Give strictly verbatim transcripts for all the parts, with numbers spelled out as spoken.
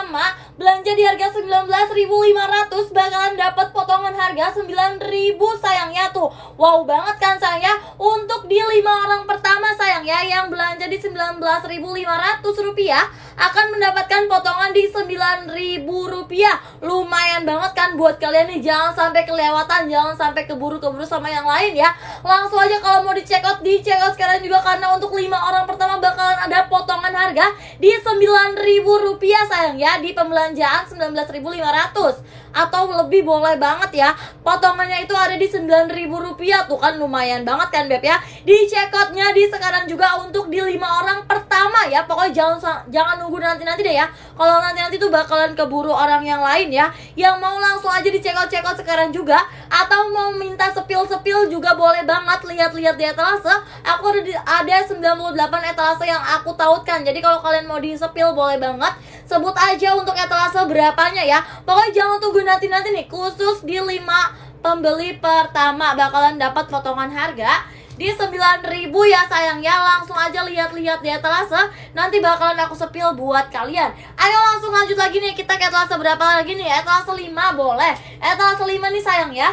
pertama belanja di harga sembilan belas ribu lima ratus bakalan dapat potongan harga sembilan ribu sayangnya tuh. Wow banget kan sayang ya. Untuk di lima orang pertama sayang ya yang belanja di sembilan belas ribu lima ratus rupiah akan mendapatkan potongan di sembilan ribu rupiah. Lumayan banget kan buat kalian nih, jangan sampai kelewatan, jangan sampai keburu-keburu sama yang lain ya. Langsung aja kalau mau di check out, di check out sekarang juga karena untuk lima orang pertama bakalan ada potongan harga di sembilan ribu rupiah sayang ya, di pembelanjaan sembilan belas ribu lima ratus atau lebih boleh banget ya. Potongannya itu ada di sembilan ribu rupiah tuh kan, lumayan banget kan Beb ya. Di check outnya di sekarang juga untuk di lima orang pertama ya. Pokoknya jangan jangan nunggu nanti-nanti deh ya. Kalau nanti-nanti tuh bakalan keburu orang yang lain ya. Yang mau langsung aja di check out check out sekarang juga, atau mau minta sepil-sepil juga boleh banget. Lihat-lihat di etalase, aku ada di, ada sembilan puluh delapan etalase yang aku tautkan. Jadi kalau kalian mau di sepil boleh banget, sebut aja untuk etalase berapanya ya. Pokoknya jangan tunggu nanti-nanti nih, khusus di lima pembeli pertama bakalan dapat potongan harga di sembilan ribu ya sayang ya. Langsung aja lihat-lihat di etalase, nanti bakalan aku sepil buat kalian. Ayo langsung lanjut lagi nih, kita ke etalase berapa lagi nih? Etalase lima boleh. Etalase lima nih sayang ya.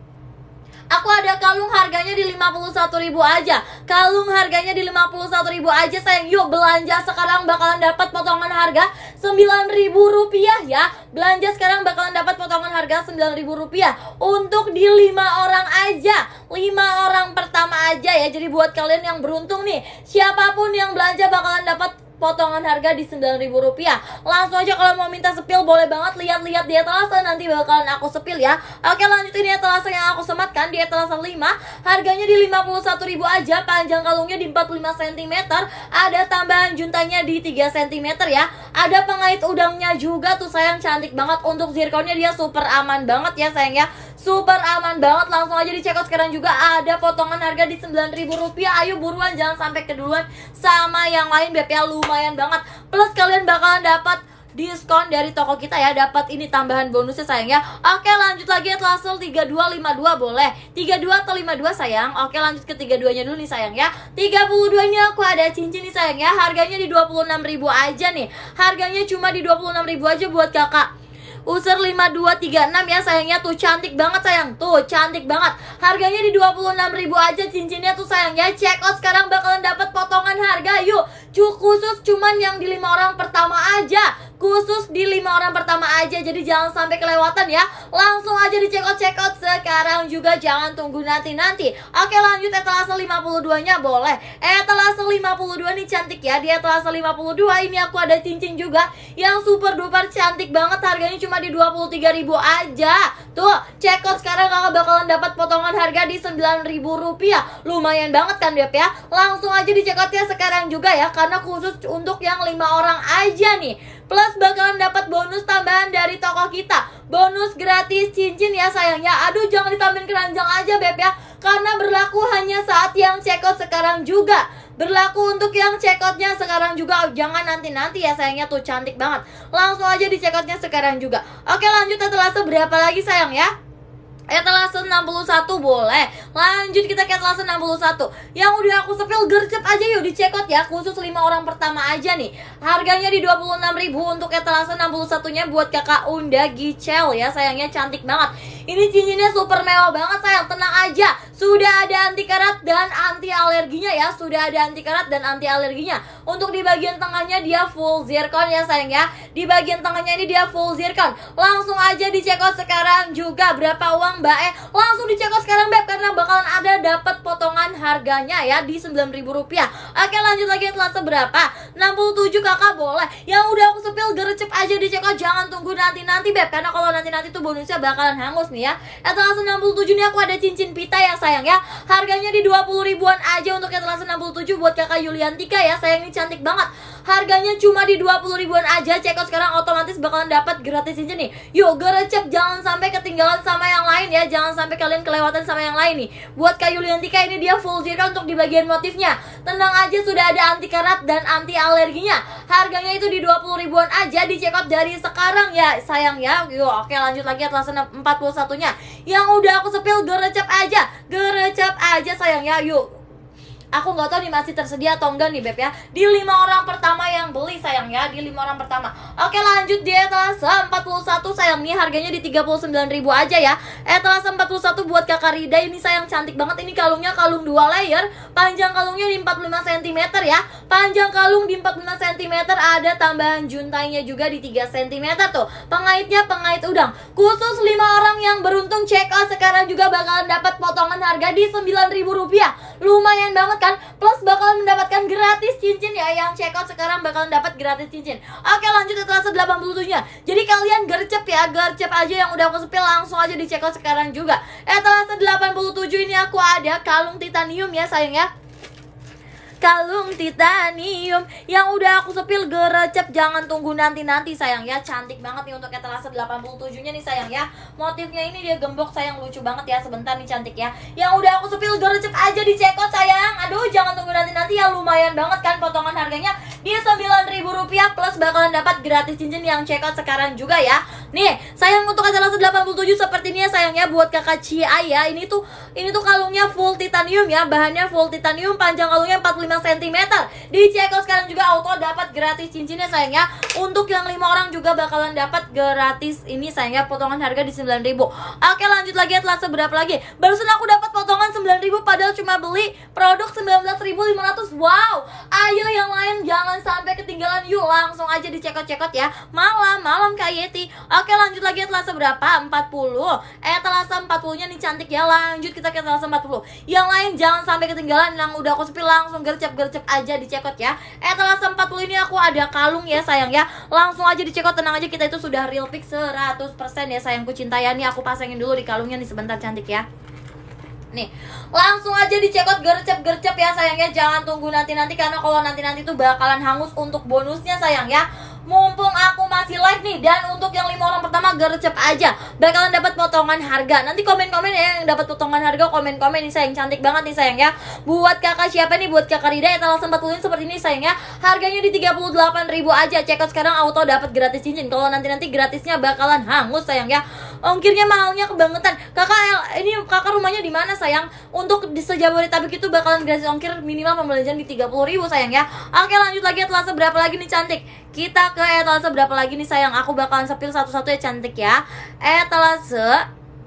Aku ada kalung harganya di lima puluh satu ribu aja. Kalung harganya di lima puluh satu ribu aja sayang. Yuk belanja sekarang bakalan dapat potongan harga sembilan ribu rupiah ya. Belanja sekarang bakalan dapat potongan harga sembilan ribu rupiah. Untuk di lima orang aja, lima orang pertama aja ya. Jadi buat kalian yang beruntung nih, siapapun yang belanja bakalan dapat potongan harga di sembilan ribu rupiah. Langsung aja kalau mau minta sepil boleh banget, lihat-lihat di etalase, nanti bakalan aku sepil ya. Oke lanjut, ini etalase yang aku sematkan di etalase lima. Harganya di lima puluh satu ribu aja, panjang kalungnya di empat puluh lima sentimeter. Ada tambahan juntanya di tiga sentimeter ya. Ada pengait udangnya juga tuh sayang, cantik banget. Untuk zirkonnya dia super aman banget ya sayang ya. Super aman banget, langsung aja di check out sekarang juga. Ada potongan harga di sembilan ribu rupiah. Ayo buruan, jangan sampai keduluan sama yang lain Beb ya. Lumayan banget. Plus kalian bakalan dapat diskon dari toko kita ya, dapat ini tambahan bonusnya sayang ya. Oke lanjut lagi, etalase tiga dua lima dua boleh, tiga dua atau lima dua sayang. Oke lanjut ke tiga duanya dulu nih sayang ya. Tiga puluh dua ini aku ada cincin nih sayang ya. Harganya di dua puluh enam ribu aja nih. Harganya cuma di dua puluh enam ribu aja buat kakak user lima dua tiga enam ya sayangnya. Tuh cantik banget sayang, tuh cantik banget. Harganya di dua puluh enam ribu aja cincinnya tuh sayang ya. Check out sekarang bakalan dapat potongan harga. Yuk Cuk, khusus cuman yang di lima orang pertama aja. Khusus di lima orang pertama aja. Jadi jangan sampai kelewatan ya. Langsung aja di check out check out sekarang juga, jangan tunggu nanti-nanti. Oke lanjut, etalase lima puluh dua nya boleh. Etalase lima puluh dua nih cantik ya. Di etalase lima puluh dua ini aku ada cincin juga yang super duper cantik banget. Harganya cuma di dua puluh tiga ribu aja. Tuh check out sekarang kakak bakalan dapat potongan harga di sembilan ribu rupiah. Lumayan banget kan Beb ya. Langsung aja di check out ya sekarang juga ya, karena khusus untuk yang lima orang aja nih. Plus bakalan dapat bonus tambahan dari toko kita, bonus gratis cincin ya sayangnya. Aduh jangan ditambahin keranjang aja Beb ya, karena berlaku hanya saat yang check out sekarang juga. Berlaku untuk yang check outnya sekarang juga, jangan nanti-nanti ya sayangnya. Tuh cantik banget, langsung aja di check outnya sekarang juga. Oke lanjut, etalase berapa lagi sayang ya? Etalase enam puluh satu boleh. Lanjut kita ke etalase enam puluh satu. Yang udah aku sepil gercep aja yuk di check out ya. Khusus lima orang pertama aja nih. Harganya di dua puluh enam ribu untuk etalase enam puluh satu nya buat kakak Unda Gicel ya sayangnya, cantik banget. Ini cincinnya super mewah banget sayang, tenang aja. Sudah ada anti karat dan anti alerginya ya. Sudah ada anti karat dan anti alerginya. Untuk di bagian tengahnya dia full zircon ya sayang ya. Di bagian tengahnya ini dia full zircon. Langsung aja di check out sekarang juga. Berapa uang Mbak E? Langsung di check out sekarang Beb, karena bakalan ada dapat potongan harganya ya di sembilan ribu rupiah. Oke lanjut lagi, etalase berapa? enam puluh tujuh kakak boleh. Yang udah aku sepil gercep aja di check out, jangan tunggu nanti-nanti Beb, karena kalau nanti-nanti tuh bonusnya bakalan hangus nih ya. Etalase enam puluh tujuh nih aku ada cincin pita ya sayang ya. Harganya di dua puluh ribuan aja untuk etalase enam puluh tujuh buat kakak Yuliantika ya sayang, ini cantik banget. Harganya cuma di dua puluh ribuan aja. Check out sekarang otomatis bakalan dapat gratis cincin nih. Yuk gercep, jangan sampai ketinggalan sama yang lain ya. Jangan sampai kalian kelewatan sama yang lain nih. Buat Kak Yuliantika ini dia full zircon untuk di bagian motifnya. Tenang aja, sudah ada anti karat dan anti alerginya. Harganya itu di dua puluh ribuan aja. Di check out dari sekarang ya sayang ya. Yuk oke lanjut lagi, etalase empat puluh satu nya. Yang udah aku sepil gercep aja. Gercep aja sayang ya. Yuk, aku nggak tahu nih masih tersedia atau enggak nih Beb ya. Di lima orang pertama yang beli sayang ya. Di lima orang pertama. Oke lanjut. lanjut di etalase empat puluh satu sayang, nih harganya di tiga puluh sembilan ribu aja ya. Etalase empat puluh satu buat Kakak Rida ini sayang, cantik banget. Ini kalungnya kalung dua layer, panjang kalungnya di empat puluh lima sentimeter ya. Panjang kalung di empat puluh lima sentimeter, ada tambahan juntainya juga di tiga sentimeter tuh. Pengaitnya pengait udang. Khusus lima orang yang beruntung check out sekarang juga bakalan dapat potongan harga di sembilan ribu rupiah. Lumayan banget kan? Plus bakalan mendapatkan gratis cincin ya. Yang check out sekarang bakalan dapat gratis cincin. Oke, lanjut etalase delapan puluh tujuh nya. Jadi kalian gercep ya, gercep aja yang udah aku sepil, langsung aja di check out sekarang juga. Etalase delapan puluh tujuh ini aku ada kalung titanium ya sayang ya. Kalung titanium yang udah aku sepil, gerecep, jangan tunggu nanti-nanti sayang ya. Cantik banget nih untuk etalase delapan puluh tujuh nya nih sayang ya. Motifnya ini dia gembok sayang, lucu banget ya. Sebentar nih cantik ya. Yang udah aku sepil, gerecep aja di check out sayang. Aduh, jangan tunggu nanti-nanti ya, lumayan banget kan potongan harganya di sembilan ribu rupiah, plus bakalan dapat gratis cincin yang check out sekarang juga ya. Nih, sayang untuk etalase delapan puluh tujuh seperti ini ya sayang ya, buat Kakak Cia ya. Ini tuh ini tuh kalungnya full titanium ya, bahannya full titanium, panjang kalungnya empat puluh lima sentimeter. Di check out sekarang juga auto dapat gratis cincinnya sayang ya. Untuk yang lima orang juga bakalan dapat gratis ini sayang ya, potongan harga di sembilan ribu. Oke, lanjut lagi etalase berapa lagi? Barusan aku dapat potongan sembilan ribu padahal cuma beli produk sembilan belas ribu lima ratus. Wow. Ayo yang lain jangan sampai ketinggalan, yuk langsung aja di check out check out ya. Malam malam Kak Yeti. Oke, lanjut lagi etalase berapa? empat puluh. Etalase empat puluh nya nih cantik ya. Lanjut kita ke etalase empat puluh. Yang lain jangan sampai ketinggalan, yang udah aku sepil langsung gercep-gercep aja di check out ya. Etalase empat puluh ini aku ada kalung ya sayang ya. Langsung aja di check out, tenang aja, kita itu sudah real pick seratus persen ya sayangku cinta ya. Nih aku pasangin dulu di kalungnya nih sebentar cantik ya. Nih, langsung aja di check out, gercep-gercep ya sayangnya. Jangan tunggu nanti-nanti, karena kalau nanti-nanti tuh bakalan hangus untuk bonusnya sayang ya. Mumpung aku masih live nih, dan untuk yang lima orang pertama gercep aja bakalan dapat potongan harga. Nanti komen-komen ya yang dapat potongan harga, komen-komen nih sayang, cantik banget nih sayang ya. Buat Kakak siapa nih? Buat Kakak Rida etalase empat puluh ini seperti ini sayang ya. Harganya di tiga puluh delapan ribu aja. Check out sekarang auto dapat gratis cincin. Kalau nanti-nanti gratisnya bakalan hangus sayang ya. Ongkirnya mahalnya kebangetan. Kakak ini kakak rumahnya di mana sayang? Untuk di sejabodetabek itu bakalan gratis ongkir, minimal pembelajaran di tiga puluh ribu sayang ya. Oke, lanjut lagi etalase berapa lagi nih cantik? Kita ke etalase berapa lagi nih sayang? Aku bakalan sepil satu-satu ya cantik ya. Etalase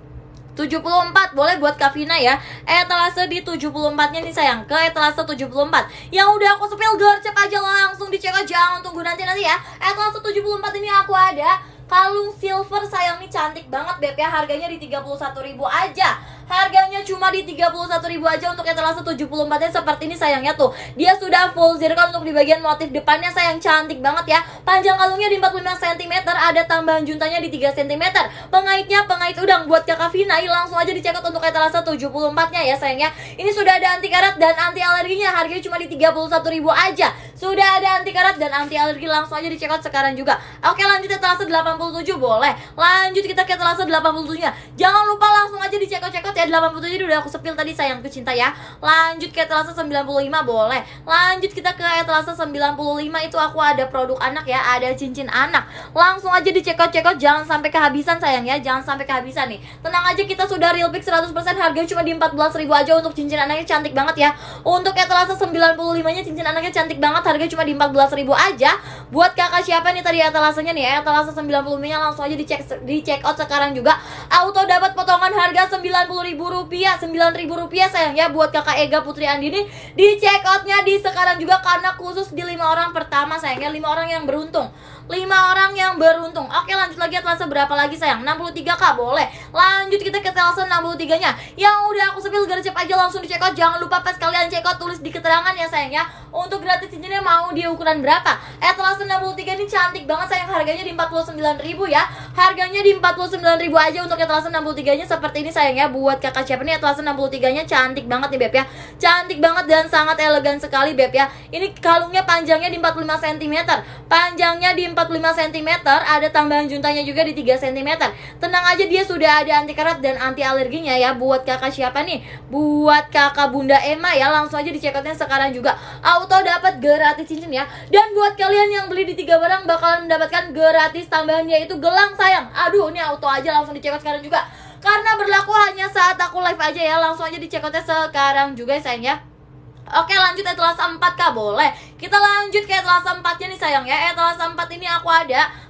tujuh puluh empat boleh buat Kavina ya. Etalase di tujuh puluh empat nya nih sayang. Ke etalase tujuh puluh empat. Yang udah aku sepil gercep aja langsung dicek aja, jangan tunggu nanti-nanti ya. Etalase tujuh puluh empat ini aku ada kalung silver sayang, nih cantik banget beb ya. Harganya di tiga puluh satu ribu aja. Harganya cuma di tiga puluh satu ribu aja untuk etalase tujuh puluh empat nya seperti ini sayangnya tuh. Dia sudah full zircon untuk di bagian motif depannya sayang, cantik banget ya. Panjang kalungnya di empat puluh lima sentimeter, ada tambahan juntanya di tiga sentimeter. Pengaitnya pengait udang buat Kakak Vina. Langsung aja dicek untuk etalase tujuh puluh empat nya ya sayangnya. Ini sudah ada anti karat dan anti alerginya. Harganya cuma di tiga puluh satu ribu aja. Sudah ada anti karat dan anti alergi, langsung aja dicek sekarang juga. Oke, lanjut etalase delapan puluh tujuh boleh. Lanjut kita ke etalase delapan puluh tujuh nya. Jangan lupa langsung aja dicek cek ya. Delapan puluh tujuh udah aku sepil tadi sayangku cinta ya. Lanjut ke etalase sembilan puluh lima boleh. Lanjut kita ke etalase sembilan puluh lima, itu aku ada produk anak ya, ada cincin anak. Langsung aja dicek cek jangan sampai kehabisan sayang ya, jangan sampai kehabisan nih. Tenang aja, kita sudah real pick seratus persen, harganya cuma di empat belas ribu aja untuk cincin anaknya, cantik banget ya. Untuk etalase sembilan puluh lima nya cincin anaknya cantik banget, harganya cuma di empat belas ribu aja. Buat kakak siapa nih tadi etalasenya nih ya, etalase sembilan puluh lima nya langsung aja dicek di check out sekarang juga. Auto dapat potongan harga sembilan puluh ribu rupiah, sembilan ribu rupiah sayang ya. Buat kakak Ega Putri Andini di check outnya di sekarang juga, karena khusus di lima orang pertama sayangnya, lima orang yang beruntung, lima orang yang beruntung. Oke, lanjut lagi etalase berapa lagi sayang? enam puluh tiga kak boleh. Lanjut kita ke etalase enam puluh tiga nya. Yang udah aku sepil gercep aja langsung di check out. Jangan lupa pas kalian check out tulis di keterangan ya sayang ya, untuk gratis cincinnya mau di ukuran berapa. Etalase enam puluh tiga ini cantik banget sayang, harganya di empat puluh sembilan ribu ya. Harganya di empat puluh sembilan ribu aja untuk etalase enam puluh tiga nya seperti ini sayang ya. Buat kakak siapa nih etalase enam puluh tiga nya, cantik banget nih beb ya. Cantik banget dan sangat elegan sekali beb ya. Ini kalungnya panjangnya di empat puluh lima sentimeter. Panjangnya di empat puluh lima sentimeter, ada tambahan juntanya juga di tiga sentimeter. Tenang aja, dia sudah ada anti karat dan anti alerginya ya. Buat kakak siapa nih? Buat kakak Bunda Emma ya, langsung aja di check outnya sekarang juga. Auto dapat gratis cincin ya. Dan buat kalian yang beli di tiga barang bakalan mendapatkan gratis tambahan, yaitu gelang sayang. Aduh, ini auto aja langsung di check out sekarang juga, karena berlaku hanya saat aku live aja ya. Langsung aja di check outnya sekarang juga sayang ya. Oke, lanjut etalase empat kak boleh. Kita lanjut ke etalase empat nya nih sayang ya. Etalase empat ini aku ada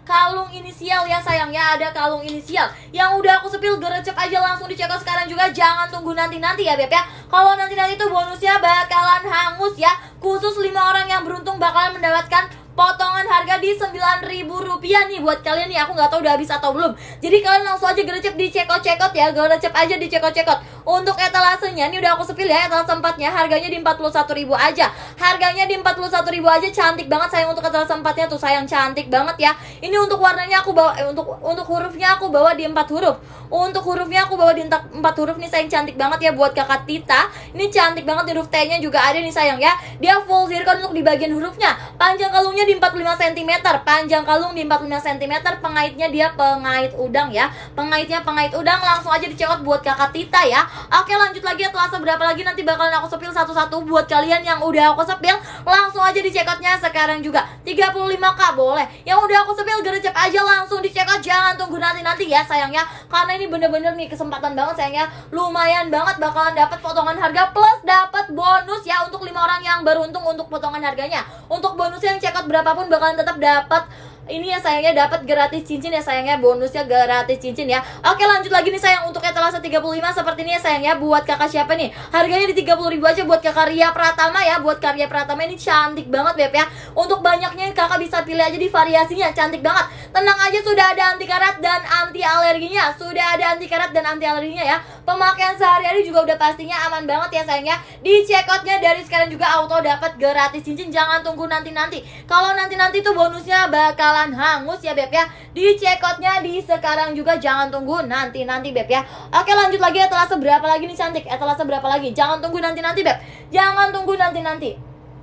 kalung inisial ya sayang ya, ada kalung inisial yang udah aku sepil, gercep aja langsung di check out sekarang juga, jangan tunggu nanti-nanti ya Beb ya. Kalau nanti-nanti tuh bonusnya bakalan hangus ya. Khusus lima orang yang beruntung bakalan mendapatkan potongan harga di sembilan ribu rupiah nih buat kalian nih. Aku nggak tahu udah habis atau belum. Jadi kalian langsung aja gercep di check out check out ya, gercep aja di check out check out. Untuk etalasenya ini udah aku sepil ya, etalase empatnya harganya di empat puluh satu ribu aja. Harganya di empat puluh satu ribu aja, cantik banget sayang. Untuk etalase empatnya tuh sayang, cantik banget ya. Ini untuk warnanya aku bawa eh, untuk untuk hurufnya aku bawa di empat huruf. Untuk hurufnya aku bawa di empat huruf nih sayang, cantik banget ya buat Kakak Tita. Ini cantik banget, huruf T-nya juga ada nih sayang ya. Dia full zircon untuk di bagian hurufnya. Panjang kalungnya di empat puluh lima sentimeter, panjang kalung di empat puluh lima sentimeter, pengaitnya dia pengait udang ya. Pengaitnya pengait udang, langsung aja dicekot buat Kakak Tita ya. Oke, lanjut lagi, etalase berapa lagi nanti bakalan aku sepil satu-satu buat kalian yang udah aku sepil. Langsung aja dicekotnya sekarang juga. tiga puluh lima K boleh. Yang udah aku sepil gercep aja langsung dicekot, jangan tunggu nanti-nanti ya sayang ya. Karena ini bener-bener nih kesempatan banget sayang ya. Lumayan banget bakalan dapat potongan harga plus dapat bonus ya untuk lima orang yang beruntung untuk potongan harganya. Untuk bonusnya yang cekot berapapun bakalan tetap dapat ini ya sayangnya, dapat gratis cincin ya sayangnya, bonusnya gratis cincin ya. Oke, lanjut lagi nih sayang, untuk etalase tiga puluh lima seperti ini ya sayangnya. Buat kakak siapa nih? Harganya di tiga puluh ribu aja buat Kakak Ria Pratama ya. Buat Karya Pratama ini cantik banget Beb ya. Untuk banyaknya kakak bisa pilih aja di variasinya, cantik banget. Tenang aja, sudah ada anti karat dan anti alerginya. Sudah ada anti karat dan anti alerginya ya. Pemakaian sehari-hari juga udah pastinya aman banget ya sayangnya. Di check outnya dari sekarang juga auto dapat gratis cincin, jangan tunggu nanti-nanti. Kalau nanti-nanti tuh bonusnya bakal hangus ya Beb ya. Di check outnya di sekarang juga, jangan tunggu nanti-nanti Beb ya. Oke, lanjut lagi, etalase berapa lagi nih cantik? Etalase berapa lagi? Jangan tunggu nanti-nanti Beb. Jangan tunggu nanti-nanti.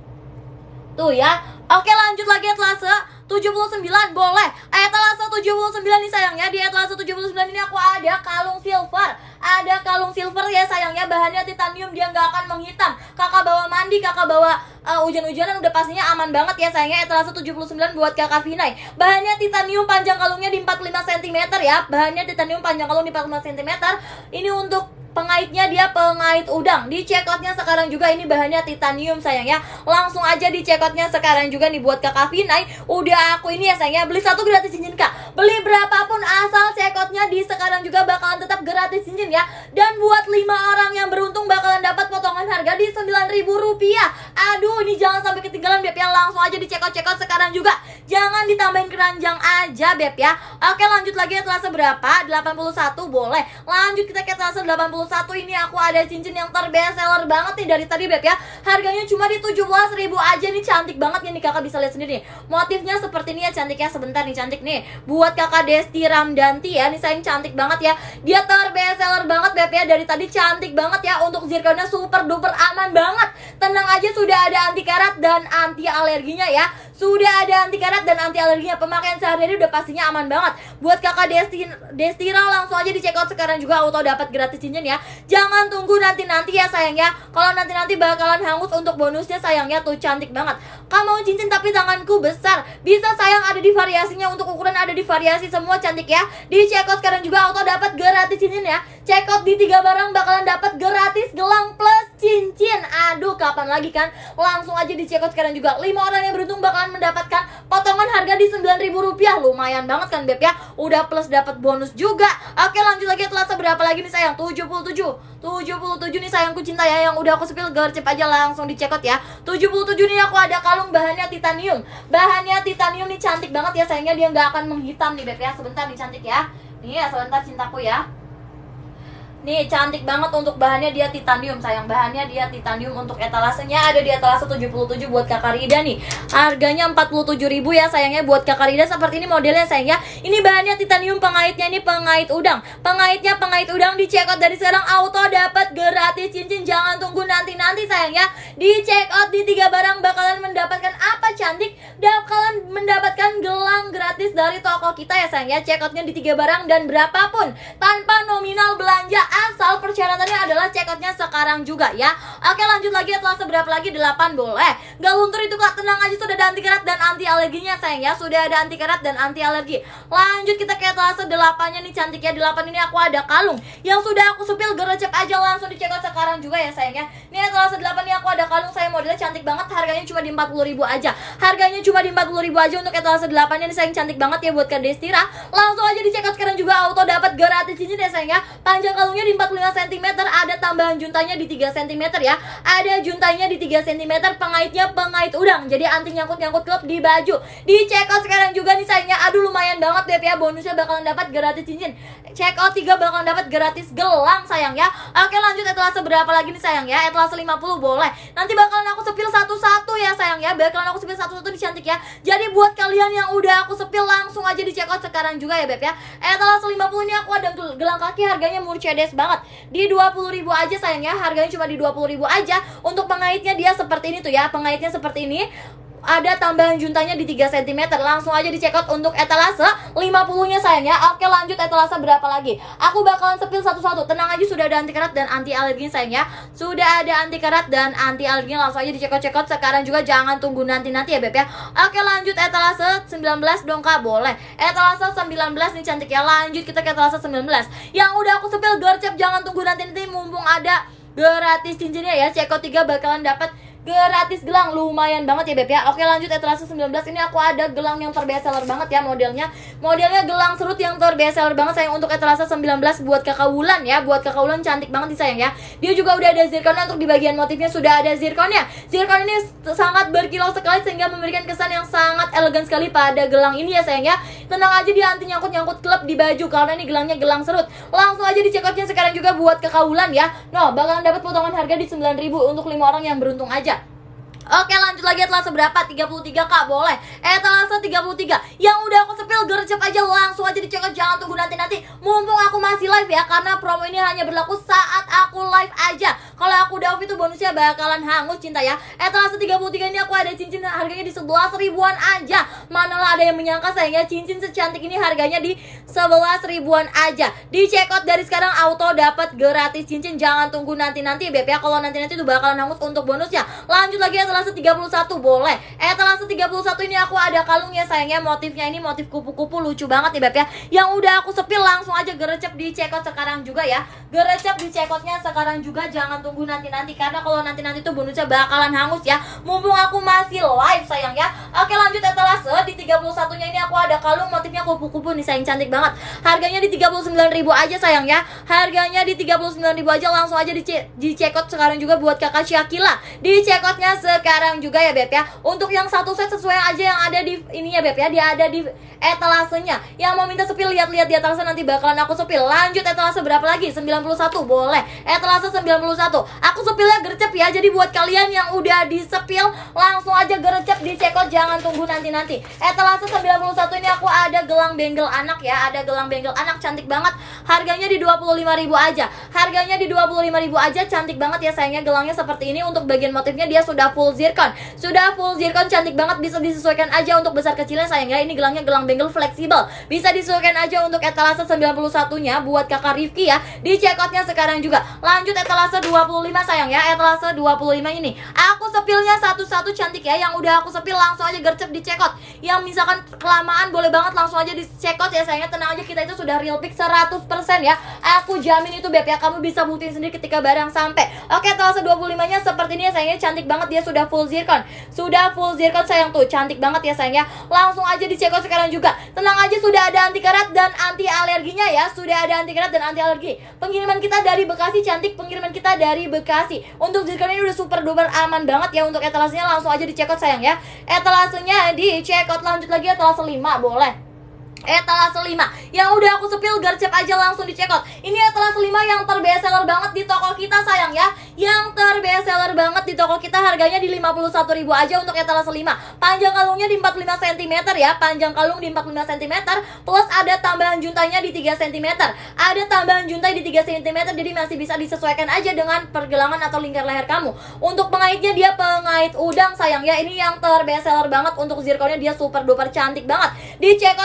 Tuh ya. Oke, lanjut lagi, etalase tujuh puluh sembilan boleh. Etalase tujuh puluh sembilan nih sayangnya. Di etalase tujuh puluh sembilan ini aku ada kalung silver. Ada kalung silver ya sayangnya, bahannya titanium, dia nggak akan menghitam. Kakak bawa mandi, kakak bawa uh, hujan-hujanan udah pastinya aman banget ya sayangnya. Etalase tujuh puluh sembilan buat Kakak Vinay. Bahannya titanium, panjang kalungnya di empat puluh lima sentimeter ya. Bahannya titanium, panjang kalung di empat puluh lima sentimeter. Ini untuk pengaitnya dia pengait udang. Di check outnya sekarang juga, ini bahannya titanium sayang ya. Langsung aja di check outnya sekarang juga nih buat Kakak Vinay. Udah aku ini ya sayangnya, beli satu gratis cincin Kak. Beli berapapun asal check outnya di sekarang juga bakalan tetap gratis cincin ya. Dan buat lima orang yang beruntung bakalan dapat potongan harga di sembilan ribu rupiah. Aduh, ini jangan sampai ketinggalan Beb ya. Langsung aja di check out check out sekarang juga. Jangan ditambahin keranjang aja Beb ya. Oke, lanjut lagi, etalase berapa? delapan puluh satu boleh. Lanjut kita ke etalase delapan puluh satu. Ini aku ada cincin yang terbest seller banget nih dari tadi Beb ya. Harganya cuma di tujuh belas ribu aja nih, cantik banget ya nih, kakak bisa lihat sendiri nih. Motifnya seperti ini ya, cantiknya sebentar nih, cantik nih. Buat Kakak Desti Ramdanti ya, nih sayang, cantik banget ya. Dia terbest seller banget Beb ya, dari tadi cantik banget ya. Untuk zirconnya super duper aman banget. Tenang aja, sudah ada anti karat dan anti alerginya ya. Sudah ada anti karat dan anti alerginya. Pemakaian sehari-hari udah pastinya aman banget. Buat Kakak Desti Destira langsung aja di check out sekarang juga, auto dapat gratis cincin ya. Jangan tunggu nanti-nanti ya sayang ya. Kalau nanti-nanti bakalan hangus untuk bonusnya sayangnya, tuh cantik banget. Kamu mau cincin tapi tanganku besar, bisa sayang, ada di variasinya. Untuk ukuran ada di variasi semua, cantik ya. Di check out sekarang juga auto dapat gratis cincin ya. Check out di tiga barang bakalan dapat gratis gelang plus cincin. Aduh, kapan lagi kan? Langsung aja di check out sekarang juga. lima orang yang beruntung bakalan mendapatkan potongan harga di sembilan ribu rupiah. Lumayan banget kan Beb ya. Udah plus dapat bonus juga. Oke, lanjut lagi, etalase berapa lagi nih sayang? tujuh puluh tujuh. tujuh puluh tujuh nih sayangku cinta ya, yang udah aku sepil gercep aja langsung di check out ya. tujuh puluh tujuh nih aku ada kalung bahannya titanium. Bahannya titanium nih, cantik banget ya sayangnya, dia nggak akan menghitam nih Beb ya. Sebentar nih, cantik ya. Nih ya, sebentar cintaku ya. Nih, cantik banget, untuk bahannya dia titanium sayang. Bahannya dia titanium. Untuk etalasenya ada di etalase tujuh puluh tujuh buat Kakak Rida nih. Harganya empat puluh tujuh ribu ya sayangnya buat Kakak Rida. Seperti ini modelnya sayang ya. Ini bahannya titanium, pengaitnya ini pengait udang. Pengaitnya pengait udang. Di check out dari sekarang auto dapat gratis cincin. Jangan tunggu nanti-nanti sayang ya. Di check out di tiga barang bakalan mendapatkan apa cantik? Bakalan mendapatkan gelang gratis dari toko kita ya sayang ya. Check outnya di tiga barang dan berapapun tanpa nominal belanja asal persyaratannya adalah check outnya sekarang juga ya. Oke, lanjut lagi, etalase berapa lagi? delapan boleh. Gak luntur itu Kak, tenang aja, sudah ada anti karat dan anti alerginya sayang ya. Sudah ada anti karat dan anti alergi. Lanjut kita ke etalase delapan nya nih cantik ya. delapan ini aku ada kalung yang sudah aku sepil, gerecep aja langsung di check out sekarang juga ya sayang ya. Ini etalase delapan ini aku ada kalung, saya modelnya cantik banget, harganya cuma di empat puluh ribu aja. Harganya cuma di empat puluh ribu aja untuk etalase delapan nya nih sayang, cantik banget ya buat Kak Destira. Langsung aja di check out sekarang juga, auto dapat gratis cincin ya sayang ya. Panjang kalungnya di empat puluh lima sentimeter, ada tambahan juntanya di tiga sentimeter ya. Ada juntanya di tiga sentimeter, pengaitnya pengait udang, jadi anti nyangkut-nyangkut klep di baju. Di check out sekarang juga nih sayangnya. Aduh lumayan banget Beb ya, bonusnya bakalan dapat gratis cincin. Check out tiga bakalan dapat gratis gelang sayang ya. Oke, lanjut etalase berapa lagi nih sayang ya? Etalase lima puluh boleh. Nanti bakalan aku sepil satu-satu ya sayang ya. Bakalan aku sepil satu-satu nih cantik ya. Jadi buat kalian yang udah aku sepil langsung aja di check out sekarang juga ya Beb ya. Etalase lima puluh ini aku ada gelang kaki, harganya Mercedes banget. Di dua puluh ribu aja sayang ya. Harganya cuma di dua puluh ribu aja. Untuk pengaitnya dia seperti ini tuh ya. Pengaitnya seperti ini. Ada tambahan juntanya di tiga sentimeter. Langsung aja di check out untuk etalase lima puluh nya sayang ya. Oke, lanjut etalase berapa lagi? Aku bakalan sepil satu-satu. Tenang aja, sudah ada anti karat dan anti alergi sayang ya. Sudah ada anti karat dan anti alergi. Langsung aja di check out check out sekarang juga, jangan tunggu nanti-nanti ya Beb ya. Oke, lanjut etalase sembilan belas dong Kak, boleh. Etalase sembilan belas nih cantik ya. Lanjut kita ke etalase sembilan belas. Yang udah aku sepil gercep, jangan tunggu nanti-nanti, mumpung ada gratis cincinnya ya. Check out tiga bakalan dapat gratis gelang, lumayan banget ya Beb ya. Oke, lanjut etalase sembilan belas ini aku ada gelang yang terbest seller banget ya modelnya. Modelnya gelang serut yang terbest seller banget sayang, untuk etalase sembilan belas buat Kakak Wulan ya. Buat Kakak Wulan cantik banget nih sayang ya. Dia juga udah ada zirconnya, untuk di bagian motifnya sudah ada zirconnya. Zircon ini sangat berkilau sekali sehingga memberikan kesan yang sangat elegan sekali pada gelang ini ya sayang ya. Tenang aja, dia anti nyangkut-nyangkut klep di baju karena ini gelangnya gelang serut. Langsung aja di check outnya sekarang juga buat Kakak Wulan ya. No, bakalan dapat potongan harga di sembilan ribu untuk lima orang yang beruntung aja. Oke, lanjut lagi etalase berapa? tiga puluh tiga Kak, boleh. Etalase tiga puluh tiga. Yang udah aku sepil gercep aja, langsung aja dicek, jangan tunggu nanti-nanti. Mumpung aku masih live ya, karena promo ini hanya berlaku saat aku live aja. Kalau aku udah off itu bonusnya bakalan hangus cinta ya. Etalase tiga puluh tiga ini aku ada cincin harganya di sebelas ribuan aja. Manalah ada yang menyangka sayangnya cincin secantik ini harganya di sebelas ribuan aja. Di check out dari sekarang auto dapat gratis cincin, jangan tunggu nanti-nanti Beb ya. Kalau nanti-nanti itu bakalan hangus untuk bonusnya. Lanjut lagi etalase tiga puluh satu boleh. Etalase tiga puluh satu ini aku ada kalungnya sayangnya, motifnya ini motif kupu-kupu, lucu banget nih Beb ya. Yang udah aku sepil langsung aja gerecep di check out sekarang juga ya. Gerecep di check outnya sekarang juga, jangan tunggu nanti-nanti, karena kalau nanti-nanti tuh bonusnya bakalan hangus ya. Mumpung aku masih live sayang ya. Oke, lanjut etalase di tiga puluh satu nya ini aku ada kalung motifnya kupu-kupu nih sayang, cantik banget. Harganya di tiga puluh sembilan ribu aja sayang ya. Harganya di tiga puluh sembilan ribu aja. Langsung aja di, di check out sekarang juga buat Kakak Syakila. Di check outnya sekarang juga ya Beb ya. Untuk yang satu set sesuai aja yang ada di ini ya Beb ya. Dia ada di etalasenya. Yang mau minta sepil, lihat-lihat di etalase, nanti bakalan aku sepil. Lanjut etalase berapa lagi? sembilan puluh satu boleh. Etalase sembilan puluh satu. Aku sepilnya gercep ya. Jadi buat kalian yang udah disepil langsung aja gercep di check out, jangan tunggu nanti-nanti. Etalase sembilan puluh satu ini aku ada gelang benggel anak ya. Ada gelang benggel anak cantik banget. Harganya di dua puluh lima ribu aja. Harganya di dua puluh lima ribu aja, cantik banget ya sayangnya. Gelangnya seperti ini, untuk bagian motifnya dia sudah full zircon. Sudah full zircon, cantik banget, bisa disesuaikan aja untuk besar kecilnya sayang ya. Ini gelangnya gelang benggel fleksibel. Bisa disesuaikan aja untuk etalase sembilan puluh satu nya buat Kakak Rifki ya. Di check outnya sekarang juga. Lanjut etalase dua puluh lima sayang ya. Etalase dua puluh lima ini aku sepilnya satu-satu cantik ya. Yang udah aku sepil langsung aja gercep di check out. Yang misalkan kelamaan boleh banget langsung aja di check out ya sayangnya. Tenang aja, kita itu sudah real pick seratus persen ya. Aku jamin itu Beb ya. Kamu bisa buktiin sendiri ketika barang sampai. Oke, etalase dua puluh lima nya seperti ini ya sayangnya, cantik banget, dia sudah full zircon. Sudah full zircon sayang tuh, cantik banget ya sayangnya. Langsung aja di check out sekarang juga. Tenang aja, sudah ada anti karat dan anti alerginya ya. Sudah ada anti karat dan anti alergi. Pengiriman kita dari Bekasi, cantik, pengiriman kita dari Bekasi. Untuk zircon ini udah super duper aman banget ya. Untuk etalasenya langsung aja di check out sayang ya. Etalasenya di check out. Lanjut lagi etalase lima boleh. Etalase lima yang udah aku sepil gercep aja langsung di check out. Ini etalase lima yang terbest seller banget di toko kita sayang ya. Yang terbest seller banget di toko kita, harganya di lima puluh satu ribu aja untuk etalase lima. Panjang kalungnya di empat puluh lima sentimeter ya. Panjang kalung di empat puluh lima sentimeter plus ada tambahan juntanya di tiga sentimeter. Ada tambahan juntai di tiga sentimeter, jadi masih bisa disesuaikan aja dengan pergelangan atau lingkar leher kamu. Untuk pengaitnya dia pengait udang sayang ya. Ini yang terbest seller banget, untuk zirconnya dia super duper cantik banget. Di check out dari sekarang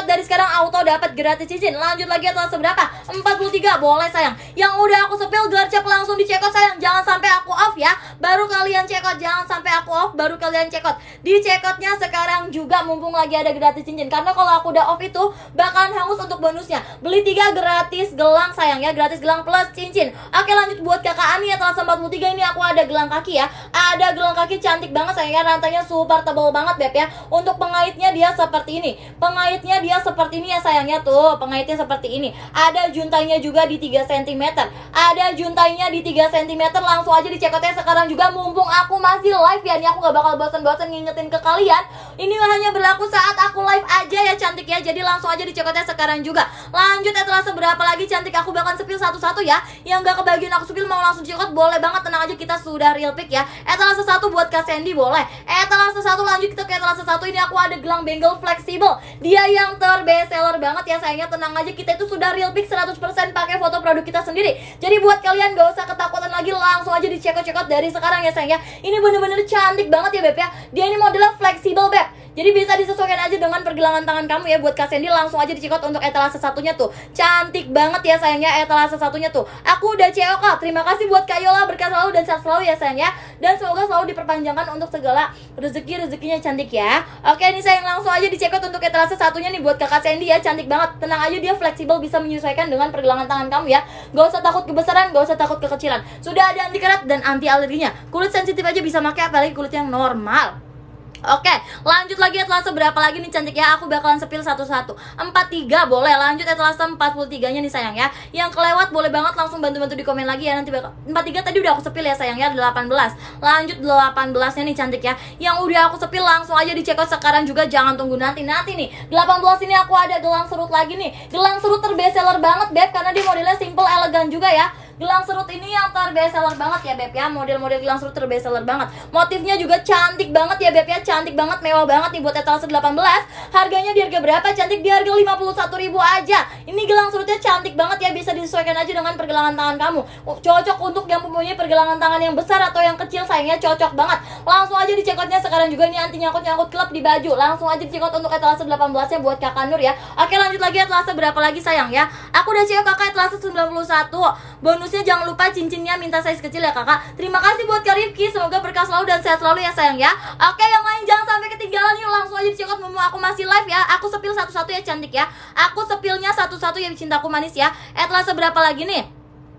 sekarang auto dapat gratis cincin. Lanjut lagi etalase berapa? empat puluh tiga, boleh sayang. Yang udah aku sepil gercep langsung di checkout sayang. Jangan sampai aku off ya. Baru kalian checkout, jangan sampai aku off baru kalian checkout. Di checkoutnya sekarang juga mumpung lagi ada gratis cincin. Karena kalau aku udah off itu bakalan hangus untuk bonusnya. Beli tiga gratis gelang sayang ya, gratis gelang plus cincin. Oke, lanjut buat kakak Ani etalase empat puluh tiga ini aku ada gelang kaki ya. Ada gelang kaki cantik banget sayang ya, rantainya super tebal banget beb ya. Untuk pengaitnya dia seperti ini. Pengaitnya dia seperti ini ya sayangnya tuh. Pengaitnya seperti ini. Ada juntainya juga di tiga sentimeter. Ada juntainya di tiga sentimeter. Langsung aja di checkoutnya sekarang juga mumpung aku masih live ya. Ini aku gak bakal bosan-bosan ngingetin ke kalian. Ini hanya berlaku saat aku live aja ya cantik ya. Jadi langsung aja di checkoutnya sekarang juga. Lanjut etalase berapa lagi cantik, aku bakal sepil satu-satu ya. Yang gak kebagian aku sepil mau langsung checkout boleh banget, tenang aja kita sudah real pick ya. Etalase satu buat Kak Sandy boleh. Etalase satu lanjut kita ke etalase satu ini aku ada gelang bengal fleksibel. Dia yang terbest seller banget ya sayangnya, tenang aja kita itu sudah real pick seratus persen pakai foto produk kita sendiri. Jadi buat kalian gak usah ketakutan lagi, langsung aja di checkout-checkout dari sekarang ya sayangnya. Ini bener-bener cantik banget ya beb ya. Dia ini modelnya fleksibel beb. Jadi bisa disesuaikan aja dengan pergelangan tangan kamu ya. Buat Kak Sandy langsung aja di checkout untuk etalase satunya tuh. Cantik banget ya sayangnya etalase satunya tuh. Aku udah C O K. Terima kasih buat Kak Yola, berkah selalu dan sehat selalu ya sayangnya. Dan semoga selalu diperpanjangkan untuk segala rezeki-rezekinya cantik ya. Oke, ini sayang langsung aja di checkout untuk etalase satunya nih buat Kakak Sandy ya. Cantik banget. Tenang aja dia fleksibel, bisa menyesuaikan dengan pergelangan tangan kamu ya. Gak usah takut kebesaran, gak usah takut kekecilan. Sudah ada anti karat dan anti alerginya. Kulit sensitif aja bisa pakai, apalagi kulit yang normal. Oke, lanjut lagi etalase berapa lagi nih cantik ya. Aku bakalan sepil satu-satu. Empat tiga boleh. Lanjut etalase empat puluh tiga nya nih sayang ya. Yang kelewat boleh banget langsung bantu-bantu di komen lagi ya. Nanti bakal empat tiga tadi udah aku sepil ya sayang ya. Delapan belas. Lanjut delapan belas nya nih cantik ya. Yang udah aku sepil langsung aja di checkout sekarang juga. Jangan tunggu nanti-nanti nih. Delapan belas ini aku ada gelang serut lagi nih. Gelang serut terbest seller banget beb, karena dia modelnya simple elegan juga ya. Gelang serut ini yang terbest seller banget ya beb ya. Model-model gelang serut terbest seller banget. Motifnya juga cantik banget ya beb ya. Cantik banget, mewah banget nih buat etalase delapan belas. Harganya di harga berapa cantik? Di harga lima puluh satu ribu aja. Ini gelang serutnya cantik banget ya. Bisa disesuaikan aja dengan pergelangan tangan kamu. Cocok untuk yang mempunyai pergelangan tangan yang besar atau yang kecil sayangnya, cocok banget. Langsung aja di checkoutnya sekarang juga. Ini anti nyangkut-nyangkut klep di baju. Langsung aja di checkout untuk etalase delapan belas nya buat Kakak Nur ya. Oke, lanjut lagi etalase berapa lagi sayang ya. Aku udah C O kakak etalase sembilan puluh satu. Bonusnya jangan lupa cincinnya minta size kecil ya kakak. Terima kasih buat Kak Rifki, semoga berkah selalu dan sehat selalu ya sayang ya. Oke, yang lain jangan sampai ketinggalan, yuk langsung aja di checkout. Mumpung aku masih live ya. Aku sepil satu-satu ya cantik ya. Aku sepilnya satu-satu ya cintaku manis ya. Etalase berapa lagi nih?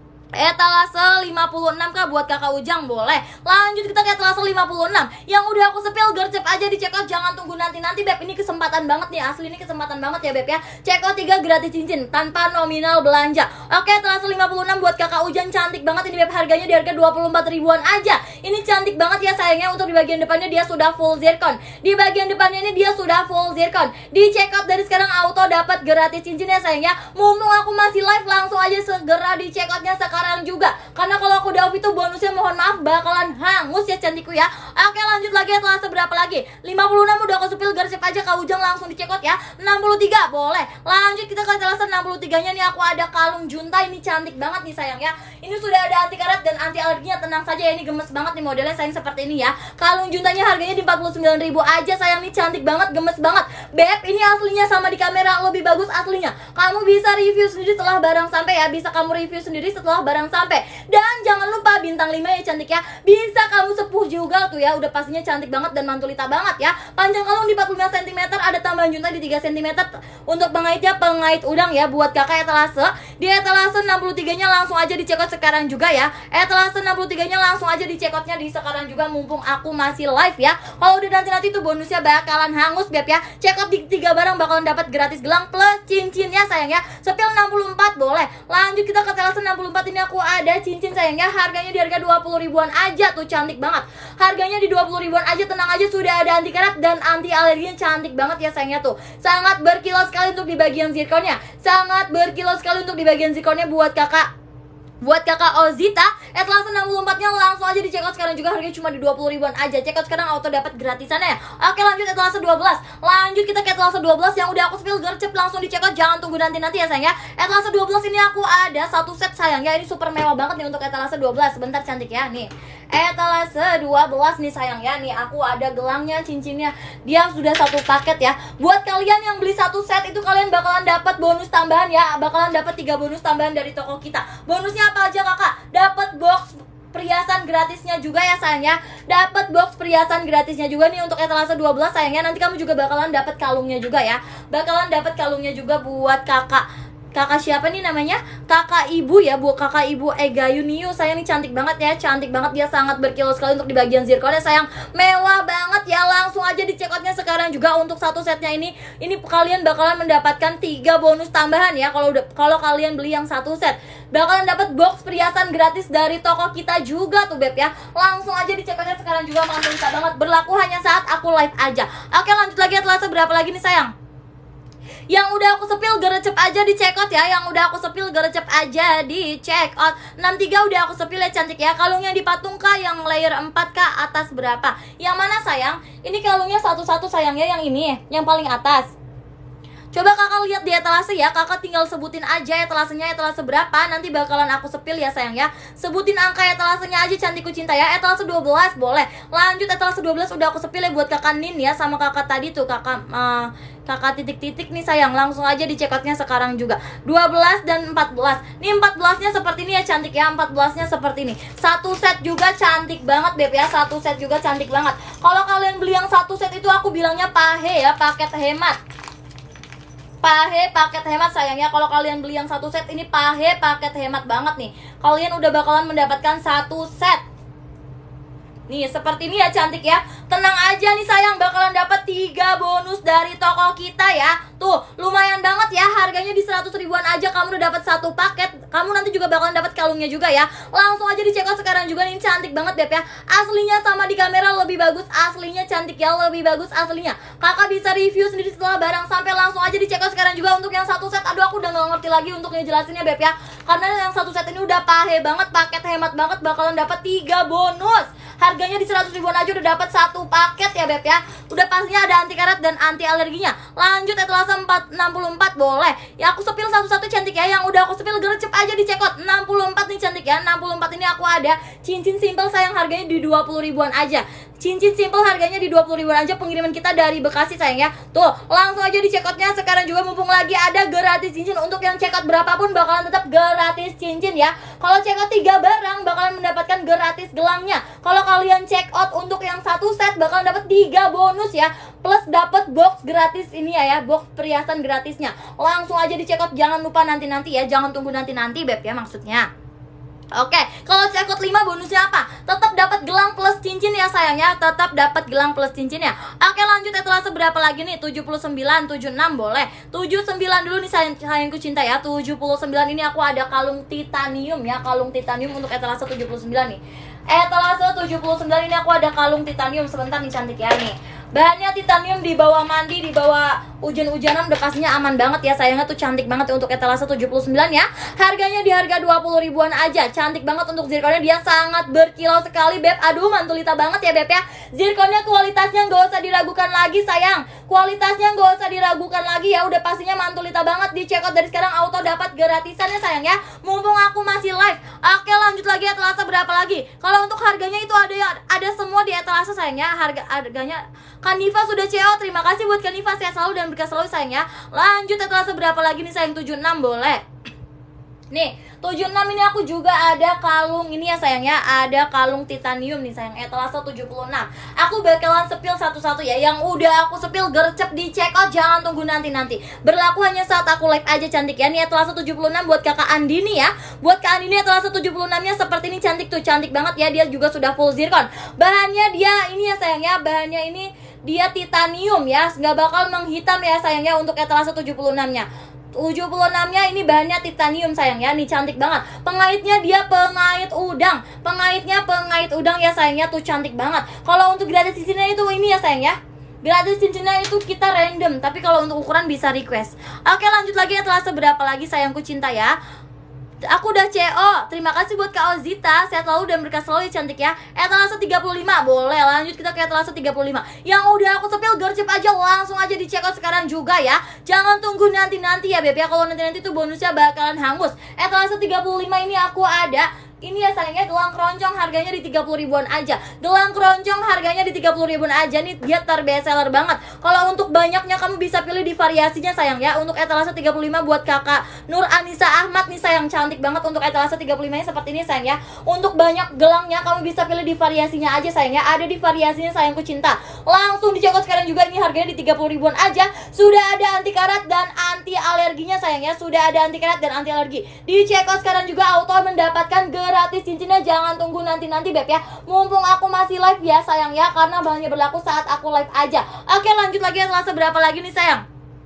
Etalase lima puluh enam kah buat Kakak Ujang boleh. Lanjut kita ke etalase lima puluh enam. Yang udah aku sepil gercep aja di checkout, jangan tunggu nanti-nanti beb. Ini kesempatan banget nih, asli ini kesempatan banget ya beb ya. Checkout tiga gratis cincin tanpa nominal belanja. Oke, etalase lima puluh enam buat Kakak Ujang cantik banget ini beb. Harganya di harga dua puluh empat ribuan aja. Ini cantik banget ya sayangnya. Untuk di bagian depannya dia sudah full zircon. Di bagian depannya ini dia sudah full zircon. Di checkout dari sekarang auto dapat gratis cincin ya sayangnya. Mumpung aku masih live, langsung aja segera di checkoutnya sekarang sekarang juga. Karena kalau aku udah off itu bonusnya mohon maaf bakalan hangus ya cantikku ya. Oke, lanjut lagi etalase berapa lagi? lima puluh enam udah aku sepil, garsip aja Kak Ujang langsung di checkout ya. enam puluh tiga boleh. Lanjut kita ke etalase enam puluh tiga nya nih aku ada kalung junta, ini cantik banget nih sayang ya. Ini sudah ada anti karat dan anti alerginya, tenang saja ya, ini gemes banget nih modelnya sayang seperti ini ya. Kalung juntanya harganya di empat puluh sembilan ribu aja sayang, nih cantik banget, gemes banget. Beb, ini aslinya sama di kamera lebih bagus aslinya. Kamu bisa review sendiri setelah barang sampai ya, bisa kamu review sendiri setelah barang sampai. Dan jangan lupa bintang lima ya cantik ya. Bisa kamu sepuh juga tuh ya, udah pastinya cantik banget dan mantulita banget ya. Panjang kalung di empat puluh lima sentimeter, ada tambahan junta di tiga sentimeter. Untuk pengaitnya pengait udang ya buat kakak etalase. Di etalase enam puluh tiga nya langsung aja di checkout sekarang juga ya. Etalase enam puluh tiga nya langsung aja di checkoutnya di sekarang juga mumpung aku masih live ya. Kalau udah nanti-nanti tuh bonusnya bakalan hangus beb ya. Checkout di tiga barang bakalan dapat gratis gelang plus cincinnya sayang ya. Sepil enam puluh empat boleh. Lanjut kita ke etalase enam puluh empat, ini aku ada cincin sayang ya. Harganya di harga dua puluh ribuan aja tuh, cantik banget. Harganya di dua puluh ribuan aja, tenang aja sudah ada anti karat dan anti alerginya, cantik banget ya sayangnya tuh. Sangat berkilau sekali untuk di bagian zirkonnya. Sangat berkilau sekali untuk di bagian zirkonnya buat kakak Buat kakak Ozita, etalase enam puluh empat nya langsung aja di checkout sekarang juga, harganya cuma di dua puluh ribuan aja. Checkout sekarang auto dapat gratisannya ya. Oke, lanjut etalase dua belas. Lanjut kita ke etalase dua belas yang udah aku spill gercep langsung di checkout, jangan tunggu nanti-nanti ya sayang ya. Etalase dua belas ini aku ada satu set sayang ya. Ini super mewah banget nih untuk etalase dua belas. Sebentar cantik ya nih. Etalase dua belas nih sayang ya. Nih aku ada gelangnya, cincinnya. Dia sudah satu paket ya. Buat kalian yang beli satu set itu kalian bakalan dapat bonus tambahan ya. Bakalan dapat tiga bonus tambahan dari toko kita. Bonusnya apa aja kakak? Dapat box perhiasan gratisnya juga ya sayangnya. Dapat box perhiasan gratisnya juga nih untuk etalase dua belas sayangnya. Nanti kamu juga bakalan dapat kalungnya juga ya. Bakalan dapat kalungnya juga buat kakak. Kakak siapa nih namanya? Kakak ibu ya, bu kakak ibu Ega Yuniu. Sayang nih cantik banget ya, cantik banget, dia sangat berkilau sekali untuk di bagian zirkonnya sayang. Mewah banget ya, langsung aja di check outnya sekarang juga untuk satu setnya ini. Ini kalian bakalan mendapatkan tiga bonus tambahan ya. Kalau kalau kalian beli yang satu set, bakalan dapat box perhiasan gratis dari toko kita juga tuh beb ya. Langsung aja di check outnya sekarang juga, mantul banget. Berlaku hanya saat aku live aja. Oke lanjut lagi, etalase berapa lagi nih sayang? Yang udah aku sepil gerecep aja di check out ya. Yang udah aku sepil gerecep aja di check out. enam tiga udah aku sepil ya cantik ya. Kalungnya dipatung kah? Yang layer empat kah? Atas berapa? Yang mana sayang? Ini kalungnya satu-satu sayangnya, yang ini, yang paling atas. Coba kakak lihat di etalase ya. Kakak tinggal sebutin aja etalasenya, etalase berapa. Nanti bakalan aku sepil ya sayang ya. Sebutin angka etalasenya aja cantikku cinta ya. Etalase dua belas boleh. Lanjut etalase dua belas udah aku sepil ya buat kakak Nin ya. Sama kakak tadi tuh, kakak uh, kakak titik-titik nih sayang. Langsung aja di check outnya sekarang juga. Dua belas dan empat belas. Nih empat belasnya seperti ini ya cantik ya. Empat belasnya seperti ini. Satu set juga cantik banget beb ya. Satu set juga cantik banget. Kalau kalian beli yang satu set itu aku bilangnya pahe ya, paket hemat. Pahe paket hemat sayangnya. Kalau kalian beli yang satu set ini pahe paket hemat banget nih. Kalian udah bakalan mendapatkan satu set. Nih seperti ini ya cantik ya. Tenang aja nih sayang, bakalan dapat tiga bonus dari toko kita ya. Tuh lumayan banget ya, harganya di seratus ribuan aja kamu udah dapat satu paket. Kamu nanti juga bakalan dapat kalungnya juga ya. Langsung aja di check out sekarang juga nih, cantik banget beb ya. Aslinya sama di kamera lebih bagus, aslinya cantik ya, lebih bagus aslinya. Kakak bisa review sendiri setelah barang sampai. Langsung aja di check out sekarang juga untuk yang satu set. Aduh aku udah gak ngerti lagi untuk ngejelasinnya beb ya. Karena yang satu set ini udah pahe banget, paket hemat banget, bakalan dapat tiga bonus. Harganya di seratus ribuan aja udah dapat satu paket ya beb ya. Udah pastinya ada anti karat dan anti alerginya. Lanjut etalase empat enam puluh empat boleh. Ya aku sepil satu-satu cantik ya. Yang udah aku sepil gercep aja di check out. enam puluh empat nih cantik ya. enam puluh empat ini aku ada cincin simple sayang, harganya di dua puluh ribuan aja. Cincin simple harganya di dua puluh ribuan aja, pengiriman kita dari Bekasi sayang ya. Tuh, langsung aja di check outnya sekarang juga, mumpung lagi ada gratis cincin. Untuk yang check out berapapun bakalan tetap gratis cincin ya. Kalau check out tiga barang bakalan mendapatkan gratis gelangnya. Kalau kalian check out untuk yang satu set bakalan dapat tiga bonus ya. Plus dapat box gratis ini ya ya, box perhiasan gratisnya. Langsung aja di check out, jangan lupa nanti-nanti ya. Jangan tunggu nanti-nanti beb ya maksudnya. Oke, kalau check out lima bonusnya apa? Tetap dapat gelang plus cincin ya sayangnya. Tetap dapat gelang plus cincin ya. Oke lanjut, etalase berapa lagi nih? tujuh puluh sembilan, tujuh puluh enam boleh. tujuh puluh sembilan dulu nih sayang, sayangku cinta ya. tujuh puluh sembilan ini aku ada kalung titanium ya. Kalung titanium untuk etalase tujuh puluh sembilan nih. Etalase tujuh puluh sembilan ini aku ada kalung titanium. Sebentar nih cantik ya nih. Bahannya titanium, di bawah mandi, di bawah hujan-hujanan udah pastinya aman banget ya sayangnya. Tuh cantik banget untuk etalase tujuh puluh sembilan ya. Harganya di harga dua puluh ribuan aja. Cantik banget untuk zirkonnya, dia sangat berkilau sekali beb. Aduh mantulita banget ya beb ya. Zirkonnya kualitasnya nggak usah diragukan lagi sayang. Kualitasnya nggak usah diragukan lagi ya. Udah pastinya mantulita banget. Di check out dari sekarang auto dapat gratisan ya sayang ya. Mumpung aku masih live. Oke lanjut lagi, etalase berapa lagi? Kalau untuk harganya itu ada ada semua di etalase sayangnya. Harga harganya Kanifa sudah C O, terima kasih buat Kanifa, sehat selalu dan berkah selalu sayang ya. Lanjut etalase berapa lagi nih sayang? tujuh puluh enam boleh. Nih, tujuh puluh enam ini aku juga ada kalung ini ya sayang ya. Ada kalung titanium nih sayang, etalase tujuh puluh enam. Aku bakalan sepil satu-satu ya. Yang udah aku sepil gercep di check out, jangan tunggu nanti-nanti. Berlaku hanya saat aku live aja cantik ya. Nih etalase tujuh puluh enam buat kakak Andini ya. Buat kak Andini etalase tujuh puluh enam nya seperti ini, cantik tuh, cantik banget ya. Dia juga sudah full zircon. Bahannya dia ini ya sayang ya. Bahannya ini dia titanium ya, nggak bakal menghitam ya sayangnya untuk etalase tujuh puluh enam nya. tujuh puluh enam nya ini bahannya titanium sayang ya. Nih cantik banget. Pengaitnya dia pengait udang. Pengaitnya pengait udang ya sayangnya, tuh cantik banget. Kalau untuk gratis cincinnya itu ini ya sayang ya. Gratis cincinnya itu kita random, tapi kalau untuk ukuran bisa request. Oke lanjut lagi, etalase berapa lagi sayangku cinta ya. Aku udah C O. Terima kasih buat Kak Ozita, sehat selalu dan berkah selalu ya cantik ya. Etalase tiga puluh lima boleh. Lanjut kita ke etalase tiga puluh lima. Yang udah aku sepil gercep aja, langsung aja di check out sekarang juga ya. Jangan tunggu nanti-nanti ya beb ya. Kalau nanti-nanti tuh bonusnya bakalan hangus. Etalase tiga puluh lima ini aku ada ini ya sayangnya gelang keroncong harganya di tiga puluh ribuan aja. Gelang keroncong harganya di tiga puluh ribuan aja nih, dia terbest seller banget. Kalau untuk banyaknya kamu bisa pilih di variasinya sayang ya. Untuk etalase tiga puluh lima buat kakak Nur Anissa Ahmad nih sayang, cantik banget untuk etalase tiga puluh lima nya seperti ini sayang ya. Untuk banyak gelangnya kamu bisa pilih di variasinya aja sayang ya. Ada di variasinya sayangku cinta. Langsung dicekot sekarang juga, ini harganya di tiga puluh ribuan aja. Sudah ada anti karat dan anti alerginya sayang ya. Sudah ada anti karat dan anti alergi. Dicekot sekarang juga auto mendapatkan gratis cincinnya. Jangan tunggu nanti-nanti beb ya. Mumpung aku masih live ya sayang ya, karena hanya berlaku saat aku live aja. Oke, lanjut lagi, etalase berapa lagi nih sayang?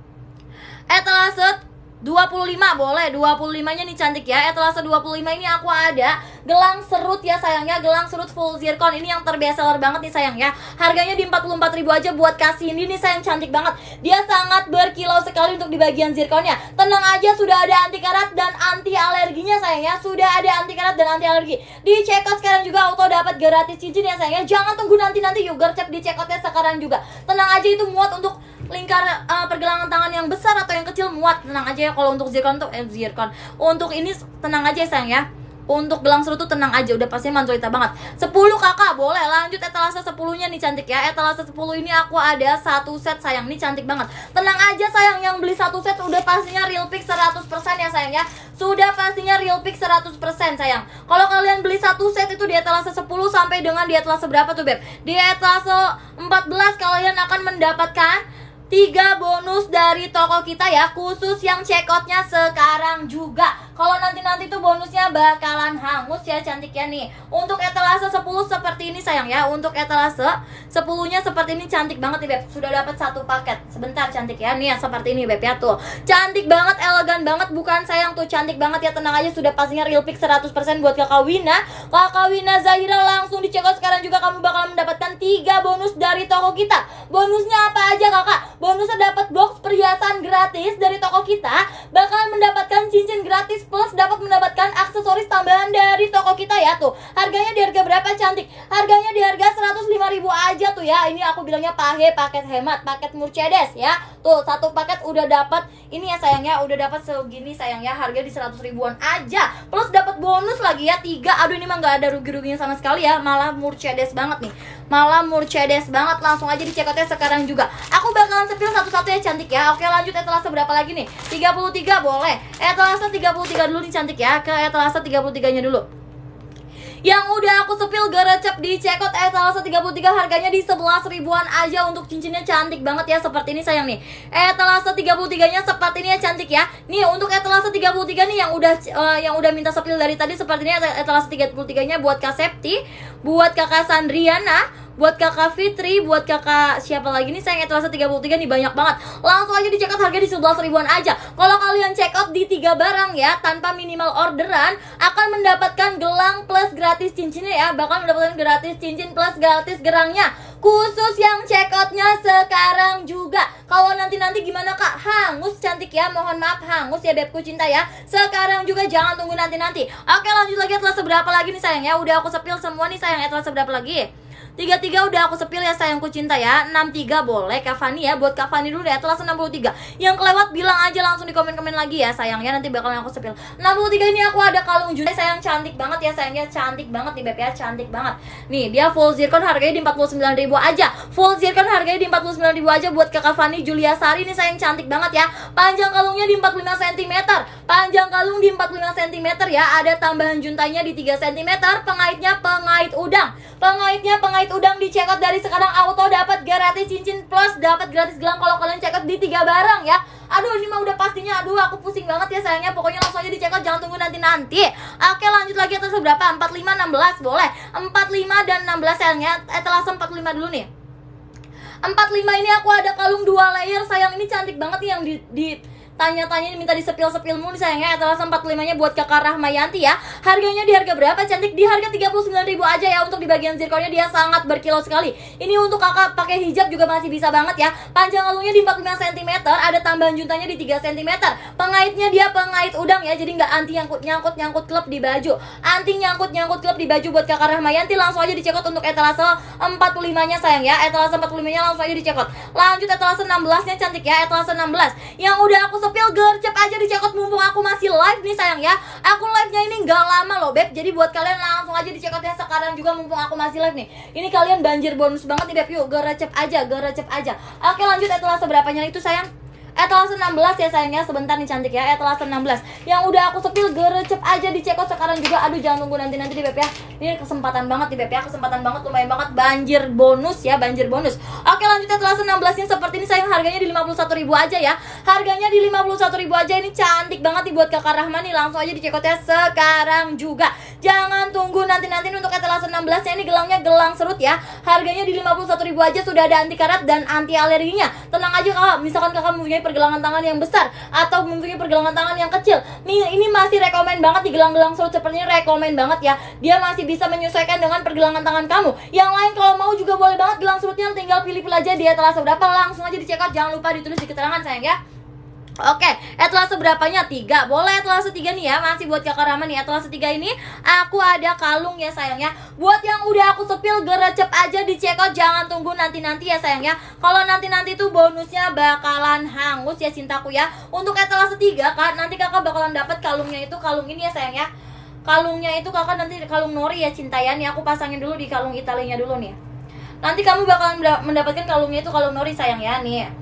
Etalase dua puluh lima boleh, dua puluh lima nya nih cantik ya. Etalase dua puluh lima ini aku ada gelang serut ya sayangnya, gelang serut full zircon. Ini yang terbest seller banget nih sayang ya. Harganya di empat puluh empat ribu aja buat kasih ini nih sayang, cantik banget. Dia sangat berkilau sekali untuk di bagian zirconnya. Tenang aja, sudah ada anti karat dan anti alerginya sayang ya. Sudah ada anti karat dan anti alergi. Di checkout sekarang juga auto dapat gratis cincin ya sayang ya. Jangan tunggu nanti-nanti, yuk gercep di checkotnya sekarang juga. Tenang aja, itu muat untuk lingkar uh, pergelangan tangan yang besar atau yang kecil, muat, tenang aja ya. Kalau untuk zircon tuh eh zircon untuk ini tenang aja ya sayang ya. Untuk gelang serut tuh tenang aja, udah pasti mansolita banget. Sepuluh kakak boleh. Lanjut etalase sepuluh nya nih cantik ya. Etalase sepuluh ini aku ada satu set sayang, nih cantik banget. Tenang aja sayang, yang beli satu set udah pastinya real pick seratus persen ya sayang ya. Sudah pastinya real pick seratus persen sayang. Kalau kalian beli satu set itu di etalase sepuluh sampai dengan di etalase berapa tuh beb? Di etalase empat belas kalian akan mendapatkan tiga bonus dari toko kita ya, khusus yang checkoutnya sekarang juga. Kalau nanti-nanti tuh bonusnya bakalan hangus ya cantik ya nih. Untuk etalase sepuluh seperti ini sayang ya. Untuk etalase sepuluh nya seperti ini, cantik banget nih beb. Sudah dapat satu paket. Sebentar cantik ya nih ya, seperti ini beb ya tuh. Cantik banget, elegan banget, bukan sayang tuh, cantik banget ya. Tenang aja, sudah pastinya real pick seratus persen buat kakak Wina. Kakak Wina Zahira langsung di checkout sekarang juga, kamu bakal mendapatkan tiga bonus dari toko kita. Bonusnya apa aja kakak? Bonusnya dapat box perhiasan gratis dari toko kita, bakal mendapatkan cincin gratis, plus dapat mendapatkan aksesoris tambahan dari toko kita ya tuh. Harganya di harga berapa cantik? Harganya di harga seratus lima ribu aja tuh ya. Ini aku bilangnya pahe, paket hemat, paket Mercedes ya. Tuh satu paket udah dapat ini ya sayangnya, udah dapat segini sayangnya, harga di seratus ribuan aja. Plus dapat bonus lagi ya tiga. Aduh ini mah nggak ada rugi-ruginya sama sekali ya, malah Mercedes banget nih. Malah Mercedes banget, langsung aja di check-outnya sekarang juga. Aku bakalan sepil satu-satu ya cantik ya. Oke, lanjut etalase berapa lagi nih? tiga puluh tiga boleh. Etalase tiga puluh tiga dulu nih cantik ya. Ke etalase tiga puluh tiga nya dulu. Yang udah aku sepil gerecep di checkout etalase tiga puluh tiga, harganya di sebelas ribuan aja. Untuk cincinnya cantik banget ya, seperti ini sayang nih. Etalase tiga puluh tiga nya seperti ini ya cantik ya. Nih untuk etalase tiga puluh tiga nih yang udah uh, yang udah minta sepil dari tadi, seperti ini etalase tiga puluh tiga nya buat Kak Septi, buat Kakak Sandriana, buat kakak Fitri, buat kakak siapa lagi nih sayang. Etalase tiga puluh tiga nih banyak banget. Langsung aja di checkout, harga di sebelas ribuan aja. Kalau kalian checkout di tiga barang ya, tanpa minimal orderan, akan mendapatkan gelang plus gratis cincinnya ya. Bakal mendapatkan gratis cincin plus gratis gerangnya, khusus yang checkoutnya sekarang juga. Kalau nanti-nanti gimana kak? Hangus cantik ya, mohon maaf hangus ya bebku cinta ya. Sekarang juga, jangan tunggu nanti-nanti. Oke, lanjut lagi, etalase berapa lagi nih sayang ya. Udah aku sepil semua nih sayang. Etalase berapa lagi? tiga puluh tiga udah aku sepil ya sayangku cinta ya. Enam puluh tiga boleh Kak Fani ya. Buat Kak Fani dulu deh, etalase enam puluh tiga. Yang kelewat bilang aja langsung di komen-komen lagi ya sayangnya, nanti bakalan aku sepil. Enam puluh tiga ini aku ada kalung junai sayang, cantik banget ya sayangnya. Cantik banget nih beb ya, cantik banget. Nih dia full zircon, harganya di empat puluh sembilan ribu aja. Full zircon harganya di empat puluh sembilan ribu aja buat Kak Fani Julia Sari nih sayang, cantik banget ya. Panjang kalungnya di empat puluh lima sentimeter. Panjang kalung di empat puluh lima sentimeter ya. Ada tambahan juntainya di tiga sentimeter. Pengaitnya pengait udang. Pengaitnya pengait udang. Di checkout dari sekarang auto dapat gratis cincin plus dapat gratis gelang kalau kalian checkout di tiga barang ya. Aduh ini mah udah pastinya, aduh aku pusing banget ya sayangnya. Pokoknya langsung aja di checkout, jangan tunggu nanti-nanti. Oke, lanjut lagi, etalase berapa? empat puluh lima, enam belas boleh. empat puluh lima dan enam belas sayangnya. Etalase empat puluh lima dulu nih. empat puluh lima ini aku ada kalung dua layer sayang, ini cantik banget nih yang di, di tanya-tanya minta disepil-sepil mulu sayangnya. Etalase empat puluh lima nya buat kakak Rahmayanti ya. Harganya di harga berapa cantik? Di harga tiga puluh sembilan ribu aja ya. Untuk di bagian zirconnya dia sangat berkilau sekali. Ini untuk kakak pakai hijab juga masih bisa banget ya. Panjang kalungnya di empat puluh lima sentimeter. Ada tambahan juntanya di tiga sentimeter. Pengaitnya dia pengait udang ya. Jadi nggak anti nyangkut-nyangkut klep di baju. Anti nyangkut-nyangkut klep di baju buat kakak Rahmayanti. Langsung aja dicekot untuk etalase empat puluh lima nya sayang ya. Etalase empat puluh lima nya langsung aja dicekot. Lanjut etalase enam belas nya cantik ya. Etalase enam belas yang udah aku sepil gercep aja di di checkout mumpung aku masih live nih sayang ya. Aku live-nya ini nggak lama loh beb. Jadi buat kalian langsung aja di checkoutnya sekarang juga mumpung aku masih live nih. Ini kalian banjir bonus banget nih beb. Yuk gercep aja, gercep aja. Oke lanjut, etalase berapanya itu sayang? Etalase enam belas ya sayangnya, sebentar nih cantik ya. Etalase enam belas yang udah aku sepil, gercep aja di checkout sekarang juga. Aduh jangan tunggu nanti-nanti di beb ya. Ini kesempatan banget di beb ya, kesempatan banget, lumayan banget, banjir bonus ya, banjir bonus. Oke lanjut, etalase enam belas nya seperti ini sayang, harganya di lima puluh satu ribu aja ya. Harganya di lima puluh satu ribu aja, ini cantik banget nih buat Kakak Rahma nih. Langsung aja di checkoutnya sekarang juga. Jangan tunggu nanti-nanti untuk etalase enam belas nya, ini gelangnya gelang serut ya. Harganya di lima puluh satu ribu aja, sudah ada anti karat dan anti alerginya. Tenang aja kakak, misalkan kakak mempunyai pergelangan tangan yang besar atau mempunyai pergelangan tangan yang kecil nih, ini masih rekomen banget di gelang-gelang serut seperti ini, rekomen banget ya. Dia masih bisa menyesuaikan dengan pergelangan tangan kamu. Yang lain kalau mau juga boleh banget gelang serutnya, tinggal pilih-pilih aja dia etalase berapa, langsung aja di check out. Jangan lupa ditulis di keterangan sayang ya. Oke, etalase berapanya? tiga. Boleh etalase tiga nih ya, masih buat Kakak Rahma nih. Etalase tiga ini aku ada kalung ya sayangnya. Buat yang udah aku sepil, gercep aja di check out. Jangan tunggu nanti-nanti ya sayangnya. Kalau nanti-nanti tuh bonusnya bakalan hangus ya cintaku ya. Untuk etalase tiga Kak, nanti Kakak bakalan dapat kalungnya itu, kalung ini ya sayangnya. Kalungnya itu Kakak nanti kalung nori ya cinta ya. Nih aku pasangin dulu di kalung Italinya dulu nih. Nanti kamu bakalan mendapatkan kalungnya itu kalung nori sayang ya nih.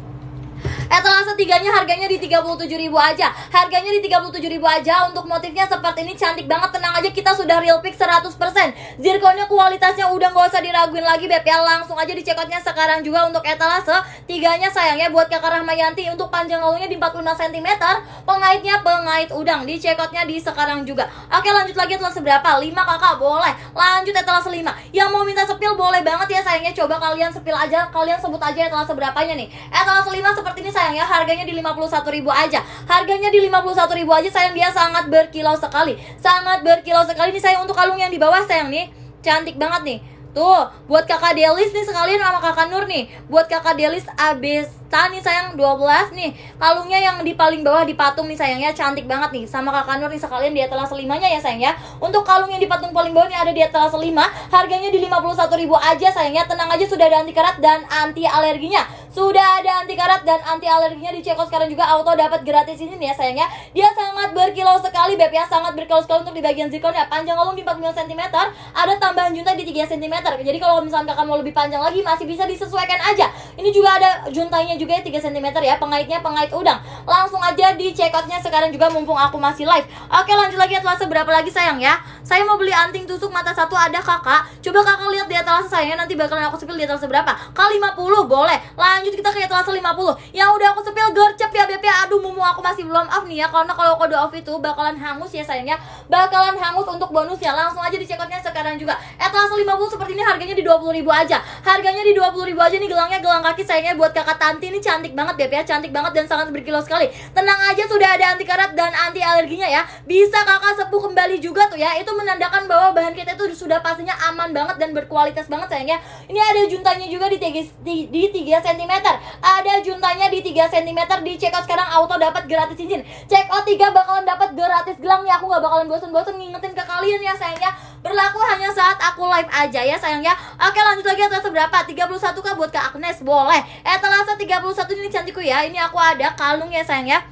Etalase tiganya harganya di tiga puluh tujuh ribu aja. Harganya di tiga puluh tujuh ribu aja. Untuk motifnya seperti ini, cantik banget. Tenang aja, kita sudah real pick seratus persen. Zirconnya kualitasnya udah gak usah diraguin lagi beb ya. Langsung aja di checkoutnya sekarang juga untuk etalase tiganya sayangnya. Buat Kakak Rahmayanti, untuk panjang kalungnya di empat puluh lima sentimeter. Pengaitnya pengait udang. Di checkoutnya di sekarang juga. Oke lanjut lagi, etalase berapa? lima kakak, boleh. Lanjut etalase lima. Yang mau minta sepil boleh banget ya sayangnya. Coba kalian sepil aja, kalian sebut aja etalase berapanya nih. Etalase lima seperti ini sayang ya, harganya di lima puluh satu ribu aja. Harganya di lima puluh satu ribu aja sayang, dia sangat berkilau sekali. Sangat berkilau sekali nih sayang. Untuk kalung yang di bawah sayang nih, cantik banget nih. Tuh, buat Kakak Delis nih sekalian sama Kakak Nur nih. Buat Kakak Delis Abesta nih sayang, dua belas nih. Kalungnya yang di paling bawah dipatung nih sayangnya, cantik banget nih. Sama Kakak Nur nih sekalian di etalase limanya ya sayang ya. Untuk kalung yang dipatung paling bawah nih ada di etalase lima. Harganya di lima puluh satu ribu aja sayangnya. Tenang aja, sudah ada anti karat dan anti alerginya. Sudah ada anti karat dan anti alerginya di checkout sekarang juga. Auto dapat gratis ini nih ya sayangnya. Dia sangat berkilau sekali beb ya, sangat berkilau sekali. Untuk di bagian zircon ya, panjang kalung di empat puluh lima sentimeter. Ada tambahan junta di tiga sentimeter. Jadi kalau misalkan kakak mau lebih panjang lagi, masih bisa disesuaikan aja. Ini juga ada juntanya juga ya, tiga sentimeter ya. Pengaitnya pengait udang. Langsung aja di checkoutnya sekarang juga mumpung aku masih live. Oke lanjut lagi, etalase berapa lagi sayang ya. Saya mau beli anting tusuk mata satu, ada kakak. Coba kakak lihat di etalase sayangnya, nanti bakalan aku sepil di etalase berapa. K lima puluh boleh. Lanjut kita ke etalase lima puluh. Yang udah aku sepil gercep ya beb ya. Aduh mumpung aku masih belum off nih ya, karena kalau kode off itu bakalan hangus ya sayangnya. Bakalan hangus untuk bonusnya. Langsung aja di checkoutnya sekarang juga. Etalase lima puluh seperti ini, harganya di dua puluh ribu aja. Harganya di dua puluh ribu aja nih. Gelangnya gelang kaki sayangnya buat kakak Tanti. Ini cantik banget beb ya, cantik banget dan sangat berkilau sekali. Tenang aja, sudah ada anti karat dan anti alerginya ya. Bisa kakak sepuh kembali juga tuh ya. Itu menandakan bahwa bahan kita itu sudah pastinya aman banget dan berkualitas banget sayangnya. Ini ada juntanya juga di tiga, di, di tiga sentimeter. Ada juntanya di tiga sentimeter. Di checkout sekarang auto dapat gratis cincin. Checkout tiga bakalan dapat gratis gelang nih. Aku gak bakalan bosen-bosen ngingetin ke kalian ya sayangnya. Berlaku hanya saat aku live aja ya sayangnya. Oke lanjut lagi, etalase berapa? tiga puluh satu kah buat Kak Agnes? Boleh. Etalase tiga puluh satu ini cantikku ya. Ini aku ada kalung ya sayang ya.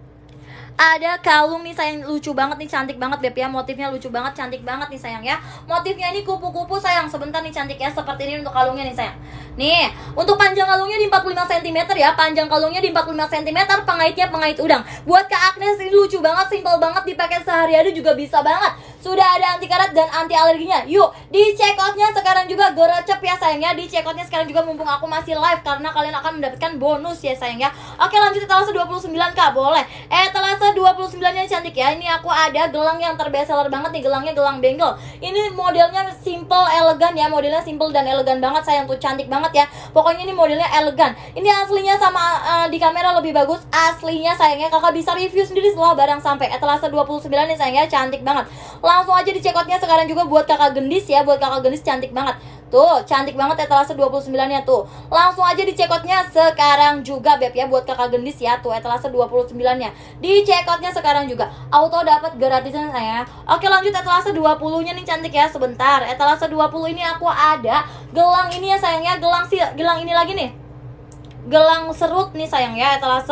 Ada kalung nih sayang, lucu banget nih, cantik banget beb ya. Motifnya lucu banget, cantik banget nih sayang ya. Motifnya ini kupu-kupu sayang. Sebentar nih, cantik ya. Seperti ini untuk kalungnya nih sayang. Nih, untuk panjang kalungnya di empat puluh lima sentimeter ya. Panjang kalungnya di empat puluh lima sentimeter. Pengaitnya pengait udang. Buat Kak Agnes ini lucu banget, simple banget, dipakai sehari-hari juga bisa banget. Sudah ada anti karat dan anti alerginya. Yuk, di checkoutnya sekarang juga gercep ya sayangnya. Di checkoutnya sekarang juga mumpung aku masih live, karena kalian akan mendapatkan bonus ya sayang ya. Oke lanjut, etalase dua puluh sembilan kah? Boleh. Etalase dua puluh sembilan yang cantik ya. Ini aku ada gelang yang terbestseller banget nih. Gelangnya gelang benggel. Ini modelnya simple elegan ya. Modelnya simple dan elegan banget sayang, tuh cantik banget ya. Pokoknya ini modelnya elegan. Ini aslinya sama uh, di kamera lebih bagus. Aslinya sayangnya kakak bisa review sendiri setelah barang sampai. Etalase dua puluh sembilan nih sayangnya, cantik banget. Langsung aja di checkoutnya sekarang juga buat kakak gendis ya. Buat kakak gendis cantik banget. Tuh, cantik banget etalase dua puluh sembilan nya tuh. Langsung aja di checkoutnya sekarang juga beb ya. Buat kakak gendis ya. Tuh, etalase dua puluh sembilan nya. Di checkoutnya sekarang juga. Auto dapat gratisan saya. Oke lanjut, etalase dua puluh nya nih cantik ya. Sebentar, etalase dua puluh ini aku ada gelang ini ya sayangnya. Gelang sih, gelang ini lagi nih. Gelang serut nih sayang ya. Etalase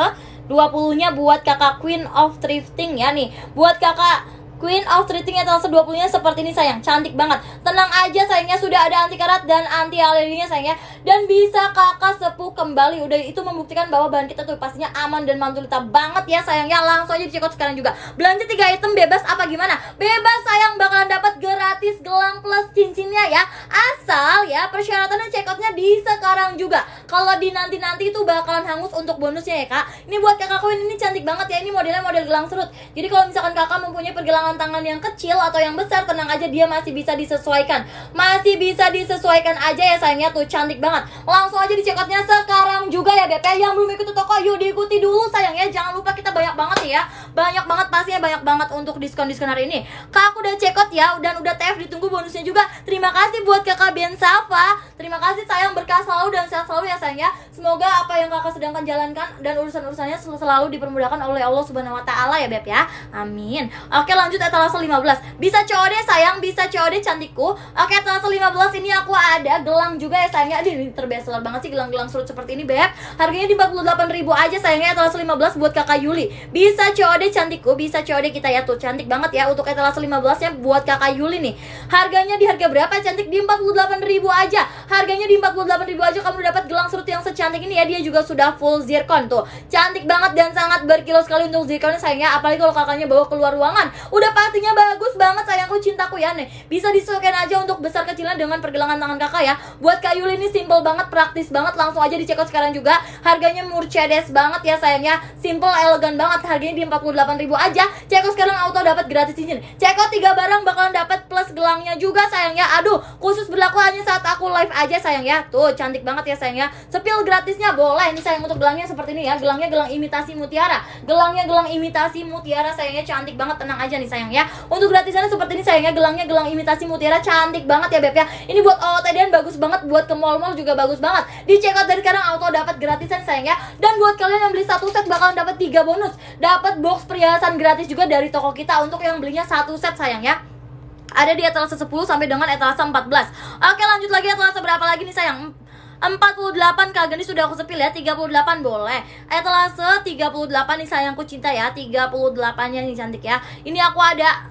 dua puluh-nya buat kakak Queen of Thrifting ya nih. Buat kakak Queen of Thrifting etalase dua puluh-nya seperti ini sayang, cantik banget. Tenang aja sayangnya, sudah ada anti karat dan anti alerginya sayangnya. Dan bisa kakak sepuh kembali. Udah itu membuktikan bahwa bahan kita tuh pastinya aman dan mantulita banget ya sayangnya. Langsung aja dicekot sekarang juga. Belanja tiga item bebas apa gimana? Bebas sayang, bakalan dapat gratis gelang plus cincinnya ya. Asal ya persyaratannya cekotnya di sekarang juga. Kalau di nanti-nanti itu bakalan hangus untuk bonusnya ya kak. Ini buat kakak Queen, ini cantik banget ya. Ini modelnya model gelang serut. Jadi kalau misalkan kakak mempunyai pergelangan tangan yang kecil atau yang besar, tenang aja dia masih bisa disesuaikan. Masih bisa disesuaikan aja ya sayangnya, tuh cantik banget. Langsung aja dicekotnya sekarang juga ya Beb. Yang belum ikut toko yuk diikuti dulu sayangnya. Jangan lupa kita banyak banget ya. Banyak banget pastinya, banyak banget untuk diskon-diskon hari ini. Kak aku udah cekot ya, dan udah T F, ditunggu bonusnya juga. Terima kasih buat kakak Ben Safa. Terima kasih sayang, berkah selalu dan sehat selalu ya sayangnya. Semoga apa yang kakak sedangkan jalankan dan urusan-urusannya selalu dipermudahkan oleh Allah Subhanahu wa taala ya Beb ya. Amin. Oke lanjut etalase lima belas. Bisa C O D sayang, bisa C O D cantikku. Oke etalase lima belas ini aku ada gelang juga ya sayangnya. Aduh ini terbestseller banget sih gelang-gelang serut seperti ini Beb. Harganya di empat puluh delapan ribu aja sayangnya. Etalase lima belas buat kakak Yuli. Bisa C O D cantikku, bisa C O D kita ya, tuh cantik banget ya. Untuk etalase lima belas nya buat kakak Yuli nih. Harganya di harga berapa cantik? Di empat puluh delapan ribu aja. Harganya di empat puluh delapan ribu aja kamu udah dapat gelang serut yang secantik ini ya. Dia juga sudah full zircon tuh. Cantik banget dan sangat berkilau sekali untuk zirconnya sayangnya. Apalagi kalau kakaknya bawa keluar ruangan. Udah pastinya bagus banget sayangku, cintaku ya nih. Bisa disesuaikan aja untuk besar kecilnya dengan pergelangan tangan kakak ya. Buat Kak Yuli ini simple banget, praktis banget. Langsung aja dicekot sekarang juga. Harganya Mercedes banget ya sayangnya. Simple, elegan banget. Harganya di empat puluh delapan ribu aja. Cekot sekarang auto dapat gratis cincin. Cekot tiga barang bakalan dapat plus gelangnya juga sayangnya. Aduh, khusus berlaku hanya saat aku live aja sayang ya. Tuh cantik banget ya sayangnya. Sepil gratisnya boleh. Ini sayang untuk gelangnya seperti ini ya. Gelangnya gelang imitasi mutiara. Gelangnya gelang imitasi mutiara sayangnya, cantik banget. Tenang aja nih sayang ya. Untuk gratisannya seperti ini sayangnya, gelangnya gelang imitasi mutiara, cantik banget ya Beb ya. Ini buat O O T D bagus banget, buat ke mall-mall juga bagus banget. Dicek out dari sekarang auto dapat gratisan sayang ya. Dan buat kalian yang beli satu set bakalan dapat tiga bonus. Dapat box perhiasan gratis juga dari toko kita untuk yang belinya satu set sayang ya. Ada di etalase sepuluh sampai dengan etalase empat belas. Oke lanjut lagi, etalase berapa lagi nih sayang? empat puluh delapan kak Gani sudah aku sepil ya. Tiga puluh delapan boleh. Etalase tiga puluh delapan nih sayangku cinta ya. Tiga puluh delapan nya nih cantik ya. Ini aku ada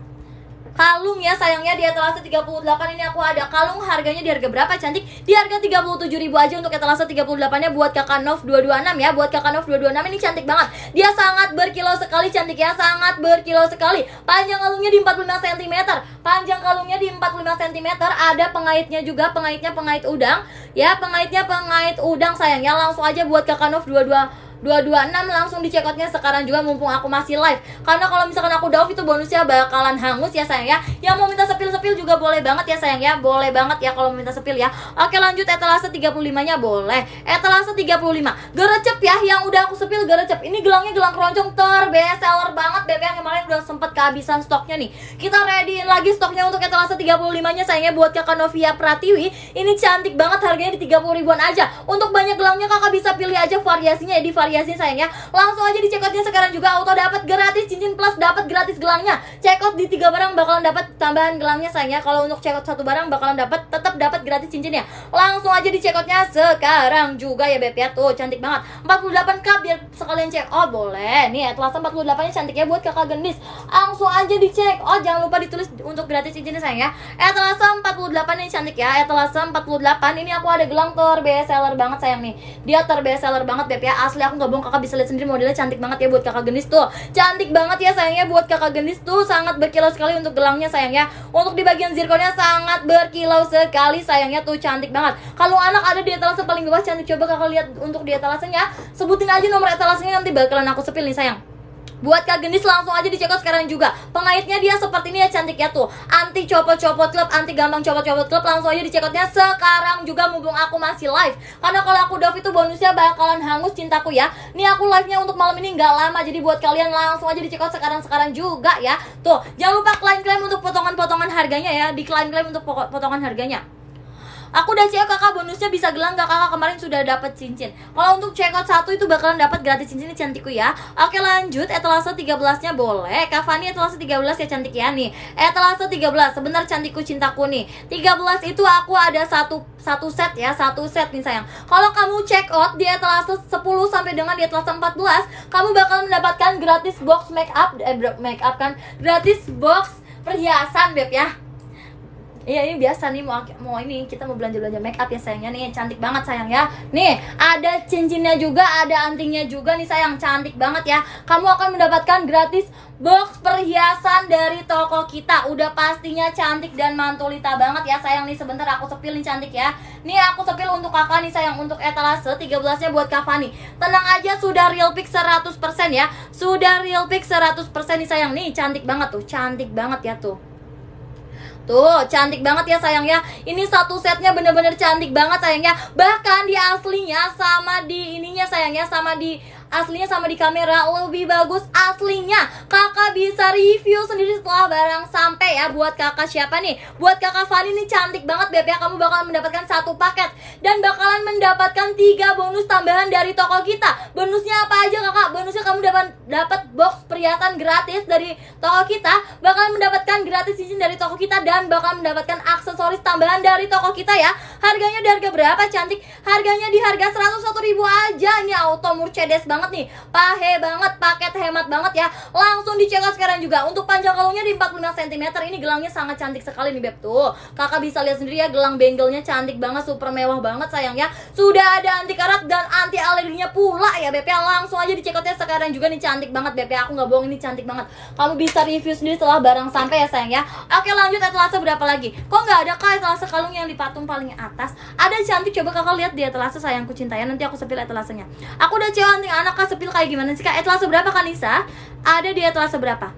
kalung ya sayangnya di etalase tiga puluh delapan. Ini aku ada kalung, harganya di harga berapa cantik? Di harga tiga puluh tujuh ribu aja untuk etalase tiga puluh delapan nya buat kakak Nov dua dua enam ya. Buat kakak Nov dua dua enam ini cantik banget. Dia sangat berkilau sekali, cantik ya, sangat berkilau sekali. Panjang kalungnya di empat puluh lima sentimeter. Panjang kalungnya di empat puluh lima sentimeter. Ada pengaitnya juga, pengaitnya pengait udang ya, pengaitnya pengait udang sayangnya. Langsung aja buat kakak Nov dua dua enam langsung dicekotnya sekarang juga mumpung aku masih live. Karena kalau misalkan aku down itu bonusnya bakalan hangus ya sayang ya. Yang mau minta sepil-sepil juga boleh banget ya sayang ya. Boleh banget ya kalau mau minta sepil ya. Oke lanjut etalase tiga puluh lima nya boleh. Etalase tiga puluh lima. Gerecep ya, yang udah aku sepil gerecep. Ini gelangnya gelang keroncong terbest seller banget Beb yang kemarin udah sempet kehabisan stoknya nih. Kita readyin lagi stoknya untuk etalase tiga puluh lima nya sayangnya buat kakak Novia Pratiwi. Ini cantik banget, harganya di tiga puluh ribuan aja. Untuk banyak gelangnya kakak bisa pilih aja variasinya ya, di variasi sayangnya. Langsung aja dicekotnya sekarang juga auto dapat gratis cincin plus dapat gratis gelangnya. Cekot di tiga barang bakalan dapat tambahan gelangnya sayangnya. Kalau untuk cekot satu barang bakalan dapat tetap dapat gratis cincinnya. Langsung aja dicekotnya sekarang juga ya Beb ya. Tuh cantik banget. empat puluh delapan cup biar sekalian cek. Oh boleh. Nih etalase empat puluh delapan nya cantik ya buat kakak gendis. Langsung aja dicek. Oh jangan lupa ditulis untuk gratis cincinnya sayang ya. Etalase empat puluh delapan ini cantik ya. Etalase empat puluh delapan ini aku ada gelang terbest seller banget sayang nih. Dia terbest seller banget Beb ya. Asli aku nggak bohong, kakak bisa lihat sendiri modelnya cantik banget ya buat kakak gendis tuh. Cantik banget ya sayangnya buat kakak gendis tuh, sangat berkilau sekali untuk gelangnya sayangnya. Untuk di bagian zirkonnya sangat berkilau sekali sayangnya tuh, cantik banget. Kalau anak ada di etalase paling bawah cantik, coba kakak lihat untuk di etalasenya. Sebutin aja nomor etalasenya nanti bakalan aku sepil nih sayang. Buat kak gendis langsung aja dicekot sekarang juga. Pengaitnya dia seperti ini ya, cantik ya tuh. Anti copot-copot klep, anti gampang copot-copot klep. Langsung aja dicekotnya sekarang juga mumpung aku masih live. Karena kalau aku doff itu bonusnya bakalan hangus cintaku ya. Nih aku live-nya untuk malam ini nggak lama, jadi buat kalian langsung aja dicekot sekarang-sekarang juga ya. Tuh, jangan lupa klaim-klaim untuk potongan-potongan harganya ya. Di klaim-klaim untuk potongan harganya. Aku udah cek kakak bonusnya bisa gelang gak? Kakak kemarin sudah dapat cincin. Kalau untuk check out satu itu bakalan dapat gratis cincin nih cantikku ya. Oke lanjut, etalase tiga belas nya boleh. Kak Fani etalase tiga belas ya cantik ya nih. Etalase tiga belas, sebentar cantikku cintaku nih. tiga belas itu aku ada satu satu set ya, satu set nih sayang. Kalau kamu check out di etalase sepuluh sampai dengan di etalase empat belas, kamu bakal mendapatkan gratis box make up, eh make up kan, gratis box perhiasan beb ya. Iya ini biasa nih mau mau ini kita mau belanja-belanja make up ya sayangnya nih, cantik banget sayang ya. Nih ada cincinnya juga, ada antingnya juga nih sayang, cantik banget ya. Kamu akan mendapatkan gratis box perhiasan dari toko kita. Udah pastinya cantik dan mantulita banget ya sayang nih. Sebentar aku sepil nih cantik ya. Nih aku sepil untuk kakak nih sayang, untuk etalase tiga belas nya buat Kak Fani. Tenang aja sudah real pick seratus persen ya. Sudah real pick seratus persen nih sayang nih, cantik banget tuh, cantik banget ya tuh. Tuh, cantik banget ya sayang ya. Ini satu setnya bener-bener cantik banget sayang ya. Bahkan di aslinya sama di ininya sayang ya, sama di aslinya sama di kamera lebih bagus aslinya. Kakak bisa review sendiri setelah barang sampai ya. Buat kakak siapa nih? Buat kakak Fani nih cantik banget beb ya. Kamu bakalan mendapatkan satu paket dan bakalan mendapatkan tiga bonus tambahan dari toko kita. Bonusnya apa aja kakak? Bonusnya kamu dapat dapat box perhiasan gratis dari toko kita, bakalan mendapatkan gratis cincin dari toko kita, dan bakal mendapatkan aksesoris tambahan dari toko kita ya. Harganya di harga berapa cantik? Harganya di harga seratus satu ribu aja. Ini auto Mercedes banget nih, pahe banget, paket hemat banget ya. Langsung dicek sekarang juga. Untuk panjang kalungnya di empat puluh lima sentimeter. Ini gelangnya sangat cantik sekali nih beb tuh. Kakak bisa lihat sendiri ya, gelang bengelnya cantik banget, super mewah banget sayang ya. Sudah ada anti karat dan anti alerginya pula ya beb ya. Langsung aja dicek sekarang juga nih, cantik banget beb ya. Aku nggak bohong, ini cantik banget. Kamu bisa review sendiri setelah barang sampai ya sayang ya. Oke lanjut, etalase berapa lagi? Kok nggak ada kak etalase kalung yang di patung paling atas? Ada cantik, coba kakak lihat di etalase sayangku cinta ya. Nanti aku sepil etalasenya. Aku udah cewek anting anak kak, sepil kayak gimana sih kak? Etalase berapa kak Nisa? Ada di etalase berapa?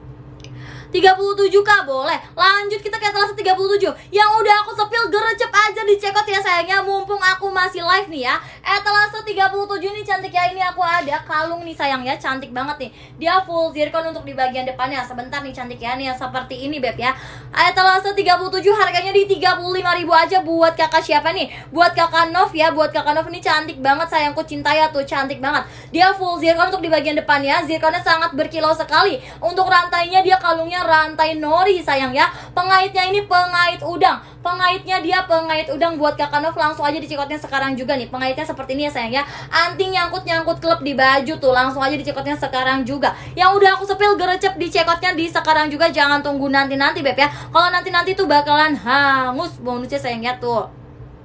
tiga puluh tujuh kak, boleh. Lanjut kita ke etalase tiga puluh tujuh. Yang udah aku sepil gerecep aja di cekot ya sayangnya, mumpung aku masih live nih ya. Etalase tiga puluh tujuh nih cantik ya. Ini aku ada kalung nih sayang ya, cantik banget nih. Dia full zircon untuk di bagian depannya. Sebentar nih cantik ya, nih seperti ini beb ya. Etalase tiga puluh tujuh harganya di tiga puluh lima ribu aja. Buat kakak siapa nih? Buat kakak Nov ya. Buat kakak Nov ini cantik banget sayangku cinta ya tuh, cantik banget. Dia full zircon untuk di bagian depannya. Zirconnya sangat berkilau sekali. Untuk rantainya dia kalungnya rantai nori sayang ya. Pengaitnya ini pengait udang. Pengaitnya dia pengait udang. Buat kakak Nov langsung aja dicekotnya sekarang juga nih. Pengaitnya seperti ini ya sayang ya. Anting nyangkut-nyangkut klep di baju tuh. Langsung aja dicekotnya sekarang juga. Yang udah aku sepil gerecep dicekotnya di sekarang juga. Jangan tunggu nanti-nanti beb ya. Kalau nanti-nanti tuh bakalan hangus bonusnya sayang ya tuh.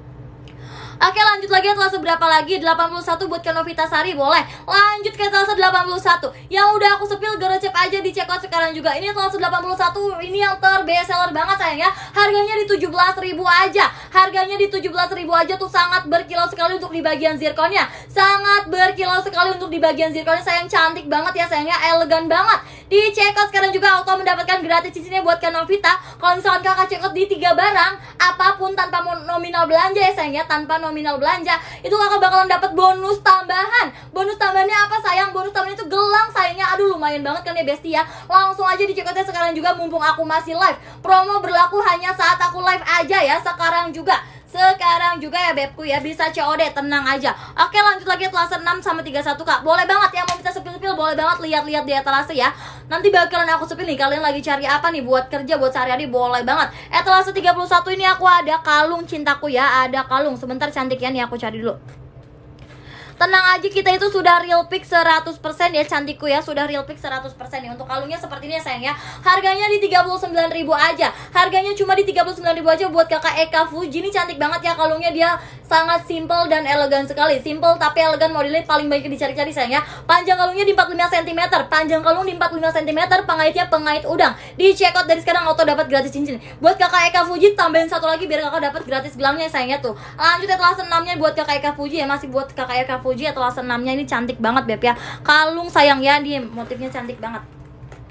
Oke lanjut lagi, etalase berapa lagi? delapan puluh satu buat Novita Sari, boleh. Lanjut ke etalase delapan puluh satu. Yang udah aku sepil gerecep aja di check out sekarang juga. Ini etalase delapan puluh satu, ini yang terbest seller banget sayang ya. Harganya di tujuh belas ribu aja. Harganya di tujuh belas ribu aja tuh, sangat berkilau sekali untuk di bagian zirconnya. Sangat berkilau sekali untuk di bagian zirconnya sayang, cantik banget ya sayangnya, elegan banget. Di check out sekarang juga auto mendapatkan gratis cincinnya buat Novita. Kalau misalkan kakak check out di tiga barang apapun tanpa nominal belanja ya sayang ya, tanpa nominal belanja, itu kakak bakalan dapat bonus tambahan. Bonus tambahannya apa sayang? Bonus tambahannya itu gelang sayangnya. Aduh lumayan banget kan ya besti ya. Langsung aja dicekotnya sekarang juga mumpung aku masih live. Promo berlaku hanya saat aku live aja ya, sekarang juga. Sekarang juga ya bebku ya, bisa C O D, tenang aja. Oke lanjut lagi etalase enam sama tiga puluh satu kak. Boleh banget ya, mau bisa sepil-sepil boleh banget, lihat-lihat di etalase ya. Nanti bakalan aku sepil nih, kalian lagi cari apa nih buat kerja, buat sehari-hari, boleh banget. Etalase tiga puluh satu ini aku ada kalung cintaku ya, ada kalung. Sebentar cantik ya, nih aku cari dulu. Tenang aja, kita itu sudah real pick seratus persen ya cantikku ya. Sudah real pick seratus persen nih. Untuk kalungnya seperti ini ya sayang ya. Harganya di tiga puluh sembilan ribu aja. Harganya cuma di tiga puluh sembilan ribu aja buat kakak Eka Fuji. Ini cantik banget ya kalungnya, dia sangat simple dan elegan sekali. Simple tapi elegan, modelnya paling banyak dicari-cari sayang ya. Panjang kalungnya di empat puluh lima sentimeter. Panjang kalung di empat puluh lima sentimeter. Pengaitnya pengait udang. Di check out dari sekarang auto dapat gratis cincin. Buat kakak Eka Fuji tambahin satu lagi biar kakak dapat gratis gelangnya sayangnya tuh. Lanjut etalase enam-nya buat kakak Eka Fuji ya. Masih buat kakak Eka Fuji, etalase enam-nya ini cantik banget beb ya. Kalung sayang ya, dia motifnya cantik banget.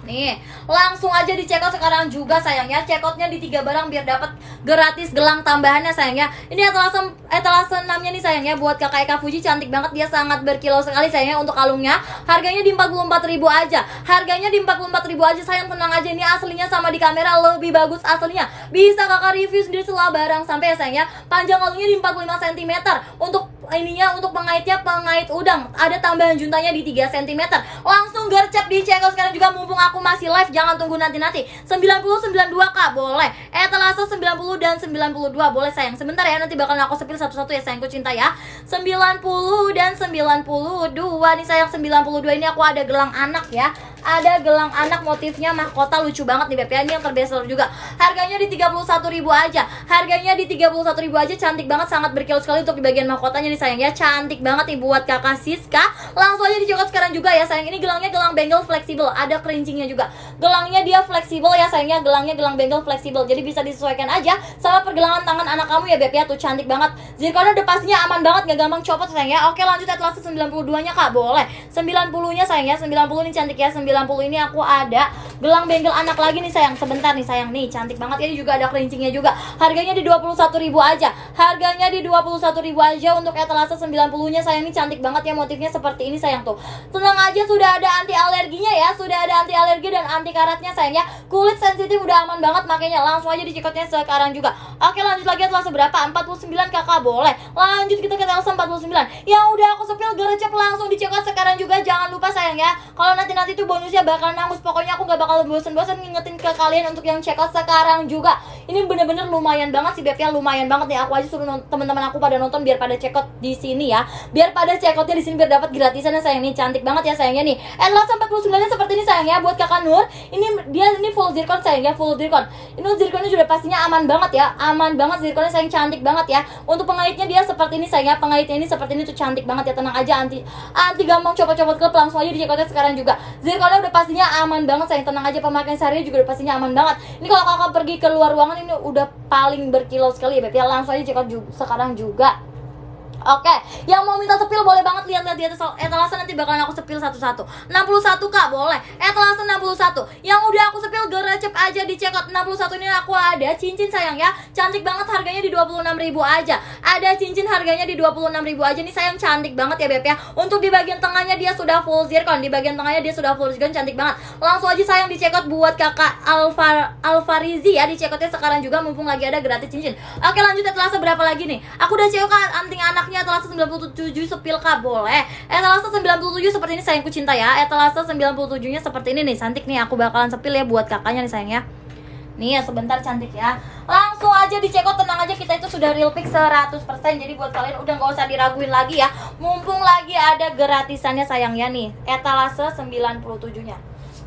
Nih, langsung aja di check out sekarang juga sayangnya. Check outnya di tiga barang biar dapat gratis gelang tambahannya sayangnya. Ini etalase etalase enam nya nih sayangnya buat kakak Eka Fuji, cantik banget, dia sangat berkilau sekali sayangnya. Untuk kalungnya harganya di empat puluh empat ribu aja. Harganya di empat puluh empat ribu aja sayang, tenang aja, ini aslinya sama di kamera lebih bagus aslinya. Bisa kakak review sendiri setelah barang sampai ya sayangnya. Panjang kalungnya di empat puluh lima sentimeter. Untuk ininya, untuk pengaitnya pengait udang, ada tambahan juntanya di tiga sentimeter. Langsung gercep di check out sekarang juga mumpung aku masih live, jangan tunggu nanti-nanti. Sembilan puluh sembilan puluh dua kak boleh, etalase sembilan puluh dan sembilan puluh dua boleh sayang. Sebentar ya, nanti bakal aku sepil satu-satu ya sayangku cinta ya. Sembilan puluh dan sembilan puluh dua nih sayang. Sembilan puluh dua ini aku ada gelang anak ya. Ada gelang anak motifnya mahkota, lucu banget nih Beb ya. Ini yang terbesar juga. Harganya di tiga puluh satu ribu aja. Harganya di tiga puluh satu ribu aja, cantik banget, sangat berkilau sekali untuk di bagian mahkotanya nih sayang ya. Cantik banget nih buat kakak Siska. Langsung aja dicokot sekarang juga ya sayang. Ini gelangnya gelang bengal fleksibel, ada kerincingnya juga. Gelangnya dia fleksibel ya sayangnya, gelangnya gelang bengal fleksibel. Jadi bisa disesuaikan aja sama pergelangan tangan anak kamu ya Beb ya. Tuh cantik banget. Zirconnya udah pastinya aman banget, gak gampang copot sayang ya. Oke lanjut etalase sembilan puluh dua nya kak boleh. sembilan puluh nya sayang ya. sembilan puluh ini cantik ya. sembilan puluh ini aku ada gelang bengal anak lagi nih sayang. Sebentar nih sayang, nih cantik banget. Ini juga ada kerincingnya juga. Harganya di dua puluh satu ribu aja. Harganya di dua puluh satu ribu aja untuk etalase sembilan puluh nya sayang. Ini cantik banget ya, motifnya seperti ini sayang tuh. Tenang aja, sudah ada anti alerginya ya. Sudah ada anti alergi dan anti karatnya sayang ya. Kulit sensitif udah aman banget, makanya langsung aja dicekotnya sekarang juga. Oke lanjut lagi etalase berapa? empat puluh sembilan kakak boleh. Lanjut kita ke etalase empat puluh sembilan. Yang udah aku sepil gercep langsung dicekot sekarang juga. Jangan lupa sayang ya, kalau nanti-nanti tuh bonusnya bakal nanggus. Pokoknya aku gak bakal bosen-bosen ngingetin ke kalian untuk yang check out sekarang juga. Ini bener-bener lumayan banget sih Beb ya, lumayan banget nih. Aku aja suruh teman-teman aku pada nonton biar pada check out di sini ya. Biar pada check outnya di sini biar dapat gratisannya sayang. Nih cantik banget ya sayangnya nih. Etalase empat puluh sembilan nya seperti ini sayang ya buat kakak Nur. Ini dia ini full zircon sayang ya, full zircon. Ini zirconnya juga pastinya aman banget ya. Aman banget zirconnya sayang, cantik banget ya. Untuk pengaitnya dia seperti ini sayang ya. Pengaitnya ini seperti ini tuh cantik banget ya. Tenang aja, anti anti gampang copot-copot klep. Langsung aja di check outnya sekarang juga. Zirconnya udah pastinya aman banget sayang, tenang aja, pemakaian sehari juga udah pastinya aman banget. Ini kalau kakak pergi ke luar ruangan ini udah paling berkilau sekali ya Beb ya. Langsung aja check out juga, sekarang juga. Oke, yang mau minta sepil boleh banget lihat-lihat di atas etalase, nanti bakalan aku sepil satu-satu. enam puluh satu kak boleh, etalase enam puluh satu. Yang udah aku sepil gercep aja di check out. Enam puluh satu ini aku ada cincin sayang ya. Cantik banget, harganya di dua puluh enam ribu aja. Ada cincin harganya di dua puluh enam ribu aja nih sayang, cantik banget ya Beb ya. Untuk di bagian tengahnya dia sudah full zircon. Di bagian tengahnya dia sudah full zircon, cantik banget. Langsung aja sayang di check out buat kakak Alfa Alfarizi ya. Di check outnya sekarang juga mumpung lagi ada gratis cincin. Oke lanjut etalase berapa lagi nih? Aku udah check out anting anaknya. Etalase sembilan puluh tujuh sepil kak boleh. Etalase sembilan puluh tujuh seperti ini sayangku cinta ya. Etalase sembilan puluh tujuh nya seperti ini nih, cantik nih. Aku bakalan sepil ya buat kakaknya nih sayang ya. Nih ya sebentar, cantik ya. Langsung aja di check out, tenang aja, kita itu sudah real pick seratus persen. Jadi buat kalian udah gak usah diraguin lagi ya. Mumpung lagi ada gratisannya sayang ya nih. Etalase sembilan puluh tujuh nya.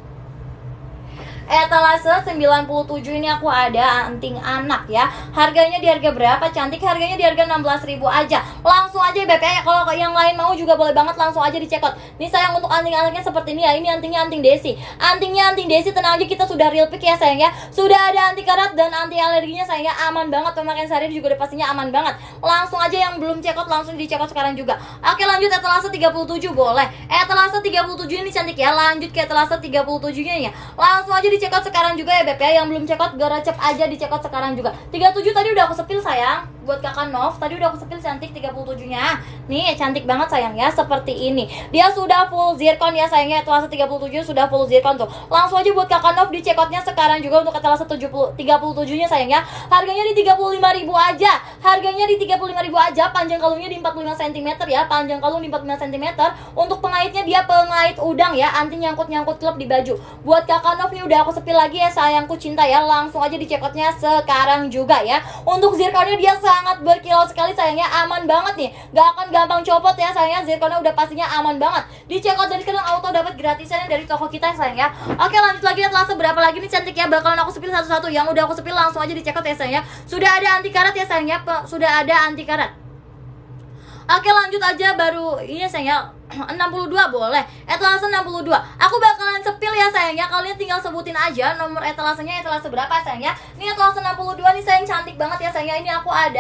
Etalase sembilan puluh tujuh ini aku ada anting anak ya. Harganya di harga berapa? Cantik, harganya di harga enam belas ribu aja. Langsung aja Beb ya. Kalau yang lain mau juga boleh banget, langsung aja di check out. Nih sayang, untuk anting anaknya seperti ini ya. Ini antingnya anting Desi. Antingnya anting Desi, tenang aja, kita sudah real pick ya sayang ya. Sudah ada anti karat dan anti alerginya sayang ya. Aman banget, pemakaian sehari juga udah pastinya aman banget. Langsung aja yang belum check out langsung di check out sekarang juga. Oke lanjut etalase tiga puluh tujuh boleh. Etalase tiga puluh tujuh ini cantik ya. Lanjut ke etalase tiga puluh tujuh nya ya. Langsung aja di check out sekarang juga ya Beb ya. Yang belum check out gercep aja di check out sekarang juga. tiga puluh tujuh tadi udah aku sepil sayang buat kakak Nov. Tadi udah aku sepil, cantik tiga puluh tujuh nya. Nih cantik banget sayang ya, seperti ini. Dia sudah full zircon ya sayangnya. Etalase tiga puluh tujuh sudah full zircon tuh. Langsung aja buat kakak Nov di check outnya sekarang juga untuk etalase tiga puluh tujuh nya sayang ya. Harganya di tiga puluh lima ribu aja. Harganya di tiga puluh lima ribu aja. Panjang kalungnya di empat puluh lima sentimeter ya. Panjang kalung di empat puluh lima sentimeter. Untuk pengaitnya dia pengait udang ya. Anti nyangkut-nyangkut klep di baju. Buat kakak Nov nih udah aku sepil lagi ya sayangku cinta ya. Langsung aja di check outnya sekarang juga ya. Untuk zirconnya dia sangat berkilau sekali sayangnya, aman banget nih. Gak akan gampang copot ya sayangnya. Zirconnya udah pastinya aman banget. Di check out dan sekarang auto dapat gratisannya dari toko kita sayang ya. Oke lanjut lagi, etalase berapa lagi nih cantik ya. Bakalan aku sepil satu-satu. Yang udah aku sepil langsung aja di check out ya sayangnya. Sudah ada anti karat ya sayangnya. Sudah ada anti karat. Oke lanjut aja, baru ini sayangnya enam puluh dua boleh. Etalase enam puluh dua. Aku bakalan sepil ya sayangnya. Kalian tinggal sebutin aja nomor etalasenya, etalase berapa sayangnya. Ini etalase enam puluh dua nih sayang, cantik banget ya sayangnya. Ini aku ada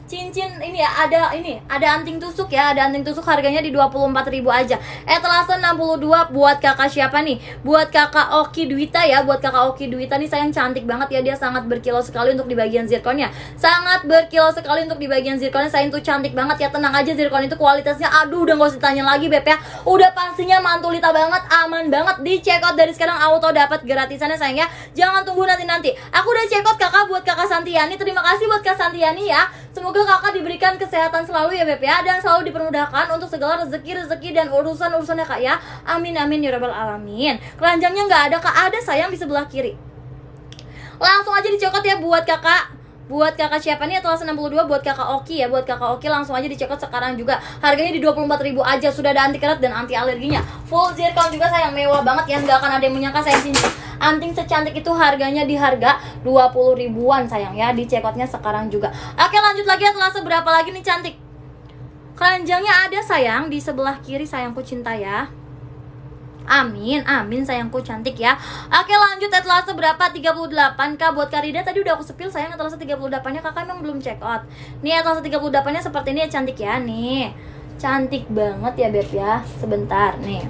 cincin ini ya, ada ini, ada anting tusuk ya, ada anting tusuk harganya di dua puluh empat ribu aja. Etalase enam puluh dua buat kakak siapa nih? Buat kakak Oki Dwita ya, buat kakak Oki Dwita nih sayang, cantik banget ya, dia sangat berkilau sekali untuk di bagian zirkonnya. Sangat berkilau sekali untuk di bagian zirkonnya, sayang tuh cantik banget ya. Tenang aja, zirkon itu kualitasnya aduh udah gak usah ditanya lagi Beb ya. Udah pastinya mantulita banget, aman banget. Di check out dari sekarang auto dapat gratisannya sayang ya. Jangan tunggu nanti-nanti. Aku udah check out kakak buat kakak Santiani. Terima kasih buat kak Santiani ya. Semoga kakak diberikan kesehatan selalu ya Beb ya, dan selalu dipermudahkan untuk segala rezeki-rezeki dan urusan-urusannya kak ya. Amin amin ya rabbal alamin. Keranjangnya nggak ada kak, ada sayang di sebelah kiri. Langsung aja dicekot ya buat kakak. Buat kakak siapa nih? Etalase enam puluh dua buat kakak Oki ya. Buat kakak Oki langsung aja dicekot sekarang juga. Harganya di dua puluh empat ribu aja. Sudah ada anti keret dan anti alerginya. Full zircon juga sayang, mewah banget ya. Nggak akan ada yang menyangka sayang sini. Anting secantik itu harganya di harga dua puluh ribuan sayang ya. Dicekotnya sekarang juga. Oke lanjut lagi, etalase berapa lagi nih cantik? Keranjangnya ada sayang di sebelah kiri sayangku cinta ya. Amin, amin sayangku cantik ya. Oke lanjut, etalase berapa? tiga puluh delapan kak buat Karida. Tadi udah aku sepil sayang, etalase tiga puluh delapan nya kakak emang belum check out. Nih etalase tiga puluh delapan nya seperti ini ya cantik ya. Nih, cantik banget ya Beb ya. Sebentar nih.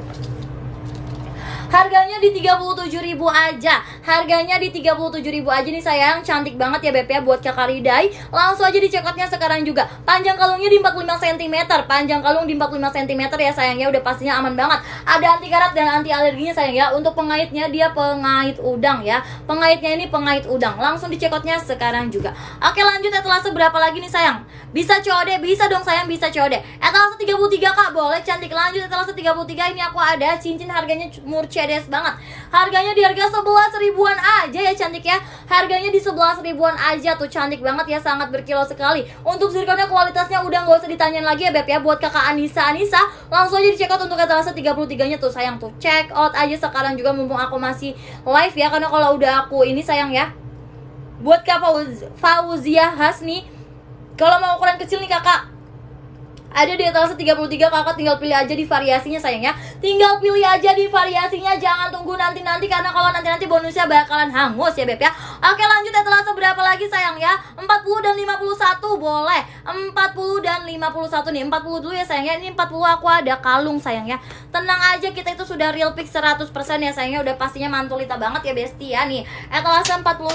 Harganya di tiga puluh tujuh ribu aja. Harganya di tiga puluh tujuh ribu aja nih sayang. Cantik banget ya Beb ya buat kakak Ridai. Langsung aja dicekotnya sekarang juga. Panjang kalungnya di empat puluh lima sentimeter. Panjang kalung di empat puluh lima sentimeter ya sayangnya. Udah pastinya aman banget. Ada anti karat dan anti alerginya sayang ya. Untuk pengaitnya dia pengait udang ya. Pengaitnya ini pengait udang. Langsung dicekotnya sekarang juga. Oke lanjut, etalase berapa lagi nih sayang? Bisa C O D? Bisa dong sayang, bisa C O D. Etalase tiga puluh tiga kak, boleh cantik. Lanjut etalase tiga puluh tiga, ini aku ada cincin harganya murce cedes banget. Harganya di harga sebelas ribuan aja ya cantik ya. Harganya di sebelas ribuan aja tuh, cantik banget ya, sangat berkilau sekali. Untuk zirkonnya kualitasnya udah gak usah ditanyain lagi ya Beb ya. Buat kakak Anissa Anissa langsung aja di check out untuk etalase tiga puluh tiga nya tuh sayang tuh. Check out aja sekarang juga mumpung aku masih live ya. Karena kalau udah aku ini sayang ya. Buat kak Fauz, Fauzia Hasni, kalau mau ukuran kecil nih kakak ada di etalase tiga puluh tiga, kakak tinggal pilih aja di variasinya sayang ya. Tinggal pilih aja di variasinya, jangan tunggu nanti-nanti karena kalau nanti-nanti bonusnya bakalan hangus ya Beb ya. Oke lanjut, etalase berapa lagi sayang ya? empat puluh dan lima puluh satu boleh. empat puluh dan lima puluh satu nih. empat puluh dulu ya sayang ya. Ini empat puluh aku ada kalung sayang ya. Tenang aja, kita itu sudah real pick seratus persen ya sayangnya. Udah pastinya mantulita banget ya Besti ya nih. Etalase empat puluh.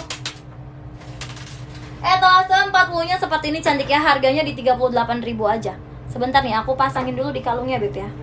Etalase empat puluh nya seperti ini cantik ya. Harganya di tiga puluh delapan ribu aja. Sebentar nih, aku pasangin dulu di kalungnya Beb ya.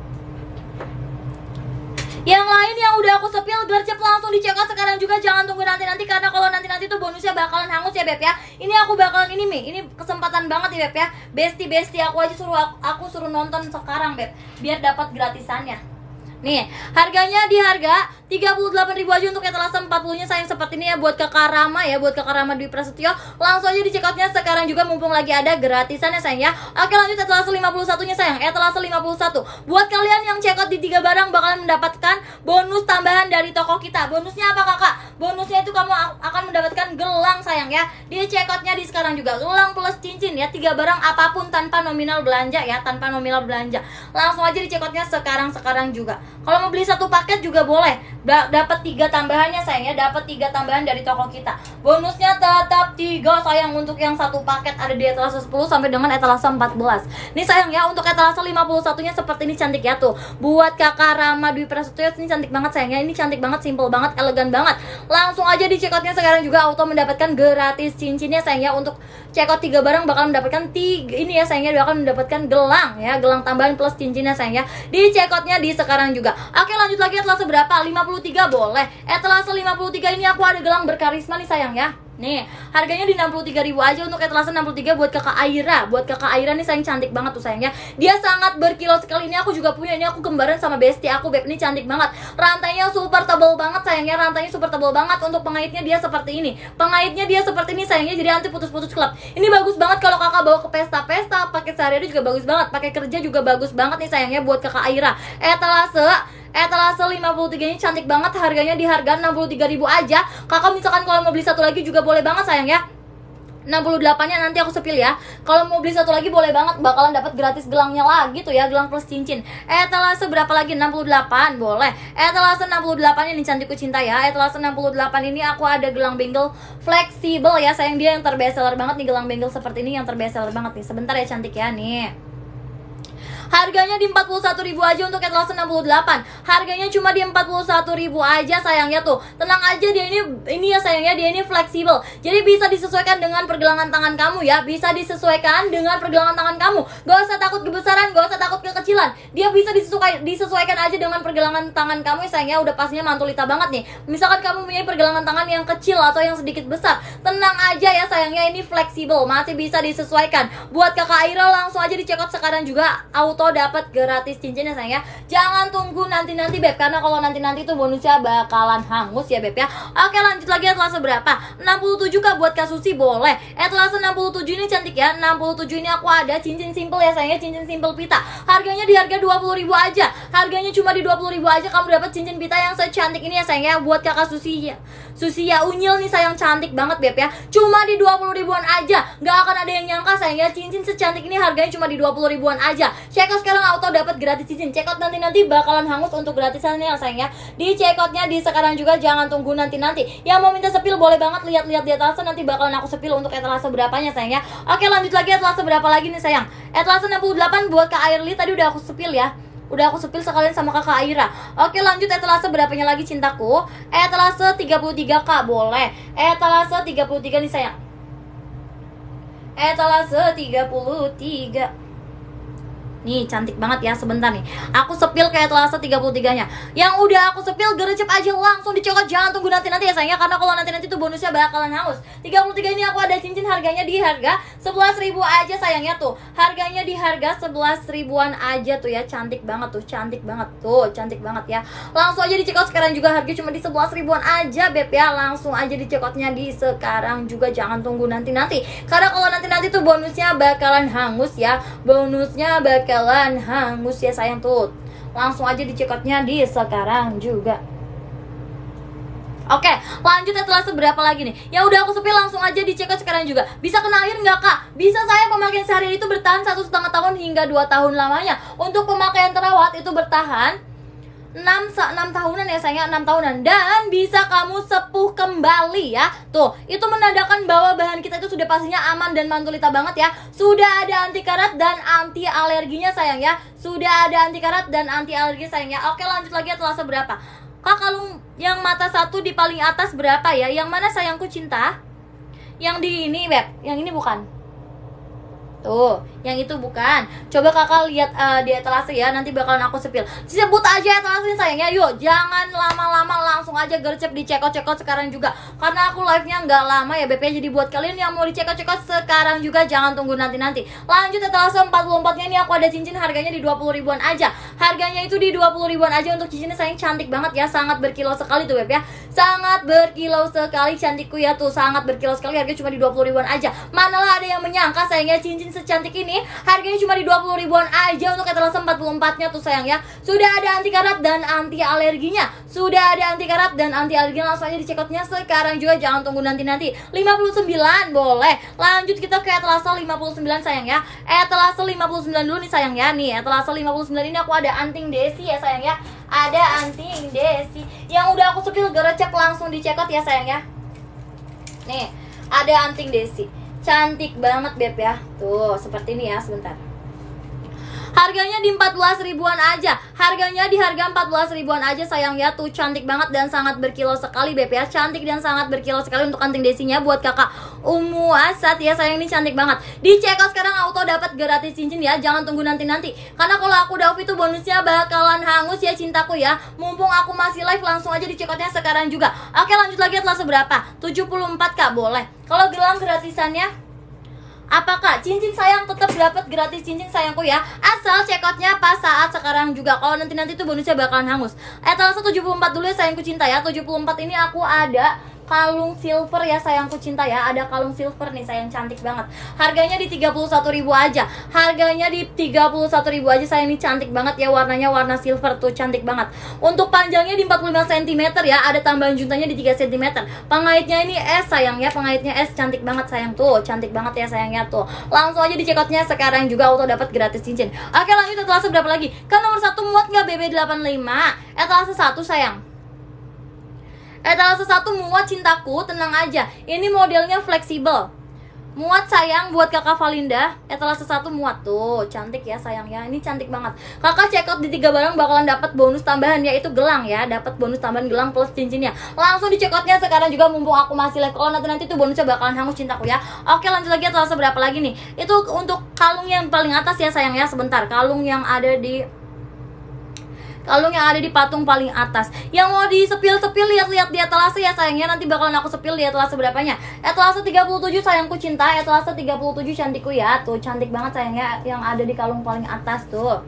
Yang lain yang udah aku sepil gercep langsung dicek out sekarang juga. Jangan tunggu nanti-nanti karena kalau nanti-nanti tuh bonusnya bakalan hangus ya Beb ya. Ini aku bakalan ini Mi, ini kesempatan banget ya Beb ya. Besti-besti aku aja suruh aku, aku suruh nonton sekarang Beb, biar dapat gratisannya. Nih, harganya di harga tiga puluh delapan ribu aja untuk etalase empat puluh nya sayang seperti ini ya. Buat kakak Rama ya, buat kakak Rama Dwi Prasetyo langsung aja di check outnya sekarang juga mumpung lagi ada gratisannya sayang ya. Oke lanjut, etalase lima puluh satu nya sayang. Etalase lima puluh satu. Buat kalian yang check out di tiga barang bakalan mendapatkan bonus tambahan dari toko kita. Bonusnya apa kakak? Bonusnya itu kamu akan mendapatkan gelang sayang ya. Di check outnya di sekarang juga gelang plus cincin ya. Tiga barang apapun tanpa nominal belanja ya, tanpa nominal belanja. Langsung aja di check outnya sekarang-sekarang juga. Kalau mau beli satu paket juga boleh, dapat tiga tambahannya sayang ya, dapat tiga tambahan dari toko kita. Bonusnya tetap tiga sayang untuk yang satu paket ada di etalase sepuluh sampai dengan etalase empat belas. Nih sayang ya, untuk etalase lima puluh satu nya seperti ini cantik ya tuh. Buat kakak Rama Dwi Prasetyo ini cantik banget sayang ya. Ini cantik banget, simple banget, elegan banget. Langsung aja di check outnya sekarang juga auto mendapatkan gratis cincinnya sayang ya. Untuk check out tiga barang bakal mendapatkan tiga ini ya sayangnya, dia akan mendapatkan gelang ya, gelang tambahan plus cincinnya sayang ya. Di check outnya di sekarang juga. Oke lanjut lagi, etalase berapa? lima puluh tiga boleh. Etalase lima puluh tiga ini aku ada gelang berkarisma nih sayang ya. Nih, harganya di enam puluh tiga ribu aja untuk etalase enam puluh tiga buat kakak Aira. Buat kakak Aira nih sayang, cantik banget tuh sayangnya. Dia sangat berkilau sekali. Ini aku juga punya. Ini aku kembaran sama bestie aku Beb. Ini cantik banget. Rantainya super tebal banget sayangnya. Rantainya super tebal banget. Untuk pengaitnya dia seperti ini. Pengaitnya dia seperti ini sayangnya. Jadi anti putus-putus klep. Ini bagus banget kalau kakak bawa ke pesta-pesta. Pakai sehari-hari juga bagus banget. Pakai kerja juga bagus banget nih sayangnya buat kakak Aira. Etalase Etalase lima puluh tiga ini cantik banget. Harganya di harga enam puluh tiga ribu aja. Kakak misalkan kalau mau beli satu lagi juga boleh banget sayang ya. enam puluh delapan-nya nanti aku sepil ya. Kalau mau beli satu lagi boleh banget, bakalan dapat gratis gelangnya lagi tuh ya, gelang plus cincin. Etalase berapa lagi? enam puluh delapan, boleh. Etalase enam puluh delapan ini cantikku cinta ya. Etalase enam puluh delapan ini aku ada gelang benggel fleksibel ya. Sayang, dia yang terbest seller banget nih, gelang benggel seperti ini yang terbest seller banget nih. Sebentar ya cantik ya nih. Harganya di empat puluh satu ribu aja untuk etalase enam puluh delapan. Harganya cuma di empat puluh satu ribu aja sayangnya tuh. Tenang aja, dia ini ini ya sayangnya, dia ini fleksibel. Jadi bisa disesuaikan dengan pergelangan tangan kamu ya. Bisa disesuaikan dengan pergelangan tangan kamu. Gak usah takut kebesaran, gak usah takut kekecilan. Dia bisa disesuaikan, disesuaikan aja dengan pergelangan tangan kamu ya sayangnya. Udah pastinya mantulita banget nih. Misalkan kamu punya pergelangan tangan yang kecil atau yang sedikit besar, tenang aja ya sayangnya, ini fleksibel, masih bisa disesuaikan. Buat kakak Aira langsung aja dicek out sekarang juga, auto dapat gratis cincin ya sayang ya. Jangan tunggu nanti-nanti beb, karena kalau nanti-nanti tuh bonusnya bakalan hangus ya beb ya. Oke, lanjut lagi, etalase berapa? enam puluh tujuh kak buat Kak Susi, boleh. Etalase enam puluh tujuh ini cantik ya. enam puluh tujuh ini aku ada cincin simple ya sayang ya, cincin simple pita. Harganya di harga dua puluh ribu aja. Harganya cuma di dua puluh ribu aja kamu dapat cincin pita yang secantik ini ya sayang ya. Buat Kakak Susi ya. Susi ya unyil nih sayang, cantik banget beb ya. Cuma di dua puluh ribuan aja. Gak akan ada yang nyangka sayang ya, cincin secantik ini harganya cuma di dua puluh ribuan aja. Check out sekarang auto dapat gratis cincin. Check out nanti-nanti bakalan hangus untuk gratisannya ya sayang ya. Di check outnya di sekarang juga, jangan tunggu nanti-nanti. Yang mau minta sepil boleh banget lihat-lihat di etalase, nanti bakalan aku sepil untuk etalase berapanya sayang ya. Oke, lanjut lagi, etalase berapa lagi nih sayang? Etalase enam puluh delapan buat Kak Airly, tadi udah aku sepil ya. Udah aku sepil sekalian sama kakak Aira. Oke, lanjut, etalase berapanya lagi cintaku? Etalase tiga puluh tiga kak, boleh. Etalase tiga puluh tiga nih sayang. Etalase tiga puluh tiga. Nih, cantik banget ya, sebentar nih. Aku sepil ke etalase tiga puluh tiga-nya. Yang udah aku sepil gercep aja langsung dicokot, jangan tunggu nanti-nanti ya sayangnya, karena kalau nanti-nanti tuh bonusnya bakalan hangus. tiga puluh tiga ini aku ada cincin, harganya di harga sebelas ribu aja sayangnya tuh. Harganya di harga sebelas ribuan aja tuh ya, cantik banget tuh, cantik banget tuh, cantik banget ya. Langsung aja dicekot sekarang juga, harga cuma di sebelas ribuan aja beb ya. Langsung aja dicekotnya di sekarang juga, jangan tunggu nanti-nanti. Karena kalau nanti-nanti tuh bonusnya bakalan hangus ya. Bonusnya bakal bakalan hangus ya sayang tuh. Langsung aja dicekotnya di sekarang juga. Oke, lanjut, etalase berapa lagi nih? Ya udah aku sepil, langsung aja dicekot sekarang juga. Bisa kena air nggak kak? Bisa saya, pemakaian sehari itu bertahan satu setengah tahun hingga dua tahun lamanya. Untuk pemakaian terawat itu bertahan enam, enam tahunan ya sayangnya, enam tahunan. Dan bisa kamu sepuh kembali ya. Tuh, itu menandakan bahwa bahan kita itu sudah pastinya aman dan mantulita banget ya. Sudah ada anti karat dan anti alerginya sayang ya. Sudah ada anti karat dan anti alergi sayang ya. Oke, lanjut lagi, etalase berapa? Kak, kalung yang mata satu di paling atas berapa ya? Yang mana sayangku cinta? Yang di ini beb, yang ini bukan? Tuh, yang itu bukan. Coba kakak lihat uh, di etalase ya, nanti bakalan aku sepil. Sebut aja etalase sayangnya, yuk. Jangan lama-lama, langsung aja gercep dicekot-cekot sekarang juga. Karena aku live-nya nggak lama ya beb ya. Jadi buat kalian yang mau dicekot-cekot sekarang juga, jangan tunggu nanti-nanti. Lanjut, etalase empat puluh empat-nya ini aku ada cincin, harganya di dua puluh ribuan aja. Harganya itu di dua puluh ribuan aja untuk cincinnya sayang, cantik banget ya. Sangat berkilau sekali tuh beb ya. Sangat berkilau sekali cantikku ya tuh, sangat berkilau sekali. Harganya cuma di dua puluh ribuan aja. Manalah ada yang menyangka sayangnya cincin secantik ini harganya cuma di dua puluh ribuan aja untuk etalase empat puluh empat-nya tuh sayang ya. Sudah ada anti karat dan anti alerginya. Sudah ada anti karat dan anti alerginya, langsung aja dicekotnya sekarang juga, jangan tunggu nanti-nanti. lima puluh sembilan boleh. Lanjut kita ke etalase lima puluh sembilan sayang ya. Etalase lima puluh sembilan dulu nih sayang ya. Nih, etalase lima puluh sembilan ini aku ada anting desi ya sayang ya. Ada anting desi yang udah aku sepil gercep, langsung dicekot ya sayang ya. Nih, ada anting desi. Cantik banget beb ya. Tuh, seperti ini ya, sebentar. Harganya di empat belas ribuan aja. Harganya di harga empat belas ribuan aja sayang ya. Tuh, cantik banget dan sangat berkilau sekali beb ya. Cantik dan sangat berkilau sekali untuk anting desinya buat kakak Umu Asad ya sayang, ini cantik banget. Di check out sekarang auto dapat gratis cincin ya. Jangan tunggu nanti-nanti. Karena kalau aku udah off itu bonusnya bakalan hangus ya cintaku ya. Mumpung aku masih live, langsung aja di check outnya sekarang juga. Oke, lanjut lagi, etalase berapa? tujuh puluh empat kak, boleh. Kalau gelang gratisannya apakah cincin sayang tetap dapat gratis cincin sayangku ya, asal check-outnya pas saat sekarang juga. Kalau nanti-nanti tuh bonusnya bakalan hangus. Etalase tujuh puluh empat dulu ya sayangku cinta ya. tujuh puluh empat ini aku ada kalung silver ya sayangku cinta ya. Ada kalung silver nih sayang, cantik banget. Harganya di tiga puluh satu ribu aja. Harganya di tiga puluh satu ribu aja sayang, ini cantik banget ya, warnanya warna silver tuh, cantik banget. Untuk panjangnya di empat puluh lima sentimeter ya, ada tambahan juntanya di tiga sentimeter. Pengaitnya ini S sayang ya, pengaitnya S, cantik banget sayang tuh, cantik banget ya sayangnya tuh. Langsung aja di checkoutnya sekarang juga auto dapat gratis cincin. Oke, lanjut etalase berapa lagi? Kan nomor satu muat nggak B B delapan puluh lima? Etalase satu sayang. Etalase satu muat cintaku, tenang aja. Ini modelnya fleksibel. Muat sayang buat kakak Valinda. Etalase satu muat tuh, cantik ya sayang ya. Ini cantik banget. Kakak check out di tiga barang bakalan dapat bonus tambahan, yaitu gelang ya. Dapat bonus tambahan gelang plus cincinnya. Langsung di check outnya sekarang juga mumpung aku masih live. Kalau nanti nanti tuh bonusnya bakalan hangus cintaku ya. Oke, lanjut lagi, etalase berapa lagi nih? Itu untuk kalung yang paling atas ya sayang ya. Sebentar, kalung yang ada di kalung yang ada di patung paling atas. Yang mau disepil-sepil, lihat-lihat di etalase ya sayangnya. Nanti bakalan aku sepil di etalase berapanya. Etalase tiga puluh tujuh sayangku cinta. Etalase tiga puluh tujuh cantikku ya. Tuh cantik banget sayangnya yang ada di kalung paling atas tuh.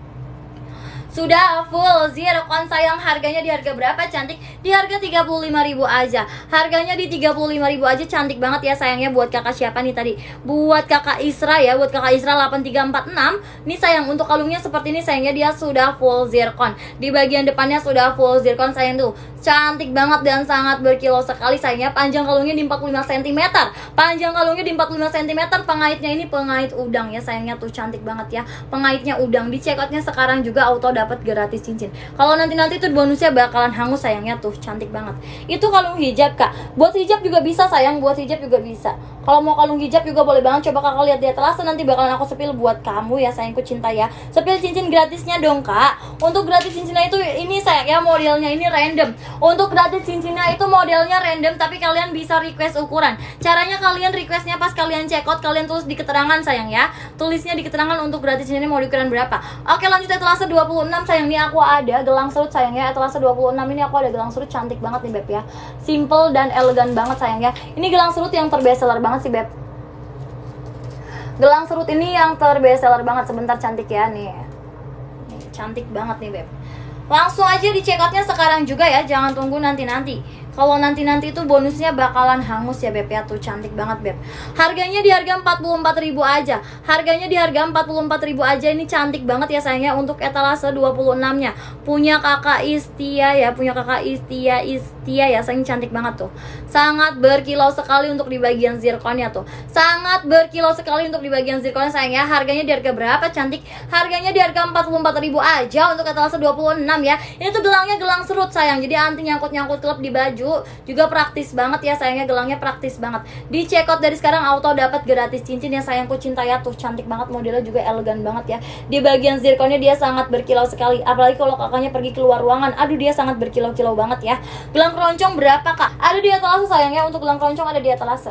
Sudah full zircon sayang, harganya di harga berapa cantik? Di harga tiga puluh lima ribu aja. Harganya di tiga puluh lima ribu aja, cantik banget ya sayangnya. Buat kakak siapa nih tadi? Buat kakak Isra ya, buat kakak Isra delapan tiga empat enam. Nih sayang, untuk kalungnya seperti ini sayangnya, dia sudah full zircon. Di bagian depannya sudah full zircon sayang tuh. Cantik banget dan sangat berkilau sekali sayangnya. Panjang kalungnya di empat puluh lima sentimeter. Panjang kalungnya di empat puluh lima sentimeter. Pengaitnya ini pengait udang ya sayangnya tuh, cantik banget ya. Pengaitnya udang. Di checkoutnya sekarang juga auto dapat gratis cincin. Kalau nanti-nanti tuh bonusnya bakalan hangus sayangnya tuh, cantik banget. Itu kalung hijab kak. Buat hijab juga bisa sayang, buat hijab juga bisa. Kalau mau kalung hijab juga boleh banget. Coba kakak lihat di etalase, nanti bakalan aku sepil buat kamu ya sayangku cinta ya. Sepil cincin gratisnya dong kak. Untuk gratis cincinnya itu ini sayang ya, modelnya ini random. Untuk gratis cincinnya itu modelnya random, tapi kalian bisa request ukuran. Caranya kalian requestnya pas kalian check out, kalian tulis di keterangan sayang ya. Tulisnya di keterangan untuk gratis cincinnya mau di ukuran berapa. Oke, lanjut etalase dua puluh enam sayang. Ini aku ada gelang serut sayang ya. Etalase dua puluh enam ini aku ada gelang serut, cantik banget nih beb ya. Simple dan elegan banget sayang ya. Ini gelang serut yang terbestseller banget sih beb. Gelang serut ini yang terbestseller banget. Sebentar, cantik ya nih. Nih cantik banget nih beb. Langsung aja di check outnya sekarang juga ya, jangan tunggu nanti-nanti. Kalau nanti-nanti itu bonusnya bakalan hangus ya beb ya. Tuh cantik banget beb. Harganya di harga empat puluh empat ribu aja. Harganya di harga empat puluh empat ribu aja. Ini cantik banget ya sayangnya. Untuk etalase dua puluh enam nya punya kakak Istia ya. Punya kakak Istia Istia ya sayang, cantik banget tuh. Sangat berkilau sekali untuk di bagian zirconnya tuh. Sangat berkilau sekali untuk di bagian zirconnya sayang ya. Harganya di harga berapa cantik? Harganya di harga empat puluh empat ribu aja untuk etalase dua puluh enam ya. Ini tuh gelangnya gelang serut sayang. Jadi anti nyangkut-nyangkut klep di baju. Juga praktis banget ya sayangnya, gelangnya praktis banget. Di check out dari sekarang auto dapat gratis cincin ya sayangku cinta ya. Tuh cantik banget, modelnya juga elegan banget ya. Di bagian zirconnya dia sangat berkilau sekali. Apalagi kalau kakaknya pergi keluar ruangan, aduh dia sangat berkilau-kilau banget ya. Gelang keroncong berapa kak? Ada di etalase sayangnya. Untuk gelang keroncong ada di etalase.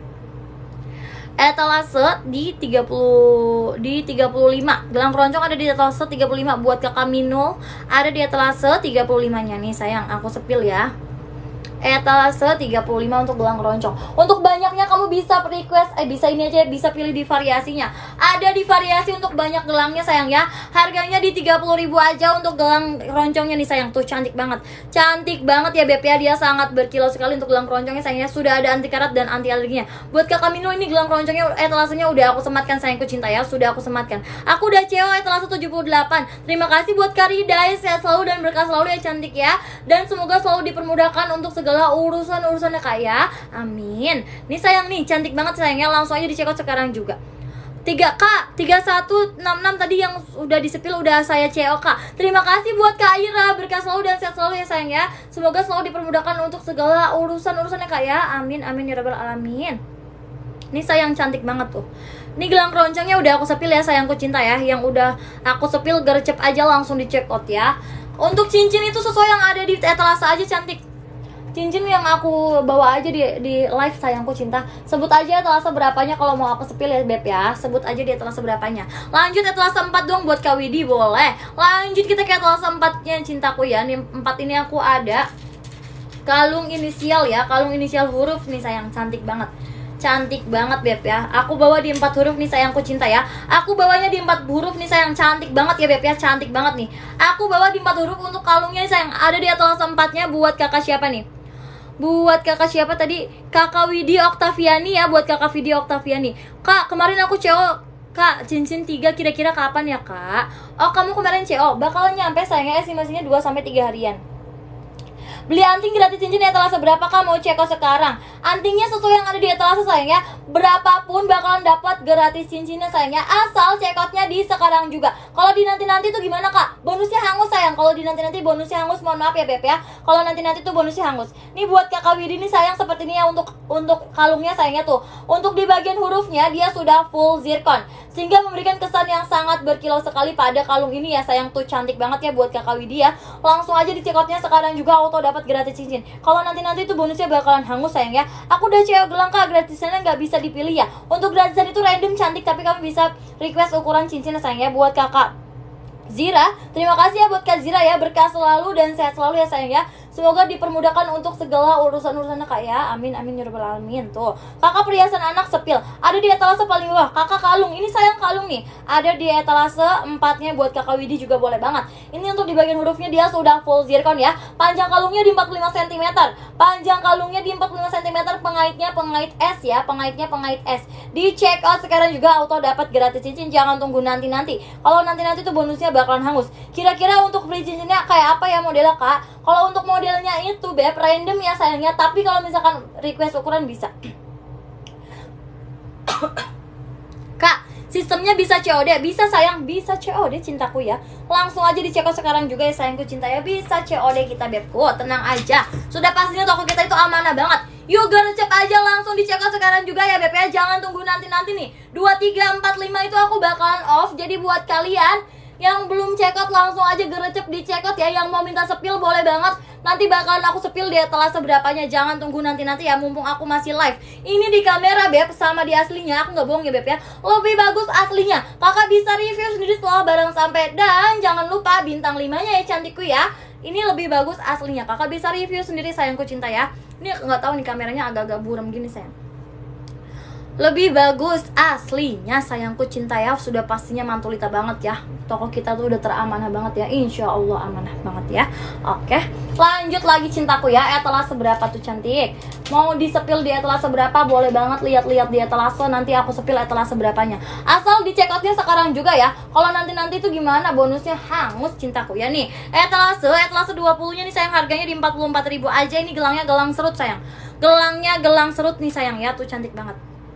Etalase di tiga puluh di tiga puluh lima. Gelang keroncong ada di etalase tiga puluh lima. Buat kakak Minul ada di etalase tiga puluh lima nya nih sayang. Aku sepil ya. Etalase tiga puluh lima untuk gelang keroncong. Untuk banyaknya kamu bisa request, eh bisa ini aja, bisa pilih di variasinya. Ada di variasi untuk banyak gelangnya sayang ya. Harganya di tiga puluh ribu aja untuk gelang keroncongnya nih sayang. Tuh cantik banget. Cantik banget ya beb ya. Dia sangat berkilau sekali untuk gelang keroncongnya sayangnya. Sudah ada anti karat dan anti alerginya. Buat kakak Minul ini gelang keroncongnya etalasenya udah aku sematkan sayangku cinta ya. Sudah aku sematkan. Aku udah C O etalase tujuh puluh delapan. Terima kasih buat Karidai, sehat selalu dan berkah selalu ya cantik ya. Dan semoga selalu dipermudahkan untuk segala urusan-urusannya kak ya. Amin. Nih sayang nih, cantik banget sayangnya. Langsung aja di check out sekarang juga. tiga K tiga satu enam enam tadi yang udah disepil udah saya C O kak. Terima kasih buat Kak Ira, berkah selalu dan sehat selalu ya sayang ya. Semoga selalu dipermudahkan untuk segala urusan-urusannya kak ya. Amin amin ya rabbal alamin. Ini sayang cantik banget tuh. Ini gelang keroncongnya udah aku sepil ya sayangku cinta ya. Yang udah aku sepil gercep aja langsung di check out ya. Untuk cincin itu sesuai yang ada di etalase aja cantik. Cincin yang aku bawa aja di, di live sayangku cinta. Sebut aja etalase berapanya kalau mau aku sepil ya beb ya. Sebut aja di etalase berapanya. Lanjut etalase empat dong buat Kak Widi, boleh. Lanjut kita ke etalase empat nya cintaku ya. Nih empat ini aku ada kalung inisial ya. Kalung inisial huruf nih sayang, cantik banget. Cantik banget beb ya. Aku bawa di empat huruf nih sayangku cinta ya. Aku bawanya di empat huruf nih sayang, cantik banget ya beb ya. Cantik banget nih. Aku bawa di empat huruf untuk kalungnya nih sayang. Ada di etalase empat nya buat kakak siapa nih? Buat kakak siapa tadi? Kakak Widi Oktaviani ya, buat kakak Widi Oktaviani. Kak, kemarin aku C O. Kak, cincin tiga kira-kira kapan ya kak? Oh, kamu kemarin C O, bakalan nyampe sayangnya estimasinya dua sampai tiga harian. Beli anting gratis cincin etalase berapa kak? Mau ceko sekarang. Antingnya sesuai yang ada di etalase sayangnya. Berapapun bakalan dapat gratis cincinnya sayangnya. Asal cekotnya di sekarang juga. Kalau di nanti-nanti tuh gimana kak? Bonusnya hangus sayang. Kalau di nanti-nanti bonusnya hangus, mohon maaf ya Beb ya. Kalau nanti-nanti tuh bonusnya hangus. Nih buat kakak Widi nih sayang, seperti ini ya untuk untuk kalungnya sayangnya tuh. Untuk di bagian hurufnya dia sudah full zircon, sehingga memberikan kesan yang sangat berkilau sekali pada kalung ini ya sayang. Tuh cantik banget ya buat kakak Widi ya. Langsung aja dicekotnya sekarang juga, auto dapat gratis cincin. Kalau nanti-nanti itu bonusnya bakalan hangus sayang ya. Aku udah C O gelang kak, gratisnya nggak bisa dipilih ya. Untuk gratisan itu random cantik, tapi kamu bisa request ukuran cincinnya sayang ya. Buat kakak Zira, terima kasih ya buat Kak Zira ya. Berkah selalu dan sehat selalu ya sayang ya. Semoga dipermudahkan untuk segala urusan-urusannya kak ya. Amin amin ya rabbal alamin. Tuh kakak perhiasan anak sepil ada di etalase paling bawah. Kakak kalung, ini sayang kalung nih, ada di etalase empatnya. Buat kakak Widi juga boleh banget. Ini untuk di bagian hurufnya dia sudah full zircon ya. Panjang kalungnya di empat puluh lima sentimeter. Panjang kalungnya di empat puluh lima sentimeter. Pengaitnya pengait S ya. Pengaitnya pengait S. Di check out sekarang juga, auto dapat gratis cincin. Jangan tunggu nanti-nanti. Kalau nanti-nanti tuh bonusnya bakalan hangus. Kira-kira untuk beli cincinnya kayak apa ya modelnya kak? Kalau untuk modelnya itu Beb random ya sayangnya. Tapi kalau misalkan request ukuran bisa. Kak, sistemnya bisa C O D? Bisa sayang, bisa C O D cintaku ya. Langsung aja di check out sekarang juga ya sayangku cinta ya. Bisa C O D kita Bebku, tenang aja. Sudah pastinya toko kita itu amanah banget. Yuk gercep aja langsung di check out sekarang juga ya Beb ya. Jangan tunggu nanti-nanti nih. Dua, tiga, empat, lima itu aku bakalan off. Jadi buat kalian yang belum check out langsung aja gercep di check out ya. Yang mau minta sepil boleh banget. Nanti bakalan aku sepil di etalase berapanya. Jangan tunggu nanti-nanti ya, mumpung aku masih live. Ini di kamera Beb sama di aslinya, aku nggak bohong ya Beb ya, lebih bagus aslinya. Kakak bisa review sendiri setelah barang sampai. Dan jangan lupa bintang limanya ya cantikku ya. Ini lebih bagus aslinya. Kakak bisa review sendiri sayangku cinta ya. Ini nggak tahu nih kameranya agak-agak buram gini sayang. Lebih bagus aslinya sayangku cinta ya. Sudah pastinya mantulita banget ya. Toko kita tuh udah teramanah banget ya. Insya Allah amanah banget ya. Oke, lanjut lagi cintaku ya. Etalase berapa tuh cantik? Mau disepil di etalase berapa? Boleh banget lihat-lihat di etalase. Nanti aku sepil etalase berapanya. Asal di check outnya sekarang juga ya. Kalau nanti-nanti tuh gimana bonusnya hangus cintaku ya nih. Etalase, etalase dua puluh nya nih sayang, harganya di empat puluh empat ribu aja. Ini gelangnya gelang serut sayang. Gelangnya gelang serut nih sayang ya. Tuh cantik banget.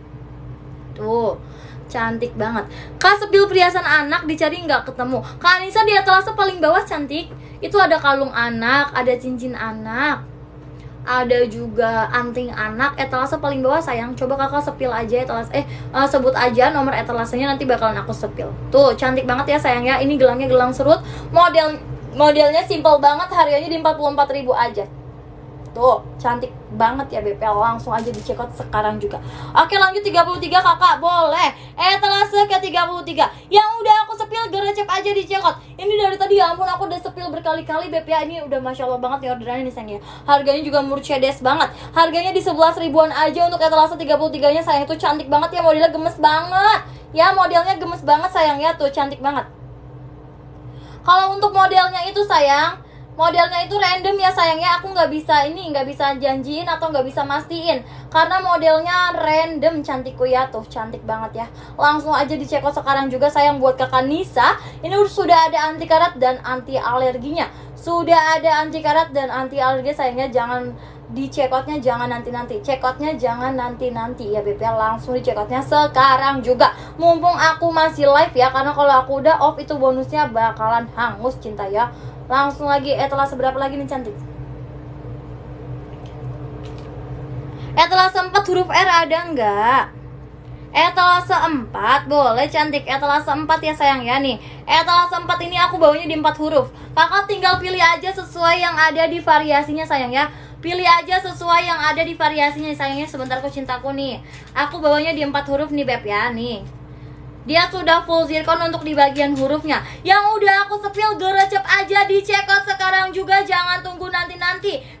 Tuh cantik banget. Kak, sepil perhiasan anak dicari nggak ketemu. Kak Anissa di etalase paling bawah cantik. Itu ada kalung anak, ada cincin anak, ada juga anting anak. Etalase paling bawah sayang. Coba kakak sepil aja etalase. Eh uh, sebut aja nomor etalasenya, nanti bakalan aku sepil. Tuh cantik banget ya sayang ya. Ini gelangnya gelang serut. Model modelnya simple banget. Harganya di empat puluh empat ribu aja. Tuh cantik banget ya B P. Langsung aja di check out sekarang juga. Oke, lanjut tiga puluh tiga kakak boleh. Etalase ke tiga puluh tiga yang udah aku sepil gercep aja di check out. Ini dari tadi ya ampun aku udah sepil berkali-kali B P. Ini udah masya Allah banget nih orderannya nih sayang ya. Harganya juga Mercedes banget. Harganya di sebelas ribuan aja untuk etalase tiga puluh tiga nya sayang. Itu cantik banget ya, modelnya gemes banget. Ya modelnya gemes banget sayang ya. Tuh cantik banget. Kalau untuk modelnya itu sayang, modelnya itu random ya sayangnya. Aku nggak bisa ini nggak bisa janjiin atau nggak bisa mastiin karena modelnya random cantikku ya. Tuh cantik banget ya. Langsung aja di check out sekarang juga sayang. Buat kakak Nisa, ini sudah ada anti karat dan anti alerginya. Sudah ada anti karat dan anti alergi sayangnya. Jangan di check outnya, jangan nanti-nanti. Check outnya jangan nanti-nanti ya Beb ya. Langsung di check outnya sekarang juga, mumpung aku masih live ya. Karena kalau aku udah off itu bonusnya bakalan hangus cinta ya. Langsung lagi, etalase berapa lagi nih cantik? Etalase empat huruf R ada nggak? Etalase empat boleh cantik. Etalase empat ya sayang ya nih. Etalase empat ini aku bawanya di empat huruf. Kakak tinggal pilih aja sesuai yang ada di variasinya sayang ya. Pilih aja sesuai yang ada di variasinya sayangnya. Sebentar ku cintaku nih. Aku bawanya di empat huruf nih Beb ya nih. Dia sudah full zircon untuk di bagian hurufnya. Yang udah aku sepil gercep aja di check out sekarang juga. Jangan tunggu nanti-nanti.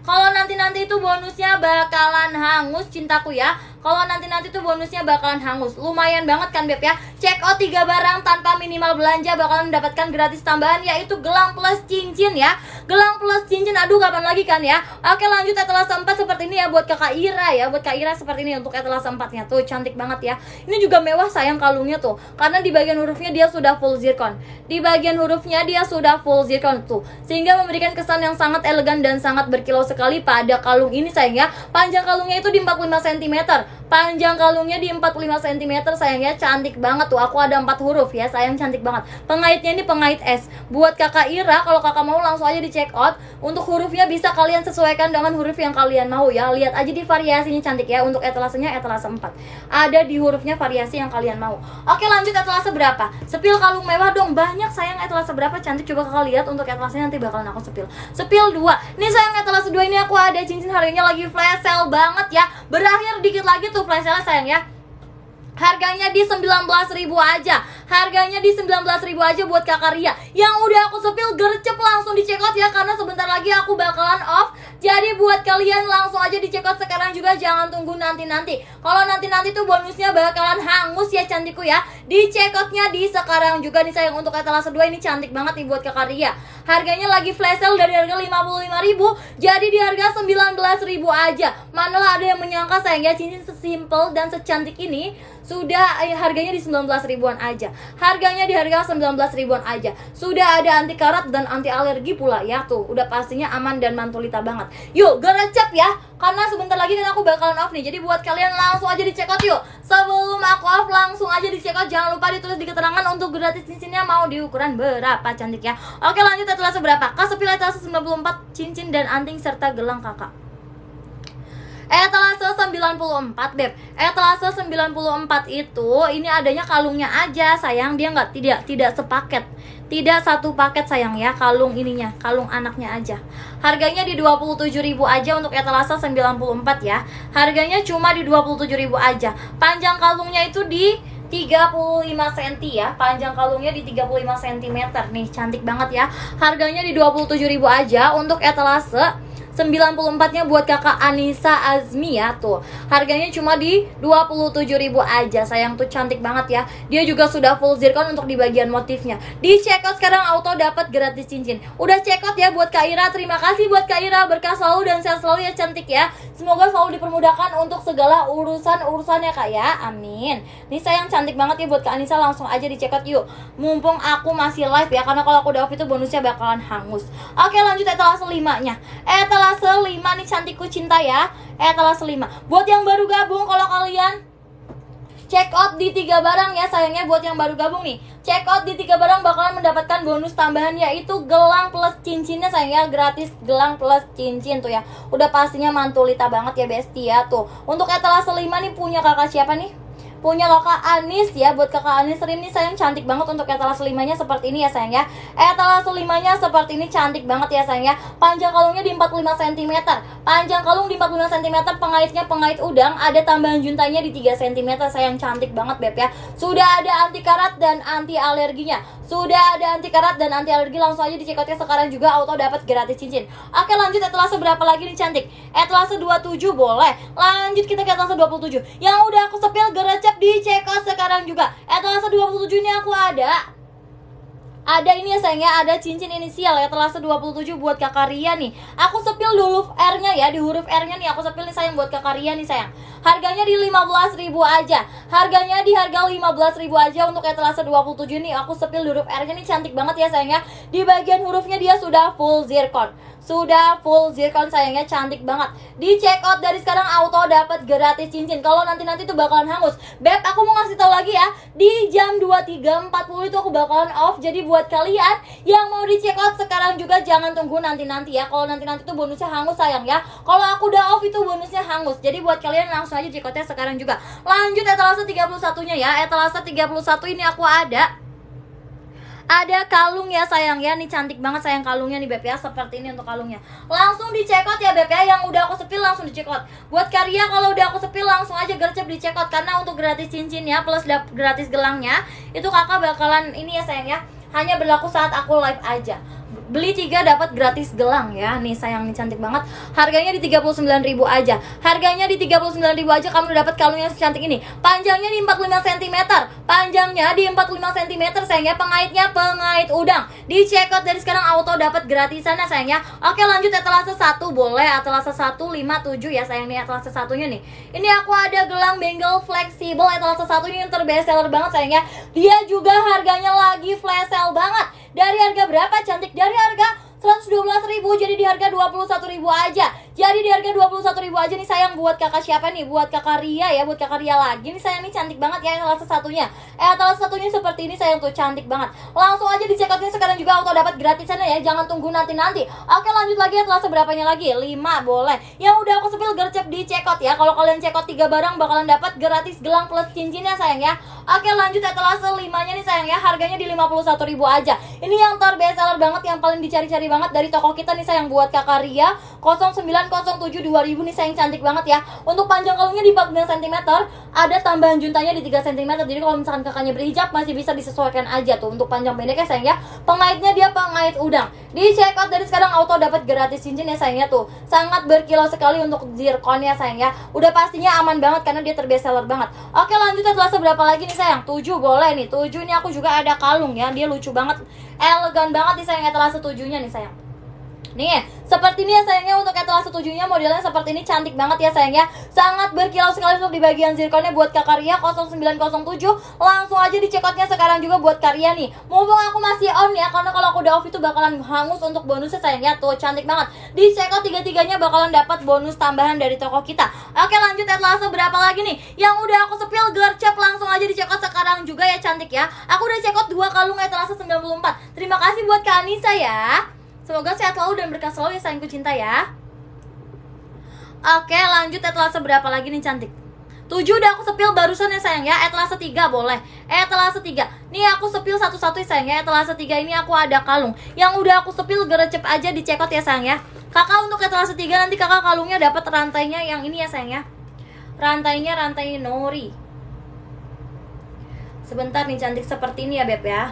Kalau nanti-nanti itu bonusnya bakalan hangus cintaku ya. Kalau nanti-nanti tuh bonusnya bakalan hangus. Lumayan banget kan Beb ya. Check out tiga barang tanpa minimal belanja bakalan mendapatkan gratis tambahan, yaitu gelang plus cincin ya. Gelang plus cincin, aduh kapan lagi kan ya. Oke lanjut, etalase empat seperti ini ya buat kakak Ira ya. Buat kak Ira seperti ini untuk etalase empatnya. Tuh cantik banget ya. Ini juga mewah sayang kalungnya tuh, karena di bagian hurufnya dia sudah full zircon. Di bagian hurufnya dia sudah full zircon tuh, sehingga memberikan kesan yang sangat elegan dan sangat berkilau sekali pada kalung ini sayang ya. Panjang kalungnya itu di empat puluh lima sentimeter. Panjang kalungnya di empat puluh lima sentimeter sayang ya. Cantik banget tuh. Aku ada empat huruf ya sayang, cantik banget. Pengaitnya ini pengait S. Buat kakak Ira, kalau kakak mau langsung aja di check out. Untuk hurufnya bisa kalian sesuaikan dengan huruf yang kalian mau ya. Lihat aja di variasinya, cantik ya. Untuk etalasenya etalase empat. Ada di hurufnya variasi yang kalian mau. Oke lanjut, etalase berapa? Sepil kalung mewah dong. Banyak sayang, etalase berapa cantik. Coba kakak lihat untuk etalasenya, nanti bakalan aku sepil. Sepil dua. Nih sayang, etalase dua ini aku ada cincin, harganya lagi flash sale banget ya. Berakhir dikit lagi tuh flash sale sayang ya. Harganya di sembilan belas ribu aja. Harganya di sembilan belas ribu aja buat kakak Ria. Yang udah aku sepil gercep langsung di check out ya, karena sebentar lagi aku bakalan off. Jadi buat kalian langsung aja di check out sekarang juga, jangan tunggu nanti-nanti. Kalau nanti-nanti tuh bonusnya bakalan hangus ya cantikku ya. Di check outnya di sekarang juga nih sayang. Untuk etalase dua ini cantik banget nih buat kakak Ria. Harganya lagi flash sale dari harga lima puluh lima ribu jadi di harga sembilan belas ribu aja. Manalah ada yang menyangka sayang ya, cincin sesimpel dan secantik ini sudah eh, harganya di sembilan belas ribuan aja. Harganya di harga sembilan belas ribuan aja. Sudah ada anti karat dan anti alergi pula ya. Tuh, udah pastinya aman dan mantulita banget. Yuk, gercep ya. Karena sebentar lagi kan aku bakalan off nih. Jadi buat kalian langsung aja di check out yuk. Sebelum aku off langsung aja di check out. Jangan lupa ditulis di keterangan untuk gratis cincinnya mau di ukuran berapa cantik ya. Oke lanjut, etalase berapa? Kasepil etalase sembilan puluh empat, cincin dan anting serta gelang kakak. Etalase sembilan puluh empat Beb. Etalase sembilan puluh empat itu ini adanya kalungnya aja sayang, dia nggak tidak tidak sepaket. Tidak satu paket sayang ya, kalung ininya, kalung anaknya aja. Harganya di dua puluh tujuh ribu aja untuk etalase sembilan puluh empat ya. Harganya cuma di dua puluh tujuh ribu aja. Panjang kalungnya itu di tiga puluh lima sentimeter ya. Panjang kalungnya di tiga puluh lima sentimeter. Nih, cantik banget ya. Harganya di dua puluh tujuh ribu aja untuk etalase sembilan puluh empat-nya buat kakak Anissa Azmi ya. Tuh, harganya cuma di dua puluh tujuh ribu aja sayang. Tuh cantik banget ya. Dia juga sudah full zircon untuk di bagian motifnya. Di check out sekarang auto dapat gratis cincin. Udah check out ya buat Kak Ira. Terima kasih buat Kak Ira. Berkah selalu dan sehat selalu ya cantik ya. Semoga selalu dipermudahkan untuk segala urusan-urusannya Kak ya. Amin. Nih sayang, cantik banget ya buat Kak Anissa. Langsung aja di check out yuk. Mumpung aku masih live ya, karena kalau aku udah off itu bonusnya bakalan hangus. Oke lanjut, etalase lima-nya. Etalase lima nih cantikku cinta ya. Etalase lima. Buat yang baru gabung, kalau kalian check out di tiga barang ya sayangnya, buat yang baru gabung nih, check out di tiga barang bakalan mendapatkan bonus tambahan, yaitu gelang plus cincinnya sayangnya. Gratis gelang plus cincin tuh ya. Udah pastinya mantulita banget ya besti ya. Tuh, untuk etalase lima nih punya kakak siapa nih? Punya kakak Anis ya. Buat kakak Anis Rim nih sayang, cantik banget untuk etalase limanya seperti ini ya sayang ya. Etalase limanya seperti ini, cantik banget ya sayang ya. Panjang kalungnya di empat puluh lima sentimeter. Panjang kalung di empat puluh lima sentimeter. Pengaitnya pengait udang. Ada tambahan juntanya di tiga sentimeter sayang, cantik banget Beb ya. Sudah ada anti karat dan anti alerginya. Sudah ada anti karat dan anti alergi. Langsung aja di check outnya sekarang juga, auto dapat gratis cincin. Oke lanjut, etalase berapa lagi nih cantik? Etalase dua puluh tujuh boleh. Lanjut kita ke etalase dua puluh tujuh. Yang udah aku sepil gercep di check out sekarang juga. Etalase dua puluh tujuh ini aku ada Ada ini ya sayangnya, ada cincin inisial ya, etalase dua puluh tujuh buat kakak Ria nih. Aku sepil dulu R-nya ya, di huruf R-nya nih aku sepil nih sayang buat kakak Ria nih sayang. Harganya di lima belas ribu aja. Harganya di harga lima belas ribu aja untuk etalase dua puluh tujuh nih. Aku sepil huruf R-nya nih, cantik banget ya sayangnya. Di bagian hurufnya dia sudah full zircon. Sudah full zircon sayangnya, cantik banget. Di check out dari sekarang auto dapat gratis cincin. Kalau nanti-nanti tuh bakalan hangus. Beb, aku mau ngasih tahu lagi ya, di jam dua puluh tiga empat puluh itu aku bakalan off. Jadi buat kalian yang mau di check out sekarang juga jangan tunggu nanti-nanti ya. Kalau nanti-nanti tuh bonusnya hangus sayang ya. Kalau aku udah off itu bonusnya hangus. Jadi buat kalian langsung aja check outnya sekarang juga. Lanjut etalase tiga puluh satunya ya. Etalase tiga puluh satu ini aku ada Ada kalung ya sayang ya. Nih cantik banget sayang kalungnya nih Beb ya. Seperti ini untuk kalungnya. Langsung di check out ya Beb ya. Yang udah aku sepil langsung di check out. Buat karya kalau udah aku sepil langsung aja gercep di check out. Karena untuk gratis cincinnya plus gratis gelangnya itu kakak bakalan ini ya sayang ya, hanya berlaku saat aku live aja. beli tiga dapat gratis gelang ya. Nih sayang, nih cantik banget. Harganya di tiga puluh sembilan ribu aja. Harganya di tiga puluh sembilan ribu aja kamu udah dapat kalung yang secantik ini. Panjangnya di empat puluh lima sentimeter. Panjangnya di empat puluh lima sentimeter sayangnya. Pengaitnya pengait udang. Di check out dari sekarang auto dapat gratisan ya sayangnya. Oke, lanjut etalase satu boleh. Etalase satu lima tujuh ya sayang, nih etalase satunya nih. Ini aku ada gelang bengal fleksibel etalase satu ini yang terbest seller banget sayangnya. Dia juga harganya lagi flash sale banget. Dari harga berapa cantik? Dari harga seratus dua belas ribu jadi di harga dua puluh satu ribu aja. Jadi di harga dua puluh satu ribu aja nih sayang. Buat kakak siapa nih? Buat kakak Ria ya. Buat kakak Ria lagi nih sayang, nih cantik banget ya etalase satunya. Eh etalase satunya seperti ini sayang, tuh cantik banget. Langsung aja di check outnya sekarang juga auto dapat gratisannya ya. Jangan tunggu nanti-nanti. Oke, lanjut lagi etalase berapanya lagi? lima boleh. Yang udah aku sepil gercep di check out ya. Kalau kalian check out tiga barang bakalan dapat gratis gelang plus cincinnya sayang ya. Oke, lanjut etalase limanya nih sayang ya. Harganya di lima puluh satu ribu aja. Ini yang terbest seller banget, yang paling dicari-cari banget dari toko kita nih sayang. Buat kakak Ria nol sembilan nol tujuh dua ribu nih sayang, cantik banget ya. Untuk panjang kalungnya di empat puluh sembilan sentimeter, ada tambahan juntanya di tiga sentimeter. Jadi kalau misalkan kakaknya berhijab masih bisa disesuaikan aja tuh. Untuk panjang pendeknya sayang ya. Pengaitnya dia pengait udang. Di check out dari sekarang auto dapat gratis cincin ya sayangnya tuh. Sangat berkilau sekali untuk zirconnya sayang ya. Udah pastinya aman banget karena dia terbest seller banget. Oke, lanjut etalase berapa lagi nih sayang? tujuh boleh nih. tujuh ini aku juga ada kalung ya. Dia lucu banget, elegan banget nih sayang etalase tujuh-nya nih sayang. Nih, seperti ini ya sayangnya. Untuk etalase tujuh-nya modelnya seperti ini, cantik banget ya sayangnya. Sangat berkilau sekali untuk di bagian zirconnya. Buat Kak Ria nol sembilan nol tujuh, langsung aja di check outnya sekarang juga buat Karya nih. Mumpung aku masih on ya, karena kalau aku udah off itu bakalan hangus untuk bonusnya sayangnya. Tuh cantik banget. Di check out tiga-tiganya bakalan dapat bonus tambahan dari toko kita. Oke, lanjut etalase berapa lagi nih? Yang udah aku sepil gercep, langsung aja di check out sekarang juga ya cantik ya. Aku udah check out dua kalung etalase sembilan puluh empat. Terima kasih buat Kak Anissa ya. Semoga sehat selalu dan berkah selalu ya sayangku cinta ya. Oke, lanjut etalase berapa lagi nih cantik? tujuh udah aku sepil barusan ya sayang ya. Etalase tiga boleh. Etalase tiga. Nih aku sepil satu-satu ya sayang ya. Etalase tiga ini aku ada kalung. Yang udah aku sepil gercep aja di check out ya sayang ya. Kakak untuk etalase tiga nanti kakak kalungnya dapat rantainya yang ini ya sayang ya. Rantainya rantai nori. Sebentar nih cantik, seperti ini ya beb ya.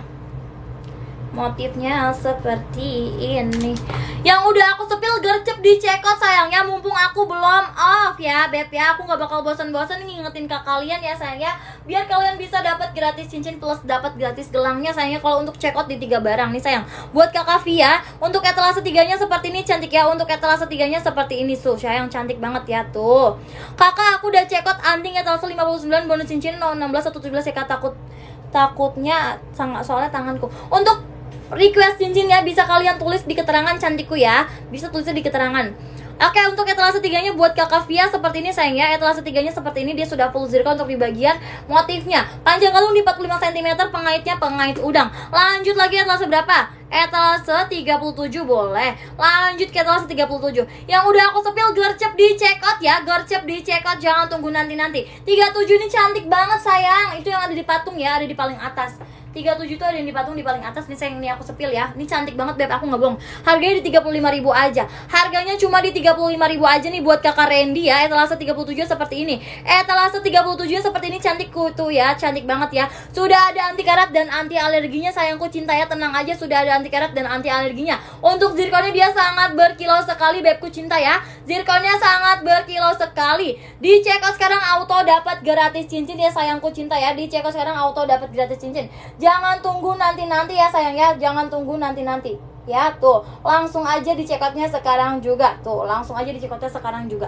Motifnya seperti ini. Yang udah aku sepil gercep di check out sayangnya. Mumpung aku belum off ya beb ya. Aku gak bakal bosan-bosan ngingetin ke kalian ya sayangnya. Biar kalian bisa dapat gratis cincin plus dapat gratis gelangnya sayangnya. Kalau untuk check out di tiga barang nih sayang. Buat kakak Via, untuk etalase tiganya seperti ini cantik ya. Untuk etalase tiganya seperti ini tuh sayang, cantik banget ya tuh. Kakak aku udah check out anting etalase lima puluh sembilan, bonus cincin nol enam belas satu tujuh belas ya kak. Takut Takutnya sangat soalnya tanganku. Untuk request cincin ya, bisa kalian tulis di keterangan cantikku ya. Bisa tulisnya di keterangan. Oke, untuk etalase tiganya buat kakak Via seperti ini sayang ya. Etalase tiganya seperti ini, dia sudah full zircon untuk di bagian motifnya. Panjang kalung di empat puluh lima sentimeter, pengaitnya pengait udang. Lanjut lagi etalase berapa? Etalase tiga puluh tujuh boleh. Lanjut ke etalase tiga puluh tujuh. Yang udah aku sepil gercep di check out ya. Gercep di check out, jangan tunggu nanti-nanti. tiga puluh tujuh ini cantik banget sayang. Itu yang ada di patung ya, ada di paling atas. tiga puluh tujuh itu ada yang dipatung di paling atas nih sayang, ini aku sepil ya. Ini cantik banget beb, aku nggak bohong. Harganya di tiga puluh lima ribu aja. Harganya cuma di tiga puluh lima ribu aja nih buat kakak Randy ya. Etalase tiga puluh tujuh seperti ini. Etalase tiga puluh tujuh seperti ini, cantik kutu ya. Cantik banget ya. Sudah ada anti karat dan anti alerginya sayangku cinta ya. Tenang aja, sudah ada anti karat dan anti alerginya. Untuk zirconnya dia sangat berkilau sekali bebku cinta ya. Zirconnya sangat berkilau sekali. Di check out sekarang auto dapat gratis cincin ya sayangku cinta ya. Di check out sekarang auto dapat gratis cincin. Jangan tunggu nanti-nanti ya sayang ya. Jangan tunggu nanti-nanti ya. Tuh langsung aja di check outnya sekarang juga. Tuh langsung aja di check outnya sekarang juga.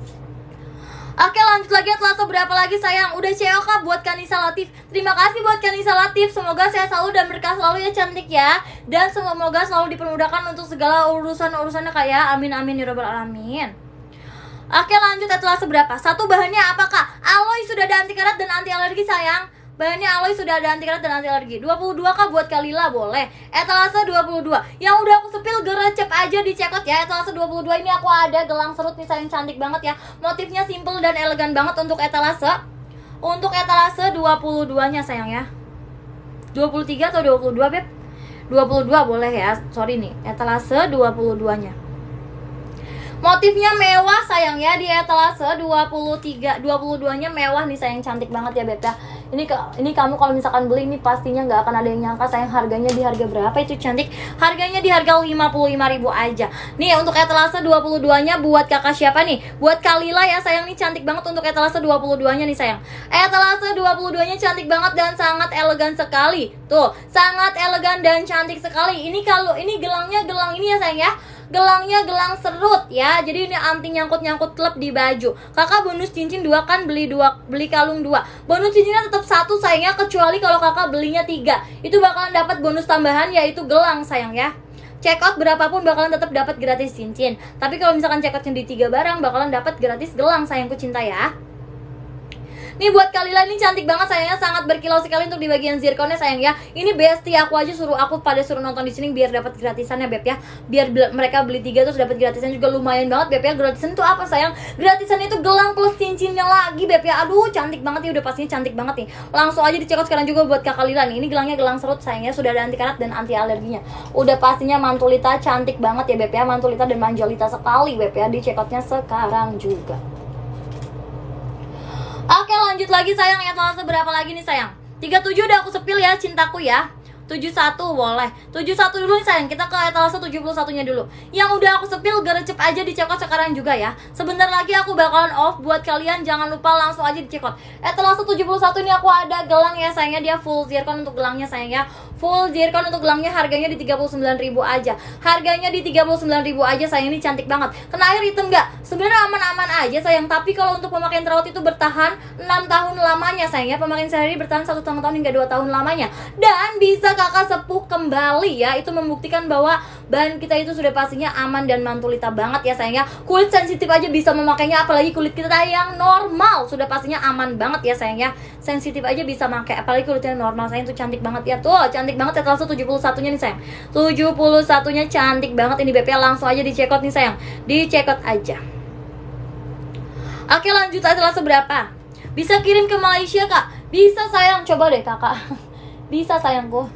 Oke, lanjut lagi etalase berapa lagi sayang? Udah C O K buat Kanisa Latif. Terima kasih buat Kanisa Latif. Semoga sehat selalu dan berkah selalu ya cantik ya. Dan semoga selalu dipermudahkan untuk segala urusan-urusannya kak ya. Amin amin ya rabbal alamin. Oke, lanjut etalase berapa? Satu bahannya apakah? Alloy sudah ada anti karat dan anti alergi sayang. Bahannya alloy sudah ada anti karat dan anti alergi. dua puluh dua kah buat Kalila boleh. Etalase dua puluh dua. Yang udah aku sepil gercep aja di check out ya. Etalase dua puluh dua ini aku ada gelang serut nih sayang, cantik banget ya. Motifnya simple dan elegan banget untuk etalase. Untuk etalase dua puluh dua-nya sayang ya. dua puluh tiga atau dua puluh dua beb? dua puluh dua boleh ya. Sorry nih. Etalase dua puluh dua-nya. Motifnya mewah sayang ya, di etalase dua puluh tiga, dua puluh dua nya mewah nih sayang, cantik banget ya Beb ya. Ini ini kamu kalau misalkan beli ini pastinya nggak akan ada yang nyangka sayang, harganya di harga berapa itu cantik. Harganya di harga lima puluh lima ribu aja. Nih untuk etalase dua puluh dua nya buat kakak siapa nih? Buat Kalila ya sayang, nih cantik banget untuk etalase dua puluh dua nya nih sayang. Etalase dua puluh dua nya cantik banget dan sangat elegan sekali. Tuh, sangat elegan dan cantik sekali. Ini kalau ini gelangnya gelang ini ya sayang ya. Gelangnya gelang serut ya, jadi ini anti nyangkut-nyangkut klep di baju. Kakak bonus cincin dua kan, beli dua, beli kalung dua. Bonus cincinnya tetap satu sayangnya, kecuali kalau kakak belinya tiga, itu bakalan dapat bonus tambahan yaitu gelang sayang ya. Check out berapapun bakalan tetap dapat gratis cincin. Tapi kalau misalkan check outnya di tiga barang bakalan dapat gratis gelang sayangku cinta ya. Nih buat Kalila ini cantik banget sayangnya, sangat berkilau sekali untuk di bagian zirkonnya sayang ya. Ini bestie aku aja suruh aku pada suruh nonton di sini biar dapat gratisannya Beb ya. Biar mereka beli tiga terus dapat gratisan juga lumayan banget Beb ya. Gratisan itu apa sayang? Gratisan itu gelang plus cincinnya lagi Beb ya. Aduh cantik banget ya, udah pastinya cantik banget nih. Langsung aja dicek out sekarang juga buat Kak Kalila nih. Ini gelangnya gelang serut sayangnya, sudah ada anti karat dan anti alerginya. Udah pastinya mantulita cantik banget ya Beb ya. Mantulita dan manjolita sekali Beb ya. Dicek outnya sekarang juga. Oke lanjut lagi sayang, etalase berapa lagi nih sayang? tiga puluh tujuh udah aku sepil ya cintaku ya. tujuh puluh satu boleh. tujuh puluh satu dulu nih sayang, kita ke etalase tujuh puluh satu nya dulu. Yang udah aku sepil gerecep aja di check out sekarang juga ya. Sebentar lagi aku bakalan off, buat kalian jangan lupa langsung aja di check out. Etalase tujuh puluh satu ini aku ada gelang ya sayangnya, dia full zircon untuk gelangnya sayang ya. Full zircon untuk gelangnya, harganya di tiga puluh sembilan ribu aja. Harganya di tiga puluh sembilan ribu aja sayang, ini cantik banget. Kena air hitam nggak? Sebenarnya aman-aman aja sayang, tapi kalau untuk pemakaian terawat itu bertahan enam tahun lamanya sayang ya. Pemakaian sehari bertahan satu setengah tahun hingga dua tahun lamanya. Dan bisa kakak sepuh kembali ya. Itu membuktikan bahwa bahan kita itu sudah pastinya aman dan mantulita banget ya sayang ya. Kulit sensitif aja bisa memakainya, apalagi kulit kita yang normal sudah pastinya aman banget ya sayang ya. Sensitif aja bisa pakai, apalagi kulitnya normal sayang, itu cantik banget ya. Tuh cantik banget etalase tujuh puluh satu nya nih sayang. tujuh puluh satu nya cantik banget ini Beb ya. Langsung aja di check out nih sayang, di check out aja. Oke lanjut, etalase berapa? Bisa kirim ke Malaysia kak? Bisa sayang, coba deh kakak. Bisa sayangku.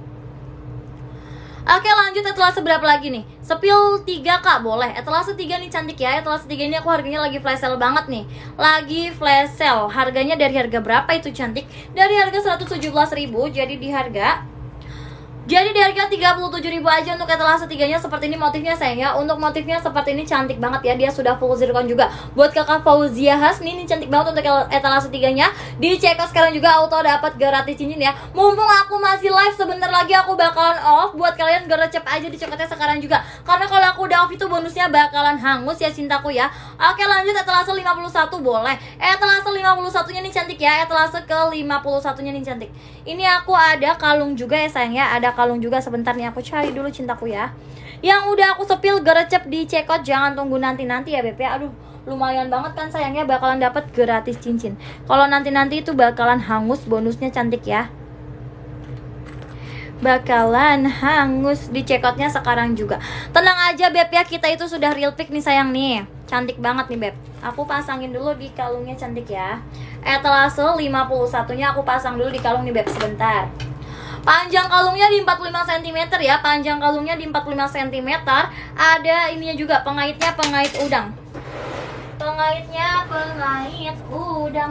Oke lanjut, etalase berapa lagi nih? Sepil tiga kak, boleh. Etalase tiga nih cantik ya. Etalase tiga ini aku harganya lagi flash sale banget nih. Lagi flash sale. Harganya dari harga berapa itu cantik? Dari harga seratus tujuh belas ribu jadi di harga Jadi di harga tiga puluh tujuh ribu aja untuk etalase tiga nya. Seperti ini motifnya sayang ya. Untuk motifnya seperti ini cantik banget ya. Dia sudah full zircon juga. Buat kakak Fauzia Hasni ini cantik banget untuk etalase tiga nya. Di check out sekarang juga auto dapat gratis cincin ya. Mumpung aku masih live, sebentar lagi aku bakalan off. Buat kalian gerecep aja di check outnya sekarang juga. Karena kalau aku udah off itu bonusnya bakalan hangus ya cintaku ya. Oke lanjut, etalase lima puluh satu boleh. Etalase lima puluh satu nya nih cantik ya. Etalase ke lima puluh satu nya nih cantik. Ini aku ada kalung juga ya sayang ya. Ada kalung juga, sebentar nih aku cari dulu cintaku ya. Yang udah aku sepil gerecep di check out, jangan tunggu nanti-nanti ya Beb ya. Aduh lumayan banget kan sayangnya, bakalan dapat gratis cincin. Kalau nanti-nanti itu bakalan hangus bonusnya cantik ya. Bakalan hangus di check outnya sekarang juga. Tenang aja Beb ya, kita itu sudah real pick nih sayang nih. Cantik banget nih Beb. Aku pasangin dulu di kalungnya cantik ya. Etalase lima puluh satu nya aku pasang dulu di kalung nih Beb, sebentar. Panjang kalungnya di empat puluh lima sentimeter ya. Panjang kalungnya di empat puluh lima sentimeter. Ada ininya juga, pengaitnya pengait udang. Pengaitnya pengait udang.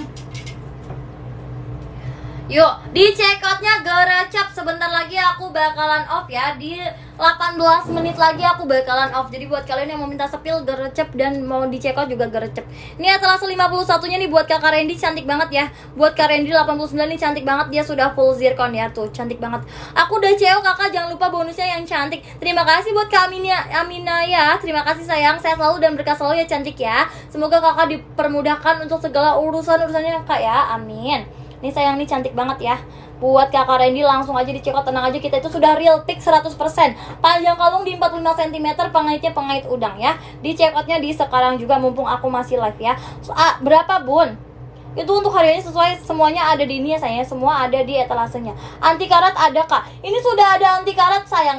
Yuk, di check outnya gerecep. Sebentar lagi aku bakalan off ya. Di delapan belas menit lagi aku bakalan off. Jadi buat kalian yang mau minta sepil gerecep dan mau di check out juga gerecep. Ini etalase lima puluh satu nya nih buat kakak Randy, cantik banget ya. Buat kak Randy delapan puluh sembilan nih cantik banget. Dia sudah full zircon ya, tuh cantik banget. Aku udah C O kakak, jangan lupa bonusnya yang cantik. Terima kasih buat kak Aminia, Amina ya. Terima kasih sayang, sehat selalu dan berkah selalu ya cantik ya. Semoga kakak dipermudahkan untuk segala urusan-urusannya kak ya, amin. Ini sayang nih cantik banget ya. Buat kakak Randy langsung aja di check out, tenang aja, kita itu sudah real pick seratus persen. Panjang kalung di empat puluh lima sentimeter, pengaitnya pengait udang ya. Di check outnya di sekarang juga mumpung aku masih live ya. So, ah, berapa bun? Itu untuk harganya sesuai, semuanya ada di ini ya sayang, semua ada di etalasenya. Anti karat ada kak? Ini sudah ada anti karat sayang ya.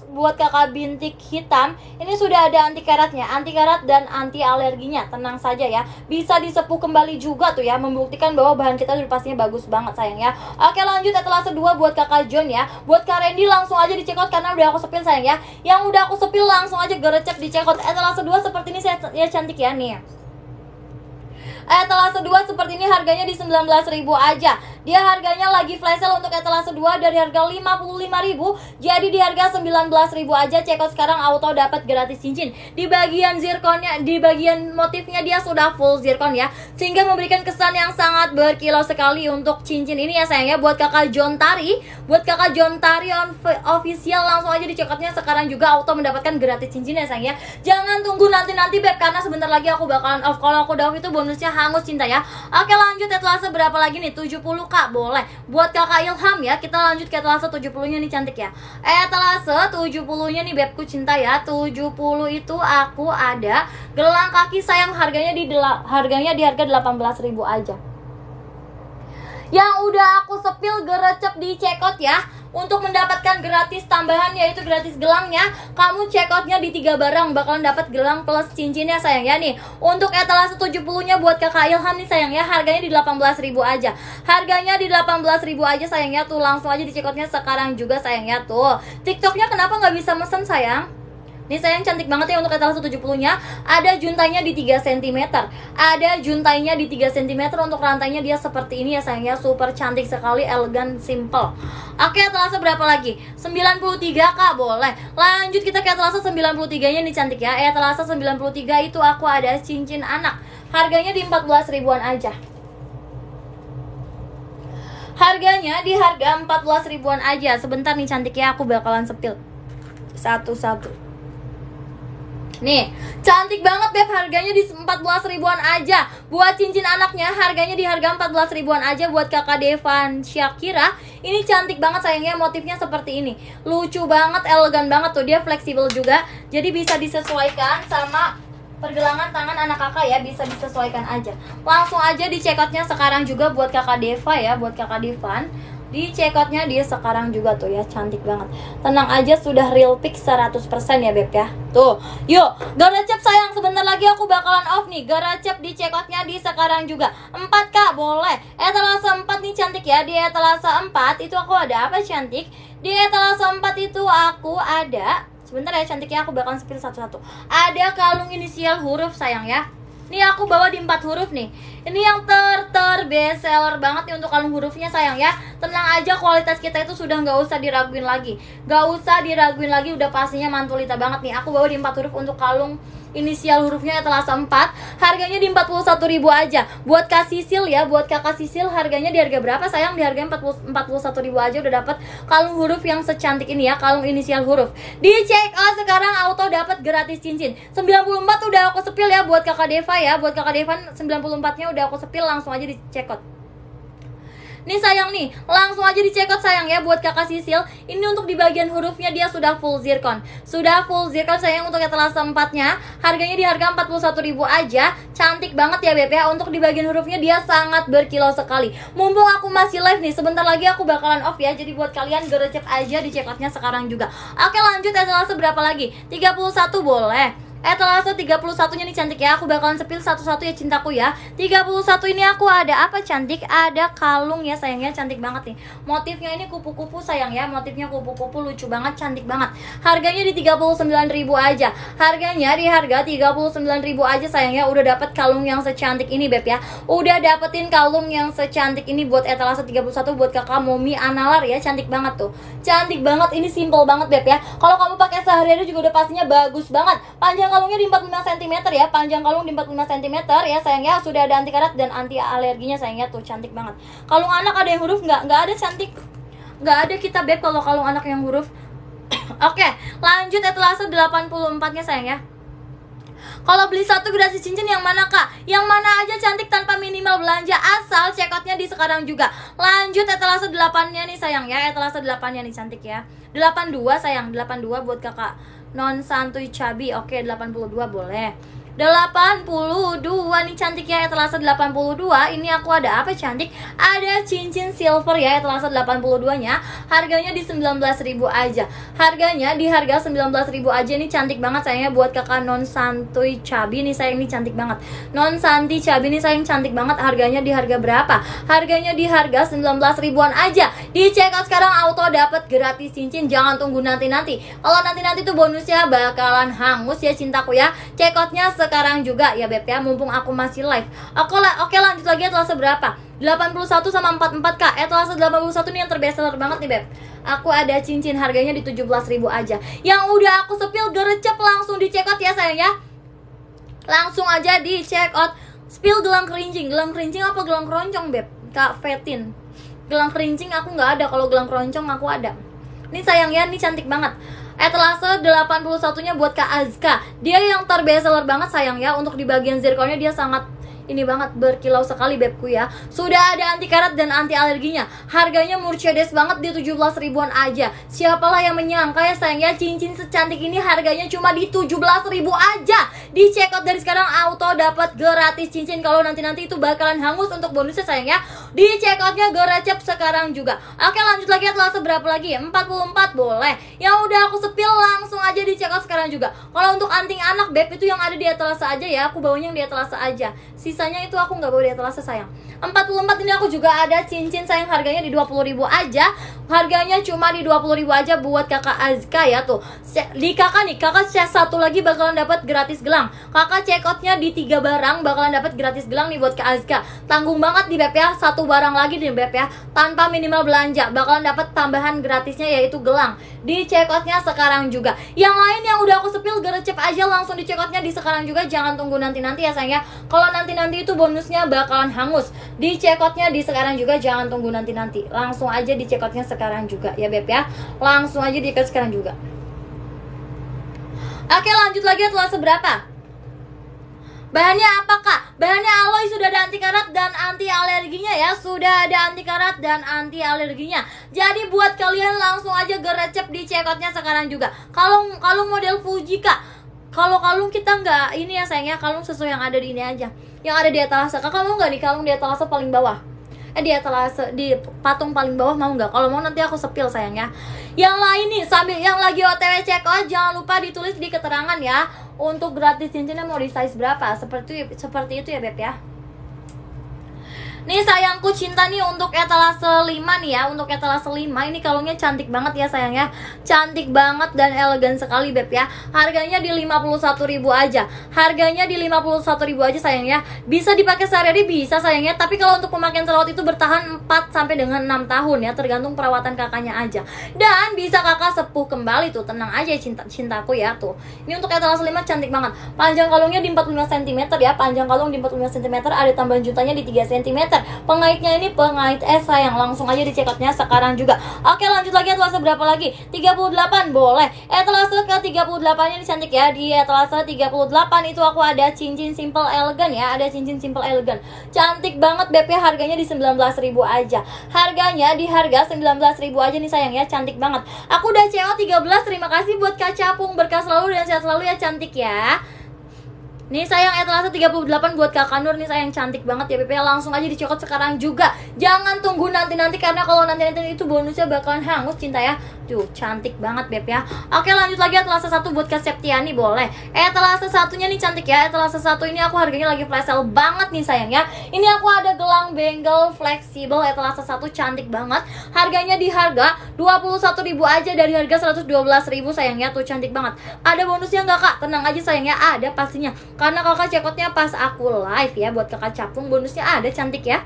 buat kakak bintik hitam, ini sudah ada anti karatnya, anti karat dan anti alerginya. Tenang saja ya, bisa disepuh kembali juga tuh ya, membuktikan bahwa bahan kita udah pastinya bagus banget sayang ya. Oke, lanjut etalase dua buat kakak John ya. Buat kak Randy langsung aja dicekot karena udah aku sepil sayang ya. Yang udah aku sepil langsung aja gerecep dicekot. Etalase dua seperti ini saya ya, cantik ya nih. Etalase dua seperti ini harganya di sembilan belas ribu aja. Dia harganya lagi flash sale untuk etalase dua dari harga lima puluh lima ribu jadi di harga sembilan belas ribu aja. Cekot sekarang auto dapat gratis cincin. Di bagian zirkonnya, di bagian motifnya dia sudah full zirkon ya, sehingga memberikan kesan yang sangat berkilau sekali untuk cincin ini ya sayang ya. Buat kakak John Tari, buat kakak John Tari on official langsung aja dicekotnya sekarang juga auto mendapatkan gratis cincin ya sayang ya. Jangan tunggu nanti-nanti beb, karena sebentar lagi aku bakalan off. Kalau aku udah off itu bonusnya hangus cinta ya. Oke, lanjut etalase berapa lagi nih? tujuh puluh kak, boleh. Buat kakak Ilham ya, kita lanjut ke etalase tujuh puluh nya nih cantik ya. Etalase tujuh puluh nya nih bebku cinta ya. tujuh puluh itu aku ada gelang kaki sayang, harganya di harganya di harga delapan belas ribu aja. Yang udah aku sepil gerecep di cekot ya. Untuk mendapatkan gratis tambahan yaitu gratis gelangnya, kamu cekotnya di tiga barang bakalan dapat gelang plus cincinnya sayang ya nih. Untuk etalase tujuh puluh nya buat kakak Ilham nih sayang ya, harganya di delapan belas ribu aja. Harganya di delapan belas ribu aja sayang ya, tuh langsung aja dicekotnya sekarang juga sayang ya. Tuh TikToknya kenapa nggak bisa mesen sayang? Ini sayang cantik banget ya. Untuk etalase tujuh puluh nya ada juntainya di tiga sentimeter. Ada juntainya di tiga sentimeter. Untuk rantainya dia seperti ini ya sayang ya. Super cantik sekali, elegan, simple. Oke, etalase berapa lagi? sembilan puluh tiga kak, boleh. Lanjut kita ke etalase sembilan puluh tiga nya nih cantik ya. Etalase sembilan puluh tiga itu aku ada cincin anak. Harganya di empat belas ribuan aja. Harganya di harga empat belas ribuan aja. Sebentar nih cantik ya, aku bakalan sepil satu-satu. Nih, cantik banget beb, harganya di empat belas ribuan aja. Buat cincin anaknya harganya di harga empat belas ribuan aja. Buat kakak Devan Syakira, ini cantik banget sayangnya, motifnya seperti ini. Lucu banget, elegan banget tuh, dia fleksibel juga. Jadi bisa disesuaikan sama pergelangan tangan anak kakak ya, bisa disesuaikan aja. Langsung aja dicekotnya sekarang juga buat kakak Deva ya, buat kakak Devan. Di cekotnya dia sekarang juga tuh ya, cantik banget. Tenang aja, sudah real pick seratus persen ya beb ya. Tuh, yuk gerecep sayang, sebentar lagi aku bakalan off nih. Gerecep di cekotnya di sekarang juga empat kak, boleh. Etalase empat nih cantik ya. Di etalase empat itu aku ada apa cantik? Di etalase empat itu aku ada, sebentar ya cantik ya, aku bakalan spill satu-satu. Ada kalung inisial huruf sayang ya. Ini aku bawa di empat huruf nih. Ini yang ter ter best seller banget nih untuk kalung hurufnya sayang ya. Tenang aja, kualitas kita itu sudah nggak usah diraguin lagi. Nggak usah diraguin lagi, udah pastinya mantulita banget nih. Aku bawa di empat huruf untuk kalung inisial hurufnya etalase empat. Harganya di empat puluh satu ribu aja. Buat Kak Sisil ya, buat kakak Sisil harganya di harga berapa sayang? Di harga empat puluh satu ribu aja udah dapat kalung huruf yang secantik ini ya, kalung inisial huruf. Di check out sekarang auto dapat gratis cincin. sembilan puluh empat udah aku sepil ya buat kakak Deva ya. Buat kakak Devan sembilan puluh empat nya udah aku sepil, langsung aja di check out. Nih sayang nih, langsung aja dicekot sayang ya buat kakak Sisil. Ini untuk di bagian hurufnya dia sudah full zircon. Sudah full zircon sayang untuk etalase empat nya. Harganya di harga empat puluh satu ribu aja. Cantik banget ya beb ya. Untuk di bagian hurufnya dia sangat berkilau sekali. Mumpung aku masih live nih, sebentar lagi aku bakalan off ya. Jadi buat kalian gerecep aja dicekotnya sekarang juga. Oke, lanjut etalase berapa lagi? tiga puluh satu boleh. Etalase tiga puluh satu nya nih cantik ya. Aku bakalan sepil satu-satu ya cintaku ya. tiga puluh satu ini aku ada apa cantik? Ada kalung ya sayangnya, cantik banget nih. Motifnya ini kupu-kupu sayang ya. Motifnya kupu-kupu, lucu banget, cantik banget. Harganya di tiga puluh sembilan ribu aja. Harganya di harga tiga puluh sembilan ribu aja sayangnya. Udah dapet kalung yang secantik ini beb ya. Udah dapetin kalung yang secantik ini buat etalase tiga puluh satu buat kakak Momi Analar ya. Cantik banget tuh. Cantik banget, ini simple banget beb ya. Kalau kamu pakai sehari-hari juga udah pastinya bagus banget. Panjang kalungnya di empat puluh lima sentimeter ya. Panjang kalung di empat puluh lima sentimeter ya sayangnya. Sudah ada anti karat dan anti alerginya sayangnya tuh, cantik banget. Kalung anak ada yang huruf nggak? Nggak ada cantik. Nggak ada kita beb kalau kalung anak yang huruf. Oke, lanjut etalase delapan puluh empat nya sayang ya. Kalau beli satu gratis cincin yang mana kak? Yang mana aja cantik tanpa minimal belanja, asal checkoutnya di sekarang juga. Lanjut etalase delapan nya nih sayang ya. Etalase delapan nya nih cantik ya. delapan puluh dua sayang, delapan puluh dua buat kakak non santuy cabi. Oke, delapan puluh dua boleh. delapan puluh dua nih cantik ya, etalase delapan puluh dua. Ini aku ada apa cantik? Ada cincin silver ya, etalase delapan puluh dua nya. Harganya di sembilan belas ribu aja. Harganya di harga sembilan belas ribu aja. Ini cantik banget sayangnya buat kakak non santuy cabi nih sayang, ini cantik banget. Non santi cabi nih sayang, cantik banget. Harganya di harga berapa? Harganya di harga sembilan belas ribuan aja. Di check out sekarang auto dapat gratis cincin. Jangan tunggu nanti-nanti. Kalau nanti-nanti tuh bonusnya bakalan hangus ya cintaku ya. Check outnya sekarang juga ya beb ya, mumpung aku masih live. Oke lah, oke lanjut lagi, etalase berapa? delapan puluh satu sama empat puluh empat kak. Etalase delapan puluh satu nih yang terbestseller banget nih beb. Aku ada cincin harganya di tujuh belas ribu aja. Yang udah aku sepil gercep langsung di check out ya sayang ya. Langsung aja di check out. Spill gelang kerincing. Gelang kerincing apa gelang keroncong beb? Kak Fetin. Gelang kerincing aku nggak ada, kalau gelang keroncong aku ada. Ini sayang ya, ini cantik banget. Etalase delapan puluh satu nya buat Kak Azka. Dia yang terbestseller banget sayang ya. Untuk di bagian zirkonnya dia sangat ini banget, berkilau sekali bebku ya. Sudah ada anti karat dan anti alerginya. Harganya Mercedes banget di tujuh belas ribuan aja. Siapalah yang menyangka ya sayang ya, cincin secantik ini harganya cuma di tujuh belas ribu aja. Di check out dari sekarang auto dapat gratis cincin. Kalau nanti-nanti itu bakalan hangus untuk bonusnya sayang ya. Di check outnya geracep sekarang juga. Oke lanjut lagi, etalase berapa lagi? empat puluh empat boleh. Yang udah aku sepil langsung aja di check out sekarang juga. Kalau untuk anting anak beb itu yang ada di etalase aja ya. Aku bawanya yang di etalase aja. Sisanya itu aku nggak bawa di etalase sayang. Empat puluh empat ini aku juga ada cincin sayang, harganya di dua puluh ribu aja. Harganya cuma di dua puluh ribu aja buat kakak Azka ya tuh. Di kakak nih, kakak cek satu lagi bakalan dapat gratis gelang. Kakak check outnya di tiga barang bakalan dapat gratis gelang nih buat Kak Azka. Tanggung banget di beb ya, satu barang lagi di beb ya. Tanpa minimal belanja bakalan dapat tambahan gratisnya yaitu gelang. Di check outnya sekarang juga. Yang lain yang udah aku sepil gercep aja langsung di check outnya di sekarang juga. Jangan tunggu nanti-nanti ya sayang ya. Kalau nanti-nanti itu bonusnya bakalan hangus. Di check outnya di sekarang juga, jangan tunggu nanti-nanti. Langsung aja di check outnya sekarang juga ya beb ya. Langsung aja di check out sekarang juga. Oke lanjut lagi, etalase berapa? Bahannya apa kak? Bahannya alloy, sudah ada anti karat dan anti alerginya ya. Sudah ada anti karat dan anti alerginya. Jadi buat kalian langsung aja gercep di check outnya sekarang juga. Kalau kalau model Fuji kak, kalau kalung kita nggak ini ya sayangnya, kalung sesuai yang ada di ini aja, yang ada di etalase. Kakak mau nggak nih kalung di etalase paling bawah? Eh di etalase, di patung paling bawah mau nggak? Kalau mau nanti aku sepil sayangnya. Yang lain nih sambil yang lagi O T W check out, jangan lupa ditulis di keterangan ya. Untuk gratis cincinnya mau di size berapa? Seperti seperti itu ya beb ya. Nih sayangku cinta nih untuk etalase lima nih ya. Untuk etalase lima ini kalungnya cantik banget ya sayangnya. Cantik banget dan elegan sekali beb ya. Harganya di lima puluh satu ribu aja. Harganya di lima puluh satu ribu aja sayangnya. Bisa dipakai sehari-hari bisa sayangnya. Tapi kalau untuk pemakaian selawat itu bertahan empat sampai dengan enam tahun ya. Tergantung perawatan kakaknya aja. Dan bisa kakak sepuh kembali tuh. Tenang aja cinta cintaku ya tuh. Ini untuk etalase lima cantik banget. Panjang kalungnya di empat puluh lima sentimeter ya. Panjang kalung di empat puluh lima sentimeter. Ada tambahan jutanya di tiga sentimeter. Pengaitnya ini pengait es sayang. Langsung aja di check outnya sekarang juga. Oke lanjut lagi, etalase berapa lagi? tiga puluh delapan boleh. Etalase ke tiga puluh delapan nya ini cantik ya. Di etalase tiga puluh delapan itu aku ada cincin simple elegan ya. Ada cincin simple elegan. Cantik banget beb ya. Harganya di sembilan belas ribu aja. Harganya di harga sembilan belas ribu aja nih sayang ya. Cantik banget. Aku udah C O tiga belas. Terima kasih buat Kak Capung. Berkah selalu dan sehat selalu ya cantik ya. Nih sayang, etalase tiga puluh delapan buat Kakak Nur nih sayang, cantik banget ya Beb ya. Langsung aja dicokot sekarang juga. Jangan tunggu nanti-nanti karena kalau nanti-nanti itu bonusnya bakalan hangus cinta ya. Tuh, cantik banget Beb ya. Oke, lanjut lagi etalase satu buat Kak Septiani boleh. Etalase satunya nih cantik ya. Etalase satu ini aku harganya lagi flash sale banget nih sayang ya. Ini aku ada gelang bengal fleksibel etalase satu cantik banget. Harganya di harga dua puluh satu ribu aja dari harga seratus dua belas ribu sayang ya. Tuh cantik banget. Ada bonusnya nggak Kak? Tenang aja sayang ya, ada pastinya. Karena kakak cekotnya pas aku live ya. Buat kakak capung bonusnya ada cantik ya.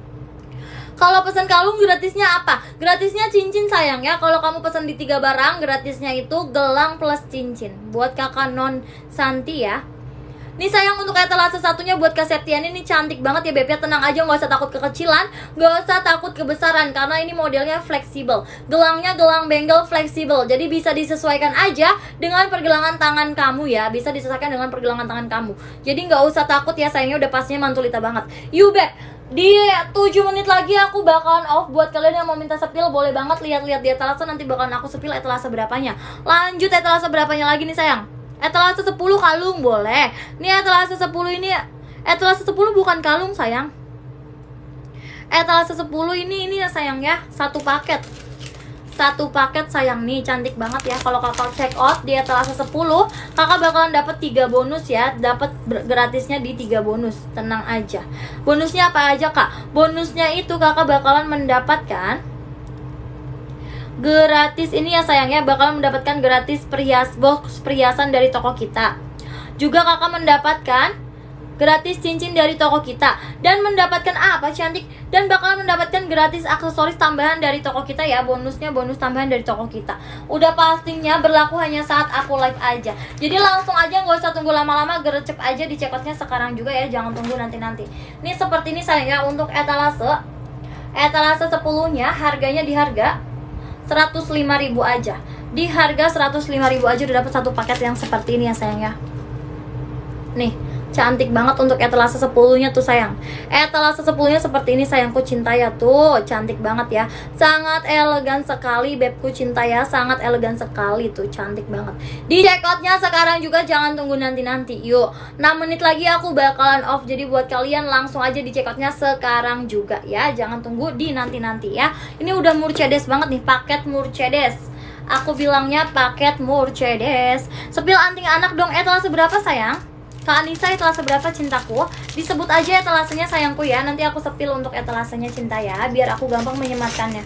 Kalau pesan kalung gratisnya apa? Gratisnya cincin sayang ya. Kalau kamu pesan di tiga barang, gratisnya itu gelang plus cincin. Buat kakak non Santi ya. Nih sayang, untuk etalase satunya buat Kak Septiani ini cantik banget ya Beb ya. Tenang aja, nggak usah takut kekecilan, nggak usah takut kebesaran, karena ini modelnya fleksibel. Gelangnya gelang bengal fleksibel, jadi bisa disesuaikan aja dengan pergelangan tangan kamu ya. Bisa disesuaikan dengan pergelangan tangan kamu. Jadi nggak usah takut ya sayangnya, udah pastinya mantulita banget. You Beb, di tujuh menit lagi aku bakalan off. Buat kalian yang mau minta sepil boleh banget lihat-lihat di etalase, nanti bakalan aku sepil etalase berapanya. Lanjut etalase berapanya lagi nih sayang. Etalase sepuluh kalung boleh. Nih etalase sepuluh ini, etalase sepuluh bukan kalung sayang. Etalase sepuluh ini ini ya sayang ya, satu paket. Satu paket sayang nih, cantik banget ya. Kalau kakak check out di etalase sepuluh, kakak bakalan dapat tiga bonus ya. Dapat gratisnya di tiga bonus. Tenang aja. Bonusnya apa aja kak? Bonusnya itu kakak bakalan mendapatkan gratis ini ya sayang ya, bakalan mendapatkan gratis perhias box perhiasan dari toko kita. Juga kakak mendapatkan gratis cincin dari toko kita. Dan mendapatkan apa cantik? Dan bakalan mendapatkan gratis aksesoris tambahan dari toko kita ya. Bonusnya bonus tambahan dari toko kita. Udah pastinya berlaku hanya saat aku live aja. Jadi langsung aja, nggak usah tunggu lama-lama, gercep aja di checkoutnya sekarang juga ya. Jangan tunggu nanti-nanti. Ini seperti ini sayang ya, untuk etalase Etalase sepuluh-nya harganya di harga seratus lima ribu aja. Di harga seratus lima ribu aja udah dapat satu paket yang seperti ini ya sayang ya. Nih, cantik banget untuk etalase sepuluh-nya tuh sayang. Etalase sepuluh-nya seperti ini sayangku cinta ya tuh. Cantik banget ya. Sangat elegan sekali bebku cinta ya. Sangat elegan sekali tuh. Cantik banget. Di checkoutnya sekarang juga, jangan tunggu nanti-nanti. Yuk, enam menit lagi aku bakalan off. Jadi buat kalian langsung aja di checkoutnya sekarang juga ya. Jangan tunggu di nanti-nanti ya. Ini udah Mercedes banget nih. Paket Mercedes. Aku bilangnya paket Mercedes. Sepil anting anak dong. Etalase berapa sayang? Kak Anissa, etalase berapa cintaku? Disebut aja etalasenya sayangku ya. Nanti aku sepil untuk etalasenya cinta ya, biar aku gampang menyematkannya.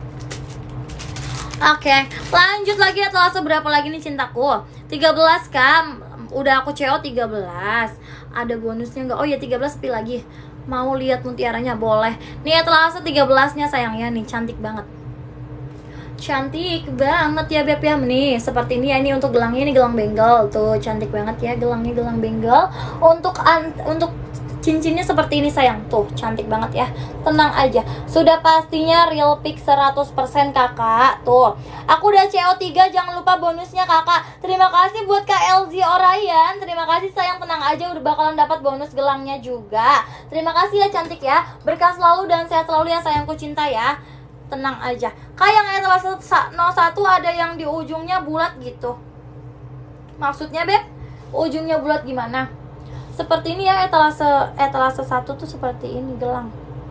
Oke, lanjut lagi. Etalase berapa lagi nih cintaku? tiga belas kan? Udah aku C O tiga belas. Ada bonusnya nggak? Oh ya, tiga belas sepil lagi. Mau lihat mutiaranya? Boleh. Nih etalase tiga belas-nya sayang ya. Nih cantik banget. Cantik banget ya beb ya. Nih seperti ini ya. Ini untuk gelangnya, ini gelang benggel tuh. Cantik banget ya gelangnya, gelang benggel. Untuk an untuk cincinnya seperti ini sayang. Tuh cantik banget ya. Tenang aja, sudah pastinya real pick seratus persen kakak. Tuh aku udah C O tiga. Jangan lupa bonusnya kakak. Terima kasih buat Kak L Z Orion. Terima kasih sayang, tenang aja, udah bakalan dapat bonus gelangnya juga. Terima kasih ya cantik ya. Berkah selalu dan sehat selalu ya sayangku cinta ya. Tenang aja. Kayak yang etalase nol satu ada yang di ujungnya bulat gitu. Maksudnya beb, ujungnya bulat gimana? Seperti ini ya etalase etalase satu tuh seperti ini gelang.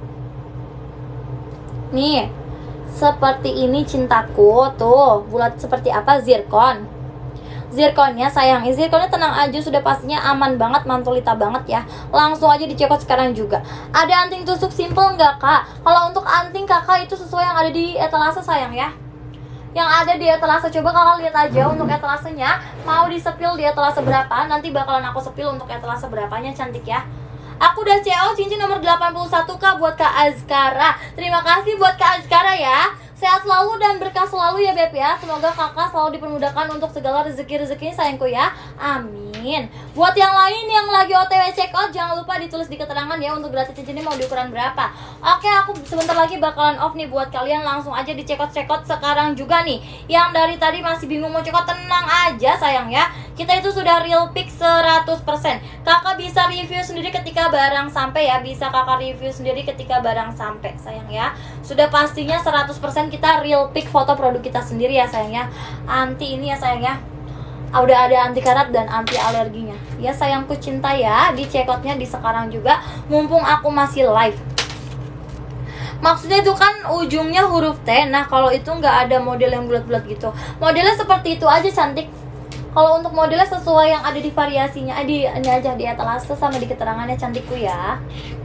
Nih, seperti ini cintaku. Tuh, bulat seperti apa? Zirkon. Zirkonnya sayang, zirkonnya tenang aja, sudah pastinya aman banget, mantulita banget ya. Langsung aja dicekot sekarang juga. Ada anting tusuk simple nggak kak? Kalau untuk anting kakak itu sesuai yang ada di etalase sayang ya. Yang ada di etalase, coba kakak lihat aja untuk etalasenya. Mau disepil di etalase berapa? Nanti bakalan aku sepil untuk etalase berapanya cantik ya. Aku udah C O cincin nomor delapan puluh satu kak buat Kak Azkara. Terima kasih buat Kak Azkara ya. Sehat selalu dan berkah selalu ya beb ya. Semoga kakak selalu dipermudahkan untuk segala rezeki-rezekinya sayangku ya. Amin. Buat yang lain yang lagi O T W check out, jangan lupa ditulis di keterangan ya untuk gratis cincinnya mau di ukuran berapa. Oke, aku sebentar lagi bakalan off nih. Buat kalian langsung aja di check out check out sekarang juga nih. Yang dari tadi masih bingung mau check out, tenang aja sayang ya. Kita itu sudah real pick seratus persen. Kakak bisa review sendiri ketika barang sampai ya. Bisa kakak review sendiri ketika barang sampai sayang ya. Sudah pastinya seratus persen kita real pick foto produk kita sendiri ya sayang ya. Anti ini ya sayang ya. Udah ada anti karat dan anti alerginya. Ya sayangku cinta ya. Di checkoutnya di sekarang juga, mumpung aku masih live. Maksudnya itu kan ujungnya huruf T. Nah kalau itu nggak ada model yang bulat-bulat gitu. Modelnya seperti itu aja cantik. Kalau untuk modelnya sesuai yang ada di variasinya, di ini aja di etalase sama di keterangannya cantikku ya.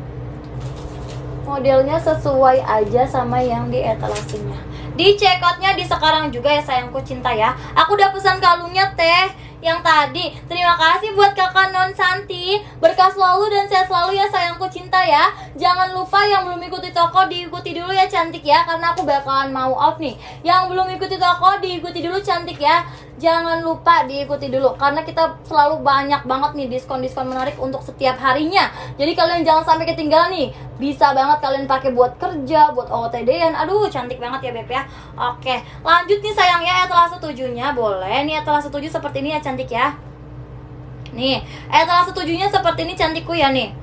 Modelnya sesuai aja sama yang di etalasenya. Di checkoutnya di sekarang juga ya sayangku cinta ya. Aku udah pesan kalungnya teh yang tadi. Terima kasih buat kakak Non Santi. Berkah selalu dan sehat selalu ya sayangku cinta ya. Jangan lupa yang belum ikuti toko diikuti dulu ya cantik ya. Karena aku bakalan mau off nih. Yang belum ikuti toko diikuti dulu cantik ya. Jangan lupa diikuti dulu, karena kita selalu banyak banget nih diskon-diskon menarik untuk setiap harinya. Jadi kalian jangan sampai ketinggalan nih. Bisa banget kalian pakai buat kerja, buat O T D-an. Aduh, cantik banget ya beb ya. Oke, lanjut nih sayang ya, etalase tujuh-nya boleh. Nih etalase tujuh seperti ini ya cantik ya. Nih, etalase tujuh-nya seperti ini cantikku ya nih.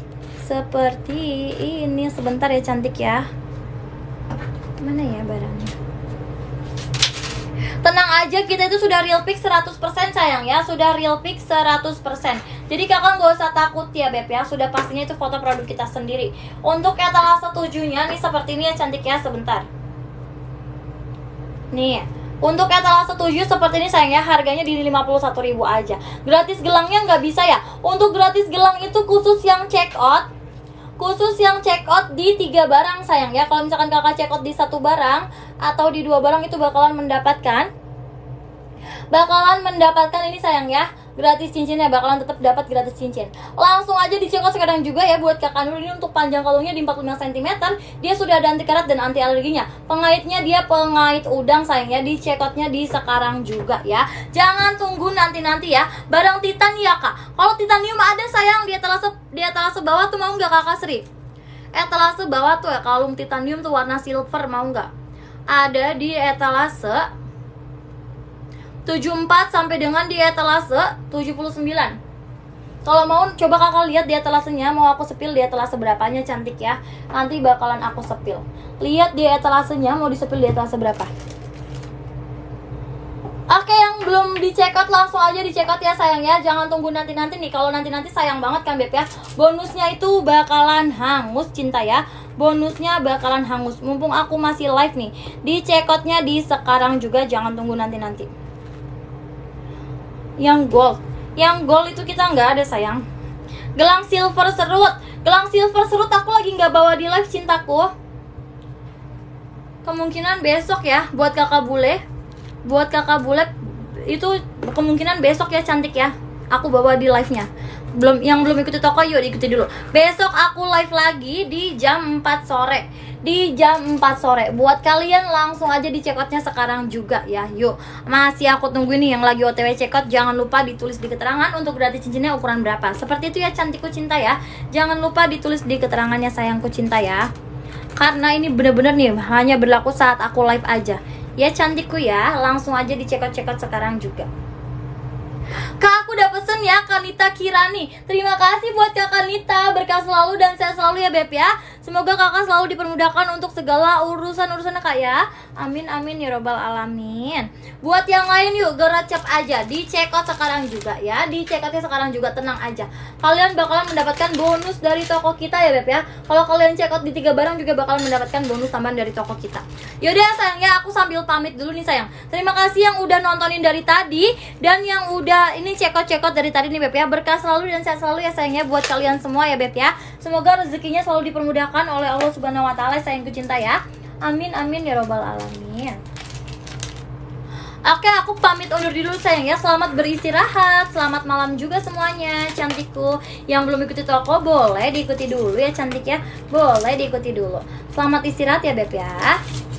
Seperti ini, sebentar ya cantik ya. Mana ya barangnya? Tenang aja, kita itu sudah real pick seratus persen sayang ya. Sudah real pick seratus persen. Jadi kakak nggak usah takut ya Beb ya. Sudah pastinya itu foto produk kita sendiri. Untuk etalase tujuhnya nih seperti ini ya cantik ya. Sebentar. Nih, untuk etalase tujuh seperti ini sayang ya. Harganya di lima puluh satu ribu aja. Gratis gelangnya nggak bisa ya. Untuk gratis gelang itu khusus yang check out. Khusus yang check out di tiga barang sayang ya. Kalau misalkan kakak check out di satu barang atau di dua barang itu bakalan mendapatkan Bakalan mendapatkan ini sayang ya, gratis cincinnya, bakalan tetap dapat gratis cincin. Langsung aja di check out sekarang juga ya buat kakak Nur. Ini untuk panjang kalungnya di empat puluh lima sentimeter. Dia sudah ada anti karat dan anti alerginya. Pengaitnya dia pengait udang sayang ya. Di check outnya di sekarang juga ya. Jangan tunggu nanti-nanti ya. Barang titan ya kak. Kalau titanium ada sayang di etalase di etalase bawah tuh, mau nggak kakak Sri? Etalase bawah tuh ya, kalung titanium tuh warna silver, mau nggak? Ada di etalase tujuh puluh empat sampai dengan di etalase tujuh puluh sembilan. Kalau mau coba kakak lihat di etalasenya, mau aku sepil di etalase berapanya cantik ya. Nanti bakalan aku sepil. Lihat di etalasenya mau disepil di etalase berapa. Oke, yang belum di check out langsung aja di check out ya sayang ya. Jangan tunggu nanti-nanti nih. Kalau nanti-nanti sayang banget kan Beb ya. Bonusnya itu bakalan hangus cinta ya. Bonusnya bakalan hangus. Mumpung aku masih live nih. Di check outnya di sekarang juga, jangan tunggu nanti-nanti. Yang gold, yang gold itu kita nggak ada sayang. Gelang silver serut, gelang silver serut aku lagi nggak bawa di live cintaku. Kemungkinan besok ya buat kakak bule. Buat kakak bule itu kemungkinan besok ya cantik ya. Aku bawa di live nya. Belum, yang belum ikuti toko yuk diikuti dulu. Besok aku live lagi di jam empat sore. Di jam empat sore. Buat kalian langsung aja di check outnya sekarang juga ya. Yuk, masih aku tunggu nih yang lagi O T W check out. Jangan lupa ditulis di keterangan untuk gratis cincinnya ukuran berapa. Seperti itu ya cantikku cinta ya. Jangan lupa ditulis di keterangannya sayangku cinta ya. Karena ini bener-bener nih hanya berlaku saat aku live aja. Ya cantikku ya, langsung aja di check out check out sekarang juga. Kak, aku udah pesen ya, Kanita Kirani. Terima kasih buat Kak Kanita. Berkah selalu dan sehat selalu ya Beb ya. Semoga kakak selalu dipermudahkan untuk segala urusan-urusan kak ya. Amin amin ya robbal alamin. Buat yang lain yuk geracap aja. Di check out sekarang juga ya. Di check outnya sekarang juga, tenang aja. Kalian bakalan mendapatkan bonus dari toko kita ya Beb ya. Kalau kalian check out di tiga barang juga bakalan mendapatkan bonus tambahan dari toko kita. Yaudah sayang ya, aku sambil pamit dulu nih sayang. Terima kasih yang udah nontonin dari tadi. Dan yang udah ini check out check out dari tadi nih Beb ya. Berkah selalu dan sehat selalu ya sayangnya buat kalian semua ya Beb ya. Semoga rezekinya selalu dipermudahkan oleh Allah Subhanahu wa taala sayangku cinta ya. Amin amin ya robbal alamin. Oke, aku pamit undur diri dulu sayang ya. Selamat beristirahat. Selamat malam juga semuanya cantikku. Yang belum ikuti toko boleh diikuti dulu ya cantik ya. Boleh diikuti dulu. Selamat istirahat ya Beb ya.